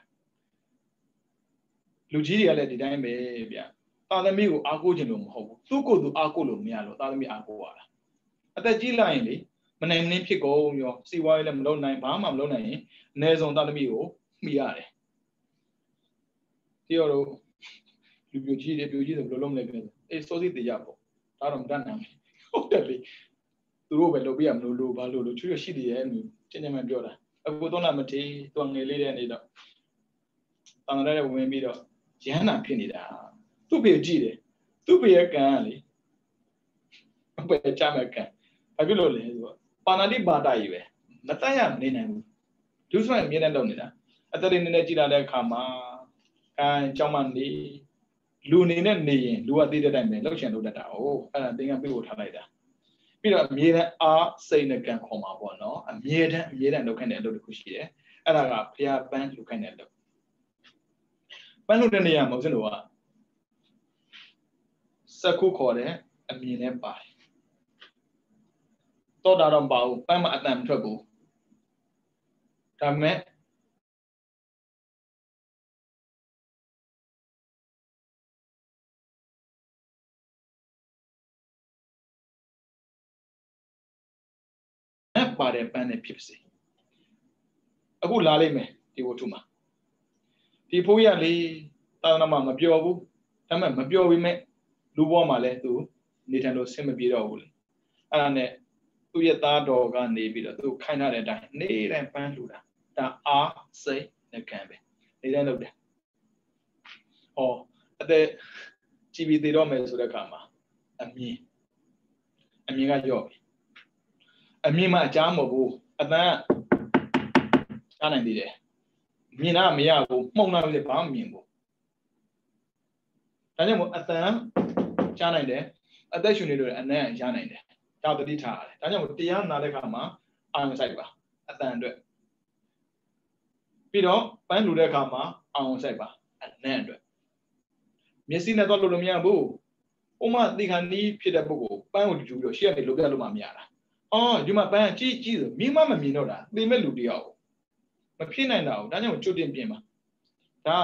လူကြီးတွေကလည်းဒီတိုင်းပဲဗျသာသမီကိုအားကိုးခြင်းလို့မဟုတ်ဘူးသူ့ကိုယ်သူအားကိုးလို့မရလို့သာသမီအားကိုးရတာအသက်ကြီးလာရင်လေမနိုင်နှင်းဖြစ်ကုန်ရောစီဝါရေးလည်းမလုပ်နိုင်ဘာမှမလုပ်နိုင်ရင်အနည်းဆုံးသာသမီကိုမိရတယ်ဒီတော့လူပြိုကြီးတွေပြိုကြီးတွေဘယ်လိုလုပ်မလဲပြောအေးစောစီတရားပေါ့ဒါတော့မတတ်နိုင်ဘူးဟုတ်တယ်လေသူတို့ပဲလုပ်ပြရမလို့လို့ဘာလို့လို့ချွေးရရှိတယ်ရဲ့မျိုးကျင်းကျမှပြောတာအခုတော့မထေသူငယ်လေးတဲ့နေတော့တန်တဲ့ဝင်ပြီးတော့ရဟန္တာဖြစ်နေတာသူ့ပေကြည့်တယ်သူ့ပေရဲ့ကံကလေဘယ်ချမဲ့ကံဘာဖြစ်လို့လဲဆိုတော့ပါဏာတိပါဒကြီးပဲမတတ်ရမနေနိုင်ဘူးဒုစရိုက်အမြဲတမ်းလုပ်နေတာအတ္တရင်းနဲ့ကြည်လာတဲ့အခါမှာအဲကြောင့်မှနေလူအနေနဲ့နေရင်လူကသိတဲ့တိုင်းပဲလှုပ်ချင်လုပ်တတ်တာ哦အဲ့ဒါသင်္ကန်းပြေဖို့ထားလိုက်တာပြီးတော့အမြဲတမ်းအားစိတ်နဲ့ကံခေါ်မှာပေါ့နော်အမြဲတမ်းအမြဲတမ်းလုပ်ခိုင်းတဲ့အလုပ်တစ်ခုရှိတယ်အဲ့ဒါကဘုရားပန်းလုပ်ခိုင်းတဲ့အလုပ်ပန်းလုပ်တဲ့နေရာမှာဦးဇင်းတို့ကစက္ခုခေါ်တဲ့အမြင်နဲ့ပါတယ်တော့တာတော့မပါဘူးပန်းမအတန်မထွက်ဘူးဒါပေမဲ့ပါတယ်ပန်းနဲ့ဖြစ်စေအခုလာလိမ့်မယ်ဒီဝတ္ထုမှာဒီဖိုးရလေးသာသနာမှာမပြောဘူးဒါပေမဲ့မပြောပြီးမဲ့လူဘဝမှာလည်းသူနေထိုင်လို့ဆင်မပြေတော့ဘူးလေအဲ့ဒါနဲ့သူ့ရဲ့သားတော်ကနေပြီးတော့သူခိုင်းထားတဲ့အတိုင်းနေ့တိုင်းပန်းလှူတာဒါအားစိတ်နဲ့ကံပဲတနေတဲ့လုပ်တယ်ဟောအသက်ကြည်ပြီးသေးတော့မယ်ဆိုတဲ့အခါမှာအမြင်အမြင်ကကြော့ပြီအမြင်မှအကြားမဟုတ်ဘူးအတန်ကြားနိုင်သေးတယ်မြင်တာမရဘူးမှုံလာလို့ဘာမှမမြင်ဘူးဒါကြောင့်မို့အတန်ကြားနိုင်တယ်အသက်ရှူနေလို့အနံ့ရနိုင်တယ်ဒါတတိထားရတယ်ဒါကြောင့်မို့တရားနာတဲ့အခါမှာအာရုံစိုက်ပါအတန်အတွက်ပြီးတော့ပန်းလူတဲ့အခါမှာအာရုံစိုက်ပါအနံ့အတွက်မျက်စိနဲ့တော့လို့မရဘူးဥမာဒီခါနီးဖြစ်တဲ့ပုဂ္ဂိုလ်ပန်းကိုယူပြီးတော့ရှေ့ကနေလုပ်ပြလို့မှမရတာအော်ဒီမှာပန်းကြီးကြီးဆိုမြင်မှမမြင်တော့တာသိမဲ့လူတယောက်မဖြစ်နိုင်တာဘူးဒါကြောင့်ကျွတ်တင်ပြင်ပါဒါ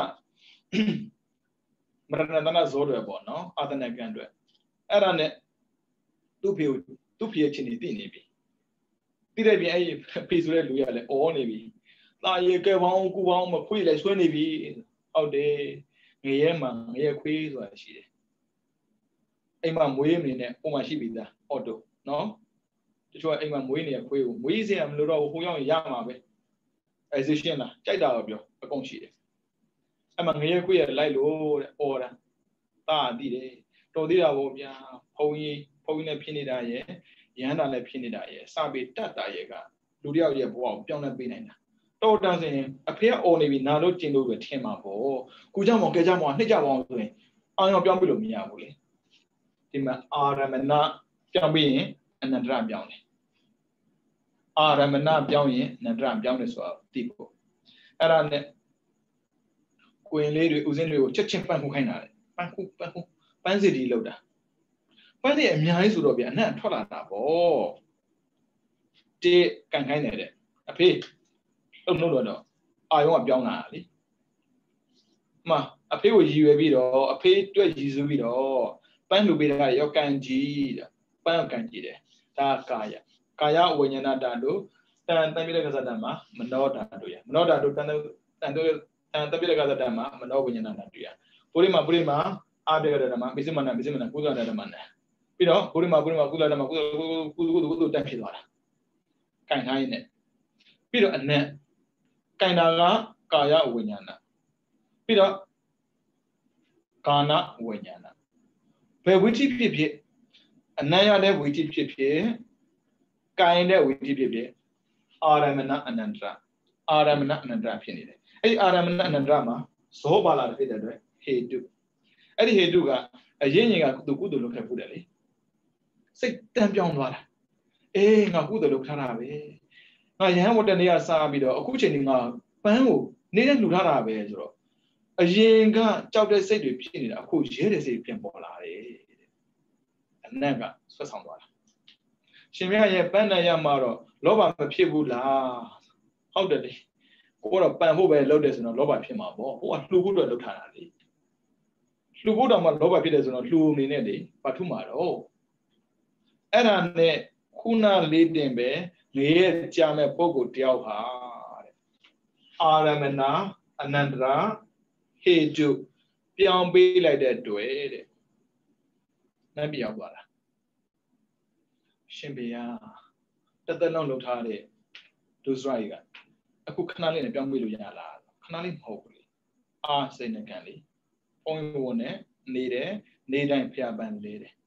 မရဏတနာဇောတွေပေါ့နော်အာသနကံအတွက်အဲ့ဒါနဲ့သူ့ဖေကိုသူ့ဖေရဲ့ချင်းနေတည်နေပြီတည်တဲ့ပြင်အဲ့ဖေဆိုတဲ့လူရလဲအော်နေပြီတာရေကဲပေါင်းကူပေါင်းမခွေးလဲဆွဲနေပြီဟုတ်တယ်ငရဲမှာငရဲခွေးဆိုတာရှိတယ်အိမ်မှာမွေးနေနဲ့ပုံမှန်ရှိပြီသားအော်တိုနော်တချို့အိမ်မှာမွေးနေတဲ့ခွေးကိုမွေးစရာမလိုတော့ဘူးဟိုရောက်ရမှာပဲအဲဇီရှင်လားကြိုက်တာတော့ပြောအကုန်ရှိတယ်အဲ့မှာငရဲခွေးရလိုက်လို့တဲ့အော်တာတာတည်တယ်တော်သေးတာဗောဗျာဖုံကြီးဖုံကြီးနဲ့ဖြစ်နေတာရဲ့ရဟန္တာနဲ့ဖြစ်နေတာရဲ့စပေတတ်တာရဲ့ကလူတယောက်ရဲ့ဘဝကိုပြောင်းလဲပေးနိုင်တာတော်တန်စင်အဖေကအော်နေပြီနာလို့ကျင်လို့ပဲထင်မှာပေါ့ကိုကြောင့်မောင်ကဲကြောင့်မောင်နှစ်ကြပါအောင်ဆိုရင်အာရုံပြောင်းပြီးလို့မရဘူးလေဒီမှာအာရမဏပြောင်းပြီးရင်အနန္တရပြောင်းတယ်အာရမဏပြောင်းရင်အနန္တရပြောင်းတယ်ဆိုတာသိဖို့အဲ့ဒါနဲ့ကိုရင်လေးတွေဦးစင်းတွေကိုချက်ချင်းပန့်ခုခိုင်းတာလေပန့်ခုပန့်ခုပန်းစီတီလောက်တာပန်းစီအများကြီးဆိုတော့ဗျအနံ့ထွက်လာတာပေါ့တေးကန်ခိုင်းတယ်တဲ့အဖေလှုပ်လှုပ်တော့အာယုံကပြောင်းလာတာလေမှအဖေကိုရည်ရွယ်ပြီးတော့အဖေတွေ့ရည်စူးပြီးတော့ပန်းလူပေးတာရောကန်ကြီးတဲ့ပန်းကန်ကြီးတယ်ဒါကာယကာယဝိညာဏတန်တို့တန်တန်ပြိလကသတ္တမှာမနောတန်တို့ရမနောတန်တို့တန်တန်တို့တန်တပြိလကသတ္တမှာမနောဝိညာဏတန်တို့ရပုရိမပုရိမအာဘေကဓမ္မပိစမနာပိစမနာကုသဓမ္မနာပြီးတော့ပုရိမပုရိမကုသဓမ္မကုသကုသကုသကုသတက်ဖြစ်သွားတာကန်ခိုင်းနေပြီးတော့အနံ့ကန်တာကကာယဝိညာဏပြီးတော့ကာနဝိညာဏဘယ်ဝိတိဖြစ်ဖြစ်အနံ့ရတဲ့ဝိတိဖြစ်ဖြစ်ကိုင်တဲ့ဝိတိဖြစ်ဖြစ်အာရမဏအနန္တရအာရမဏအနန္တရဖြစ်နေတယ်အဲ့ဒီအာရမဏအနန္တရမှာဇောပါလာဖြစ်တဲ့အတွက်ဟေတုအဲ့ဒီဟေတုကအရင်ရင်ကသူကုသိုလ်လုပ်ခဲ့ဖို့တယ်လေစိတ်တန်ပြောင်းသွားတာအေးငါကုသိုလ်လုပ်ထားတာပဲငါရဟန်းဝတ္တနေရစားပြီးတော့အခုချိန်ဒီငါပန်းကိုနေတဲ့လှူထားတာပဲဆိုတော့အရင်ကကြောက်တဲ့စိတ်တွေဖြစ်နေတာအခုရဲတဲ့စိတ်ပြန်ပေါ်လာတယ်အနတ်ကဆွတ်ဆောင်သွားတာရှင်မြတ်ရဲ့ပန်းတန်ရမှာတော့လောဘမဖြစ်ဘူးလားဟုတ်တယ်လေကိုကတော့ပန်ဖို့ပဲလုပ်တယ်ဆိုတော့လောဘဖြစ်မှာပေါ့ဟိုကလှူဖို့တော့လုပ်ထားတာလေလှူဖို့တော့မှလောဘဖြစ်တယ်ဆိုတော့လှူနေနဲ့လေဘာထုမှာတော့အဲ့ဒါနဲ့ခုနလေးတင်ပဲငရဲကြာမဲ့ပုဂ္ဂိုလ်တယောက်ဟာတဲ့အာရမဏအနန္တရာဟေတုပြောင်းပေးလိုက်တဲ့တွေ့တဲ့နတ်ပြောင်းသွားတာရှင်ဘုရားတသက်လုံးလုပ်ထားတဲ့ဒုစရိုက်ကအခုခဏလေးနဲ့ပြောင်းပေးလို့ရလားခဏလေးမဟုတ်ဘူးလေအာစိတ်နဲ့ကံလေးဘုံဘုံနဲ့နေတယ်နေတိုင်းဖျားပန်းလေးတယ်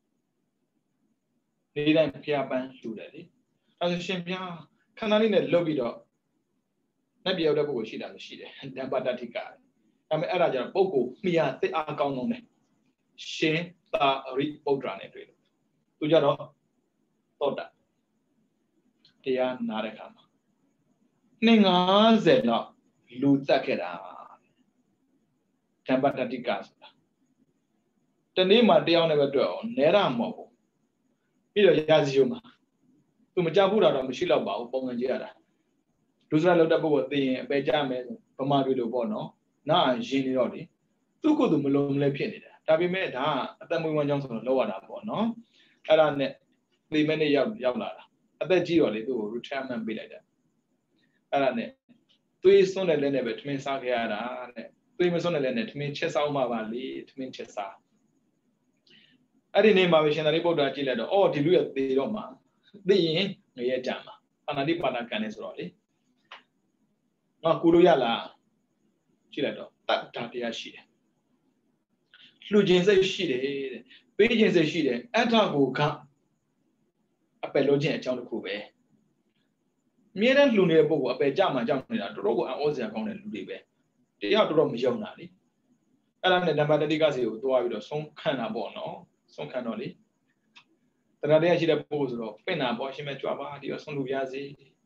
နေတိုင်းဖျားပန်းလှူတယ်လေအဲဆိုရှင်ဘုရားခဏလေးနဲ့လုပ်ပြီးတော့နတ်ပြောင်းတဲ့ပုဂ္ဂိုလ်ရှိတာလို့ရှိတယ်ဓမ္မတတိကဒါပေမဲ့အဲ့ဒါကြတော့ပုဂ္ဂိုလ်မိရသိအားကောင်းဆုံးတယ်ရှင်သာရိပုတ္တရာနဲ့တွေ့လို့သူကြတော့သောတာတရားနာတဲ့အခါမှာနှစ်ငါးဆယ်လောက်လူသက်ခဲ့တာဓမ္မတတိကဆိုတာတနေ့မှတရားနဲ့ပဲတွေ့အောင်နဲရမဟုတ်ဘူးပြီးတော့ရာဇီယုံမှာသူမကြောက်ဘူးတော့မရှိတော့ပါဘူးပုံစံကြည့်ရတာဒုစရလောက်တဲ့ပုဂ္ဂိုလ်သိရင်အပေကြမယ်ဗမာပြည်လိုပေါ့နော်နားရင်နေတော့လေသူ့ကိုယ်သူမလုံးမလဲဖြစ်နေတာဒါပေမဲ့ဒါအသက်မွေးဝမ်းကြောင်းဆိုတော့လောက်ရတာပေါ့နော်အဲ့ဒါနဲ့သိမဲ့နဲ့ရောက်ရောက်လာတာအသက်ကြီးတော့လေသူ့ကို retirement ပေးလိုက်တာအဲ့ဒါနဲ့သွေးစွန်းတဲ့လက်နဲ့ပဲထမင်းစားခဲ့ရတာတဲ့သွေးမစွန်းတဲ့လက်နဲ့ထမင်းချက်စားမှပါလေထမင်းချက်စားအဲ့ဒီနေ့မှာပဲရှင်သာရိပုတ္တရာကြည့်လိုက်တော့အော်ဒီလူရသေးတော့မှသိရင်ငရဲကြမှာအာနာတိပါဏကံနဲ့ဆိုတော့လေငါကူလို့ရလားကြည့်လိုက်တော့တတ်တာတရားရှိတယ်လှူခြင်းစိတ်ရှိတယ်တဲ့ပေးခြင်းစိတ်ရှိတယ်အထကိုကအပယ်လို့ခြင်းအကြောင်းတစ်ခုပဲအမြဲတမ်းလှူနေတဲ့ပုဂ္ဂိုလ်အပယ်ကြမှာကြောက်နေတာတော်တော်ကိုအံ့ဩစရာကောင်းတဲ့လူတွေပဲတရားတော်တော်မယုံတာလေအဲ့ဒါနဲ့နံပါတ်တတိကစီကိုတွားပြီးတော့ဆုံးခံတာပေါ့နော်ဆုံးခံတော့လေတရားတရားရှိတဲ့ပုဂ္ဂိုလ်ဆိုတော့ပင့်တာပေါ့ရှင်မဲ့ကြွပါဒီတော့ဆုံးလူပြစီ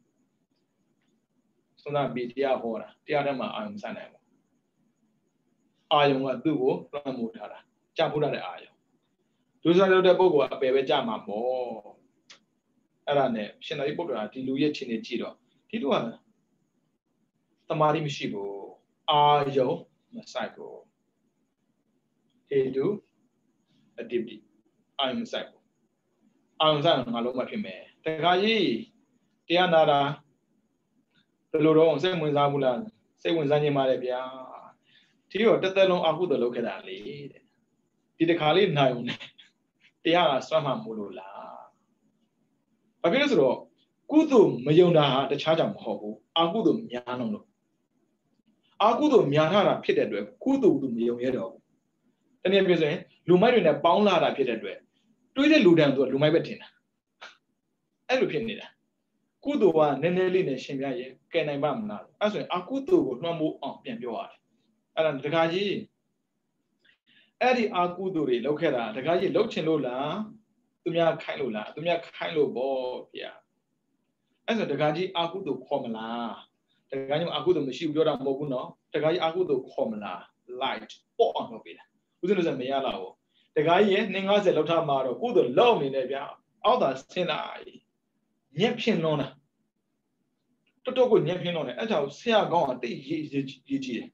ဆုံးတာပြီးတရားဟောတာတရားထဲမှာအာယုံစနိုင်ပေါ့အာယုံကသူ့ကိုလွှမ်းမိုးထားတာကြာဖို့တဲ့အာယုံဒုစရလုပ်တဲ့ပုဂ္ဂိုလ်ကအပယ်ပဲကြာမှာပေါ့အဲ့ဒါနဲ့ရှင်သာရိပုတ္တရာဒီလူရဲ့ချင်းနေကြည့်တော့ဒီလူကတမာတိမရှိဘူးအာယုံမဆိုင်ဘူးဟေတုအတ္တိအာယုံမဆိုင်ဘူးအာယုံဆိုင်ငါလုံးမဖြစ်မယ်တခါကြီးတရားနာတာဘယ်လိုတော့စိတ်ဝင်စားဘူးလားစိတ်ဝင်စားခြင်းပါတယ်ဗျာဒီတော့တစ်သက်လုံးအဟုတလုပ်ခဲ့တာလေတဲ့ဒီတခါလေးနိုင်ုံနဲ့တရားကစွမ်းမှမို့လို့လားဘာဖြစ်လို့ဆိုတော့ကုသိုလ်မယုံတာဟာတခြားကြောင့်မဟုတ်ဘူးအကုသိုလ်များလုံးလို့အကုသိုလ်များထားတာဖြစ်တဲ့အတွက်ကုသိုလ်သူမယုံရတော့ဘူးတနည်းပြောဆိုရင်လူမိုက်တွေနဲ့ပေါင်းလာတာဖြစ်တဲ့အတွက်တွေးတဲ့လူတန်းသူကလူမိုက်ပဲထင်တာအဲ့လိုဖြစ်နေတာကုသိုလ်ကနည်းနည်းလေးနဲ့ရှင်ပြရဲ့ကဲနိုင်ပါမလားအဲ့ဆိုရင်အကုသိုလ်ကိုလွှမ်းမိုးအောင်ပြန်ပြောရတယ်အဲ့ဒါတခါကြီးအဲ့ဒီအကုသိုလ်တွေလောက်ခဲ့တာတခါကြီးလှုပ်ချင်လို့လားသူများခိုင်းလို့လားသူများခိုင်းလို့ပေါ့ဗျာအဲ့ဆိုတခါကြီးအကုသိုလ်ခေါ်မလားတခါကြီးအကုသိုလ်မရှိဘူးပြောတာမဟုတ်ဘူးနော်တခါကြီးအကုသိုလ်ခေါ်မလား light ပေါ့အောင်လုပ်ပေးတာဦးဇင်းတို့စမရလာဘူးတခါကြီးရဲ့နှစ်၅၀လောက်ထားမှာတော့ကုသိုလ်လောက်နေတယ်ဗျာအောက်သာဆင်းလာညက်ဖြစ်လွန်းတာတော်တော်ကိုညက်ဖြစ်လွန်းတယ်အဲ့ကြောင့်ဆရာကောင်းကတိတ်ရေးရေးကြီးတယ်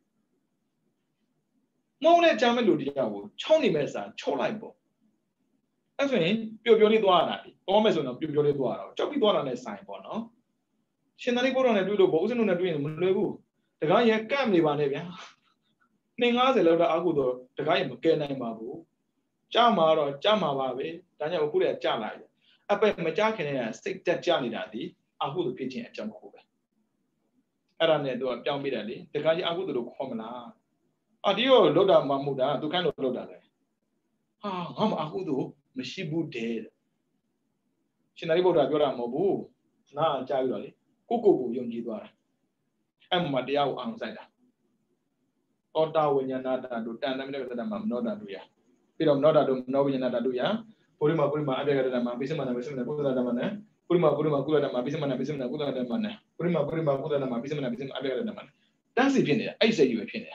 မုံနဲ့ကြားမဲ့လူတရားကိုချောင်းနေမဲ့စာချောလိုက်ပေါ့အဲ့ဆိုရင်ပျော်ပျော်လေးသွားရတာဒီသွားမယ်ဆိုတော့ပျော်ပျော်လေးသွားရတော့ကြောက်ပြီးသွားတာနဲ့ဆိုင်ပေါ့နော်ရှင်သာရိပုတ္တရာနဲ့တွေ့လို့ပေါ့ဦးဇင်းတို့နဲ့တွေ့ရင်မလွယ်ဘူးတကားရဲ့ကန့်နေပါနဲ့ဗျာနှစ်၅၀လောက်တော့အကုသို့တကားရဲ့မကဲနိုင်ပါဘူးကြာမှာတော့ကြာမှာပါပဲဒါကြောင့်အခုတည်းကကြာလာတယ်အပယ်မကြခင်တဲ့စိတ်တက်ကြနေတာဒီအကုသို့ဖြစ်ခြင်းအကြောင်းတစ်ခုပဲအဲ့ဒါနဲ့သူကပြောင်းပြတယ်လေတကားကြီးအကုသို့လို့ခေါ်မလားအာဒီရောလောက်တာမှမဟုတ်တာသူခိုင်းလို့လောက်တာလေဟာငါမအကုသို့မရှိဘူးတဲ့ရှင်သာရိပုတ္တရာပြောတာမဟုတ်ဘူးနားကြားပြီးတော့လေကိုကိုကိုယုံကြည်သွားတာအဲ့မှာတရားကိုအောင်ဆိုင်တာသောတာဝိညာဏတတုတန်တမိတ္တမမနောတတုယပြီးတော့မနောတတုမနောဝိညာဏတတုယပုရိမပုရိမအပြကတမပိစမနာပိစမနာကုသလတမနပုရိမပုရိမကုသလတမပိစမနာပိစမနာကုသလတမနပုရိမပုရိမကုသလတမပိစမနာပိစမအပြကတမနတန်းစီဖြစ်နေတာအဲ့စိတ်ကြီးပဲဖြစ်နေတာ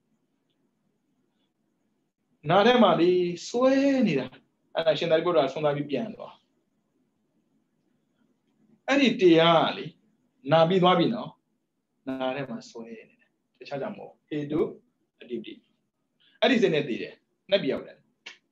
နားထဲမှာလေစွဲနေတာအဲ့ဒါရှင်သာရိပုတ္တရာဆုံးသွားပြီးပြန်သွားအဲ့ဒီတရားကလေနာပြီးသွားပြီနော်နားထဲမှာစွဲနေတယ်တခြားကြောင့်မဟုတ်ဟေတုအတ္တိအဲ့ဒီစိတ်နဲ့တည်တယ်နှစ်ပြောက်တယ်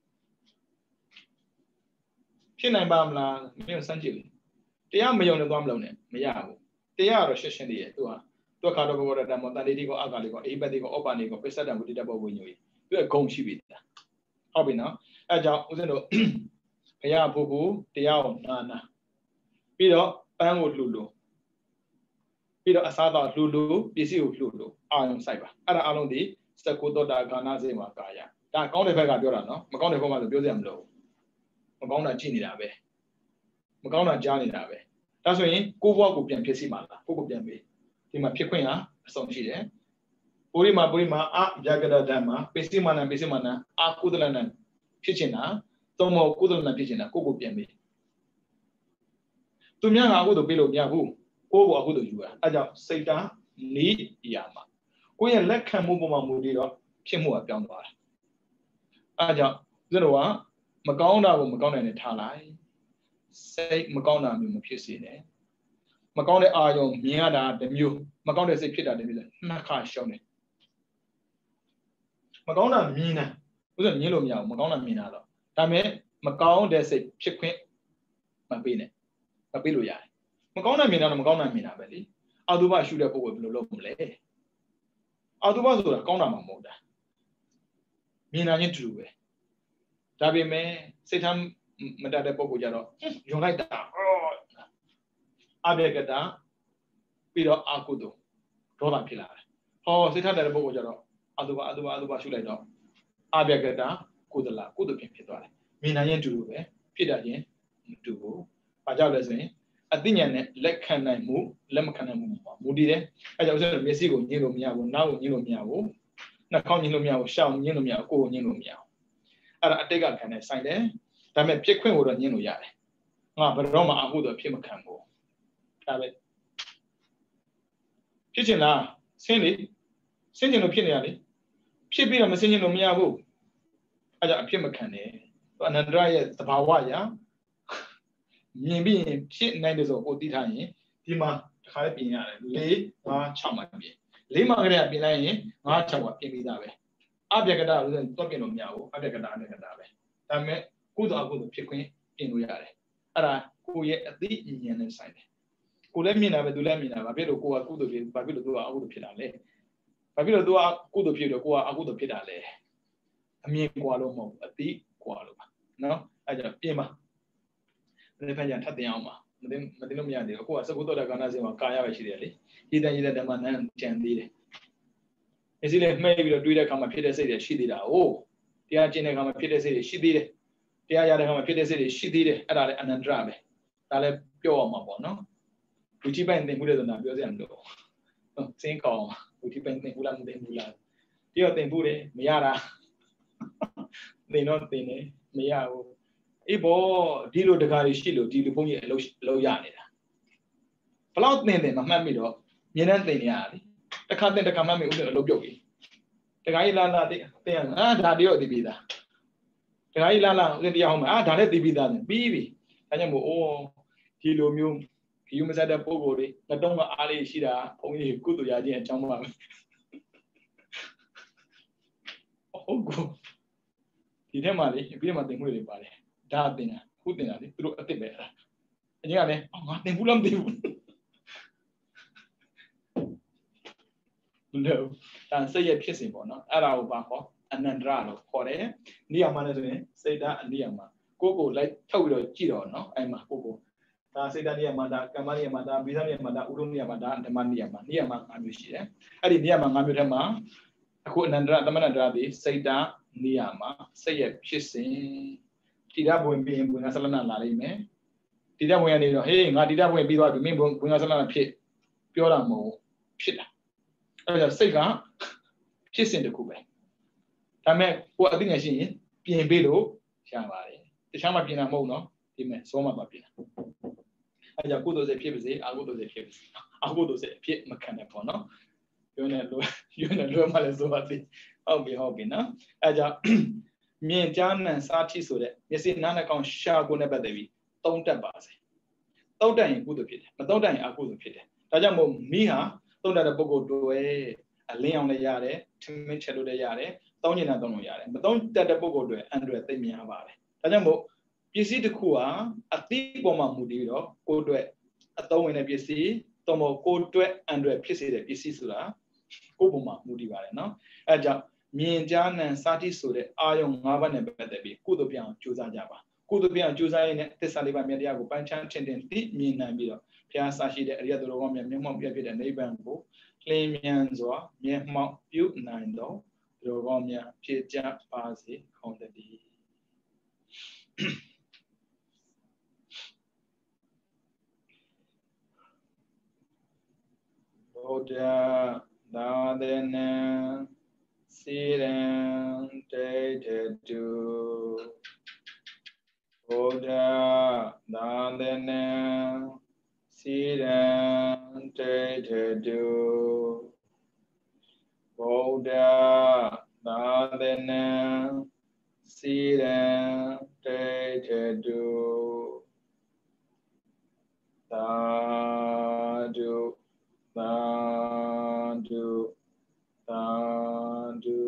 ဖြစ်နိုင်ပါမလားမင်းစမ်းကြည့်လေတရားမယုံနဲ့သွားမလုံးနဲ့မရဘူးတရားကတော့ရှင်းရှင်းလေးရဲ့သူကသူခါတော့ဘောရတမောတန်တိကိုအကာလေးကိုအိပတိကိုဩပါနေကိုပိဿတံဝိတ္တဘောဝိညိုကြီးသူကဂုံရှိပြီလားဟုတ်ပြီနော်အဲကြောင့်ဦးဇင်းတို့ဘုရားဖို့ဖို့တရားကိုနာနာပြီးတော့ပန်းကိုလှူလို့ပြီးတော့အစားတော့လှူလို့ပစ္စည်းကိုလှူလို့အာရုံစိုက်ပါအဲ့ဒါအလုံးဒီစကုတ္တကာနာစေမှာကာယဒါကောင်းတဲ့ဘက်ကပြောတာနော်မကောင်းတဲ့ဘက်မှာဆိုပြောစရာမလိုမကောင်းတာကြည့်နေတာပဲမကောင်းတာကြားနေတာပဲဒါဆိုရင်ကိုယ့်ဘဝကိုပြန်ဖြစ်စီမှာလားကိုယ့်ကိုပြန်ပြီးဒီမှာဖြစ်ခွင့်ဟာအဆုံးရှိတယ်ပုရိမာပုရိမာအဗျာကရဓမ္မပိစိမနံပိစိမနံအာကုသလနံဖြစ်ချင်တာသုံးမောကုသလနံဖြစ်ချင်တာကိုယ့်ကိုပြန်ပြီးသူများကအကုသို့ပေးလို့မရဘူးကိုယ့်ကိုအကုသို့ယူတာအဲကြောင့်စိတ်ဓာတ်နီးရမှာကိုယ့်ရဲ့လက်ခံမှုပုံမှာမူတည်တော့ဖြစ်မှုကပြောင်းသွားတာအဲကြောင့်ဦးဇင်းတို့ကမကောင်းတာကိုမကောင်းတဲ့နဲ့ထားလိုက်စိတ်မကောင်းတာမျိုးမဖြစ်စေနဲ့မကောင်းတဲ့အာယုံမြင်ရတာတစ်မျိုးမကောင်းတဲ့စိတ်ဖြစ်တာတစ်မျိုးဆိုနှစ်ခါရှုံးတယ်မကောင်းတာမြင်တာဥစ္စာမြင်လို့မရဘူးမကောင်းတာမြင်တာတော့ဒါပေမဲ့မကောင်းတဲ့စိတ်ဖြစ်ခွင့်မပေးနဲ့မပေးလို့ရတယ်မကောင်းတာမြင်တာတော့မကောင်းတာမြင်တာပဲလေအာတုဘရှုတဲ့ပုဂ္ဂိုလ်ဘယ်လိုလုပ်မလဲအာတုဘဆိုတာကောင်းတာမှမဟုတ်တာမြင်တာချင်းတူတူပဲဒါပေမဲ့စိတ်ထားမတတ်တဲ့ပုဂ္ဂိုလ်ကြတော့ယုံလိုက်တာအဘေကတာပြီးတော့အာကုသို့ဒေါသဖြစ်လာတယ်ဟ哦，所以他在报告叫做阿杜巴阿杜巴阿杜巴出来着，阿别个哒，古德拉古德偏偏多嘞，闽南人住呗，偏得人住，把叫的是，啊，今年呢，来看那木，来么看那木嘛，木的嘞，哎，就是没试过，你都没有，哪有你都没有，那靠你都没有，小你都没有，过你都没有，啊，啊，这个看呢，晒嘞，咱们偏困我的你都压嘞，啊，不然嘛，阿古德偏没看过，对不对？偏见啦，心里。先前都骗了哩，骗别人嘛先前都没有不，哎呀骗没看呢，我那这也是把话呀，你比骗那的时候我地上人，地嘛还变呀，雷啊抢嘛变，雷嘛个人变来人，啊抢我变没得呗，阿别个大人多变都没有，阿别个大那个大呗，但没古多阿古多骗亏变路呀嘞，啊啦古也第一年的晒的，古来米那边都来米那边，别都古啊古多变，别都都阿古多骗来嘞。ဘာဖြစ်လို့ तू ကကုသိုလ်ဖြစ်တော့ကိုကအကုသိုလ်ဖြစ်တာလေအမြင်ကွာလို့မဟုတ်အတိကွာလို့ပါနော်အဲ့ကြောင့်ပြင်ပါဒီဖက်ကျထပ်တင်အောင်ပါမတင်မတင်လို့မရသေးဘူးကိုကစကုသောတာကဏ္ဍစင်မှာကာယပဲရှိတယ်လေဤတန်ဤတဲ့ဓမ္မနန်းကြံသေးတယ်အစီလေမှဲပြီးတော့တွေးတဲ့အခါမှာဖြစ်တဲ့စိတ်တွေရှိသေးတာ哦တရားကျင့်တဲ့အခါမှာဖြစ်တဲ့စိတ်တွေရှိသေးတယ်တရားရတဲ့အခါမှာဖြစ်တဲ့စိတ်တွေရှိသေးတယ်အဲ့ဒါလည်းအနန္တရပဲဒါလည်းပြောအောင်ပါပေါ့နော်ဒီချိပိုင်သင်မှုတဲ့ဆိုတာပြောစရာမလိုဘူးစင်းကောင်းဝိတိပိုင်သင်ဘူးလားမသင်ဘူးလားဒီတော့သင်ဘူးတယ်မရတာသင်တော့သင်တယ်မရဘူးအေးဘောဒီလိုတကားတွေရှိလို့ဒီလိုဘုန်းကြီးအလုပ်အလုပ်ရနေတာဘလောက်သင်တယ်မမှတ်မိတော့မြင်တဲ့သင်နေရလေတစ်ခါသင်တစ်ခါမှတ်မိဥစဉ်အလုပ်ပြုတ်ပြီတကားကြီးလာလာသင်သင်အာဒါတရော့သိပြီးသားတကားကြီးလာလာဥစဉ်တရားဟောမှာအာဒါလည်းသိပြီးသားပြီးပြီဒါကြောင့်မို့အိုးဒီလိုမျိုးဒီယူမစားတဲ့ပုံကိုယ်တွေငတုံးကအားလေးရှိတာဘုန်းကြီးကုသိုလ်ရခြင်းအကြောင်းပါပဲဟုတ်ကောဒီထဲမှာလေပြီးမှသင်ခွင့်တွေပါတယ်ဒါအတင်တာခုတင်တာလေသူတို့အစ်စ်ပဲအဲ့ဒါအရင်ကလည်းငါသင်ဘူးလားမသိဘူးလို့ဒါစိတ်ရဖြစ်စဉ်ပေါ့နော်အဲ့ဒါကိုပါခေါ်အနန္တရလို့ခေါ်တယ်နေရာမှာလည်းဆိုရင်စိတ်ဓာတ်အနိယာမှာကိုယ့်ကိုလိုက်ထုတ်ပြီးတော့ကြည့်တော့နော်အဲ့မှာကိုယ့်ကိုဒါစေတနိယမတာကမ္မနိယမတာဘိသနိယမတာဥဒုနိယမတာဓမ္မနိယမနိယမ၅မျိုးရှိတယ်အဲ့ဒီနိယမ၅မျိုးထဲမှာအခုအနန္တရသမဏန္တရဒီစိတ်ဓာတ်နိယမစိတ်ရဖြစ်စဉ်တိရဘဝင်ပြီးရင်ဘဝင်ကဆလနာလာလိမ့်မယ်တိရဘဝင်ကနေတော့ဟေးငါတိရဘဝင်ပြီးသွားပြီမင်းဘဝင်ကဆလနာဖြစ်ပြောတာမဟုတ်ဖြစ်တာအဲ့ဒါစိတ်ကဖြစ်စဉ်တစ်ခုပဲဒါပေမဲ့ကိုယ်အသိဉာဏ်ရှိရင်ပြင်ပေးလို့ရပါတယ်တခြားမှပြင်တာမဟုတ်နော်ဒီမဲ့စောမှပါပြင်တာအဲကြောင့်ကုသိုလ်စိတ်ဖြစ်ပါစေအကုသိုလ်စိတ်ဖြစ်ပါစေအကုသိုလ်စိတ်အဖြစ်မခံနဲ့ပေါ့နော်ပြောနေလို့ပြောနေလို့မှလည်းဆိုပါသေးဟုတ်ပြီဟုတ်ပြီနော်အဲကြောင့်မြင်ကြားနံစားထိဆိုတဲ့မျက်စိနားနှာခေါင်းရှာကိုနဲ့ပတ်သက်ပြီးသုံးတတ်ပါစေသုံးတတ်ရင်ကုသိုလ်ဖြစ်တယ်မသုံးတတ်ရင်အကုသိုလ်ဖြစ်တယ်ဒါကြောင့်မို့မိဟာသုံးတတ်တဲ့ပုဂ္ဂိုလ်တွေအလင်းအောင်လည်းရတယ်ထမင်းချက်လို့လည်းရတယ်သုံးညင်တာသုံးလို့ရတယ်မသုံးတတ်တဲ့ပုဂ္ဂိုလ်တွေအန်ဒရယ်သိများပါတယ်ဒါကြောင့်မို့ပစ္စည်းတစ်ခုဟာအတိပေါ်မှာမူတည်ပြီးတော့ကိုယ်အတွက်အသုံးဝင်တဲ့ပစ္စည်းသုံးဖို့ကိုယ်အတွက်အန်ဒရယ်ဖြစ်စေတဲ့ပစ္စည်းဆိုတာကိုယ်ပုံမှာမူတည်ပါတယ်နော်အဲကြောင့်မြင်ကြားနံစားတိဆိုတဲ့အာယုံ၅ပါးနဲ့ပတ်သက်ပြီးကုသိုလ်ပြောင်းကြိုးစားကြပါကုသိုလ်ပြောင်းကြိုးစားရင်းနဲ့သစ္စာလေးပါးမြတ်တရားကိုပန်းချမ်းထင်ထင်သိမြင်နိုင်ပြီးတော့ဘုရားဆရှိတဲ့အရိယသူတော်ကောင်းများမျက်မှောက်ပြဖြစ်တဲ့နိဗ္ဗာန်ကိုလင်းမြန်စွာမျက်မှောက်ပြုနိုင်သောသူတော်ကောင်းများဖြစ်ကြပါစေခေါင်းတည်းဗုဒ္ဓသာသနာစီရံတေတတုဗုဒ္ဓသာသနာစီရံတေတတုဗုဒ္ဓသာသနာစီရံတေတတုသာဓုသာဓုသာဓု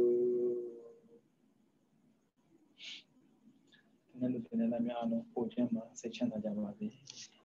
နန္ဒပင်နာများအောင်ပို့ခြင်းမှာစိတ်ချမ်းသာကြပါစေ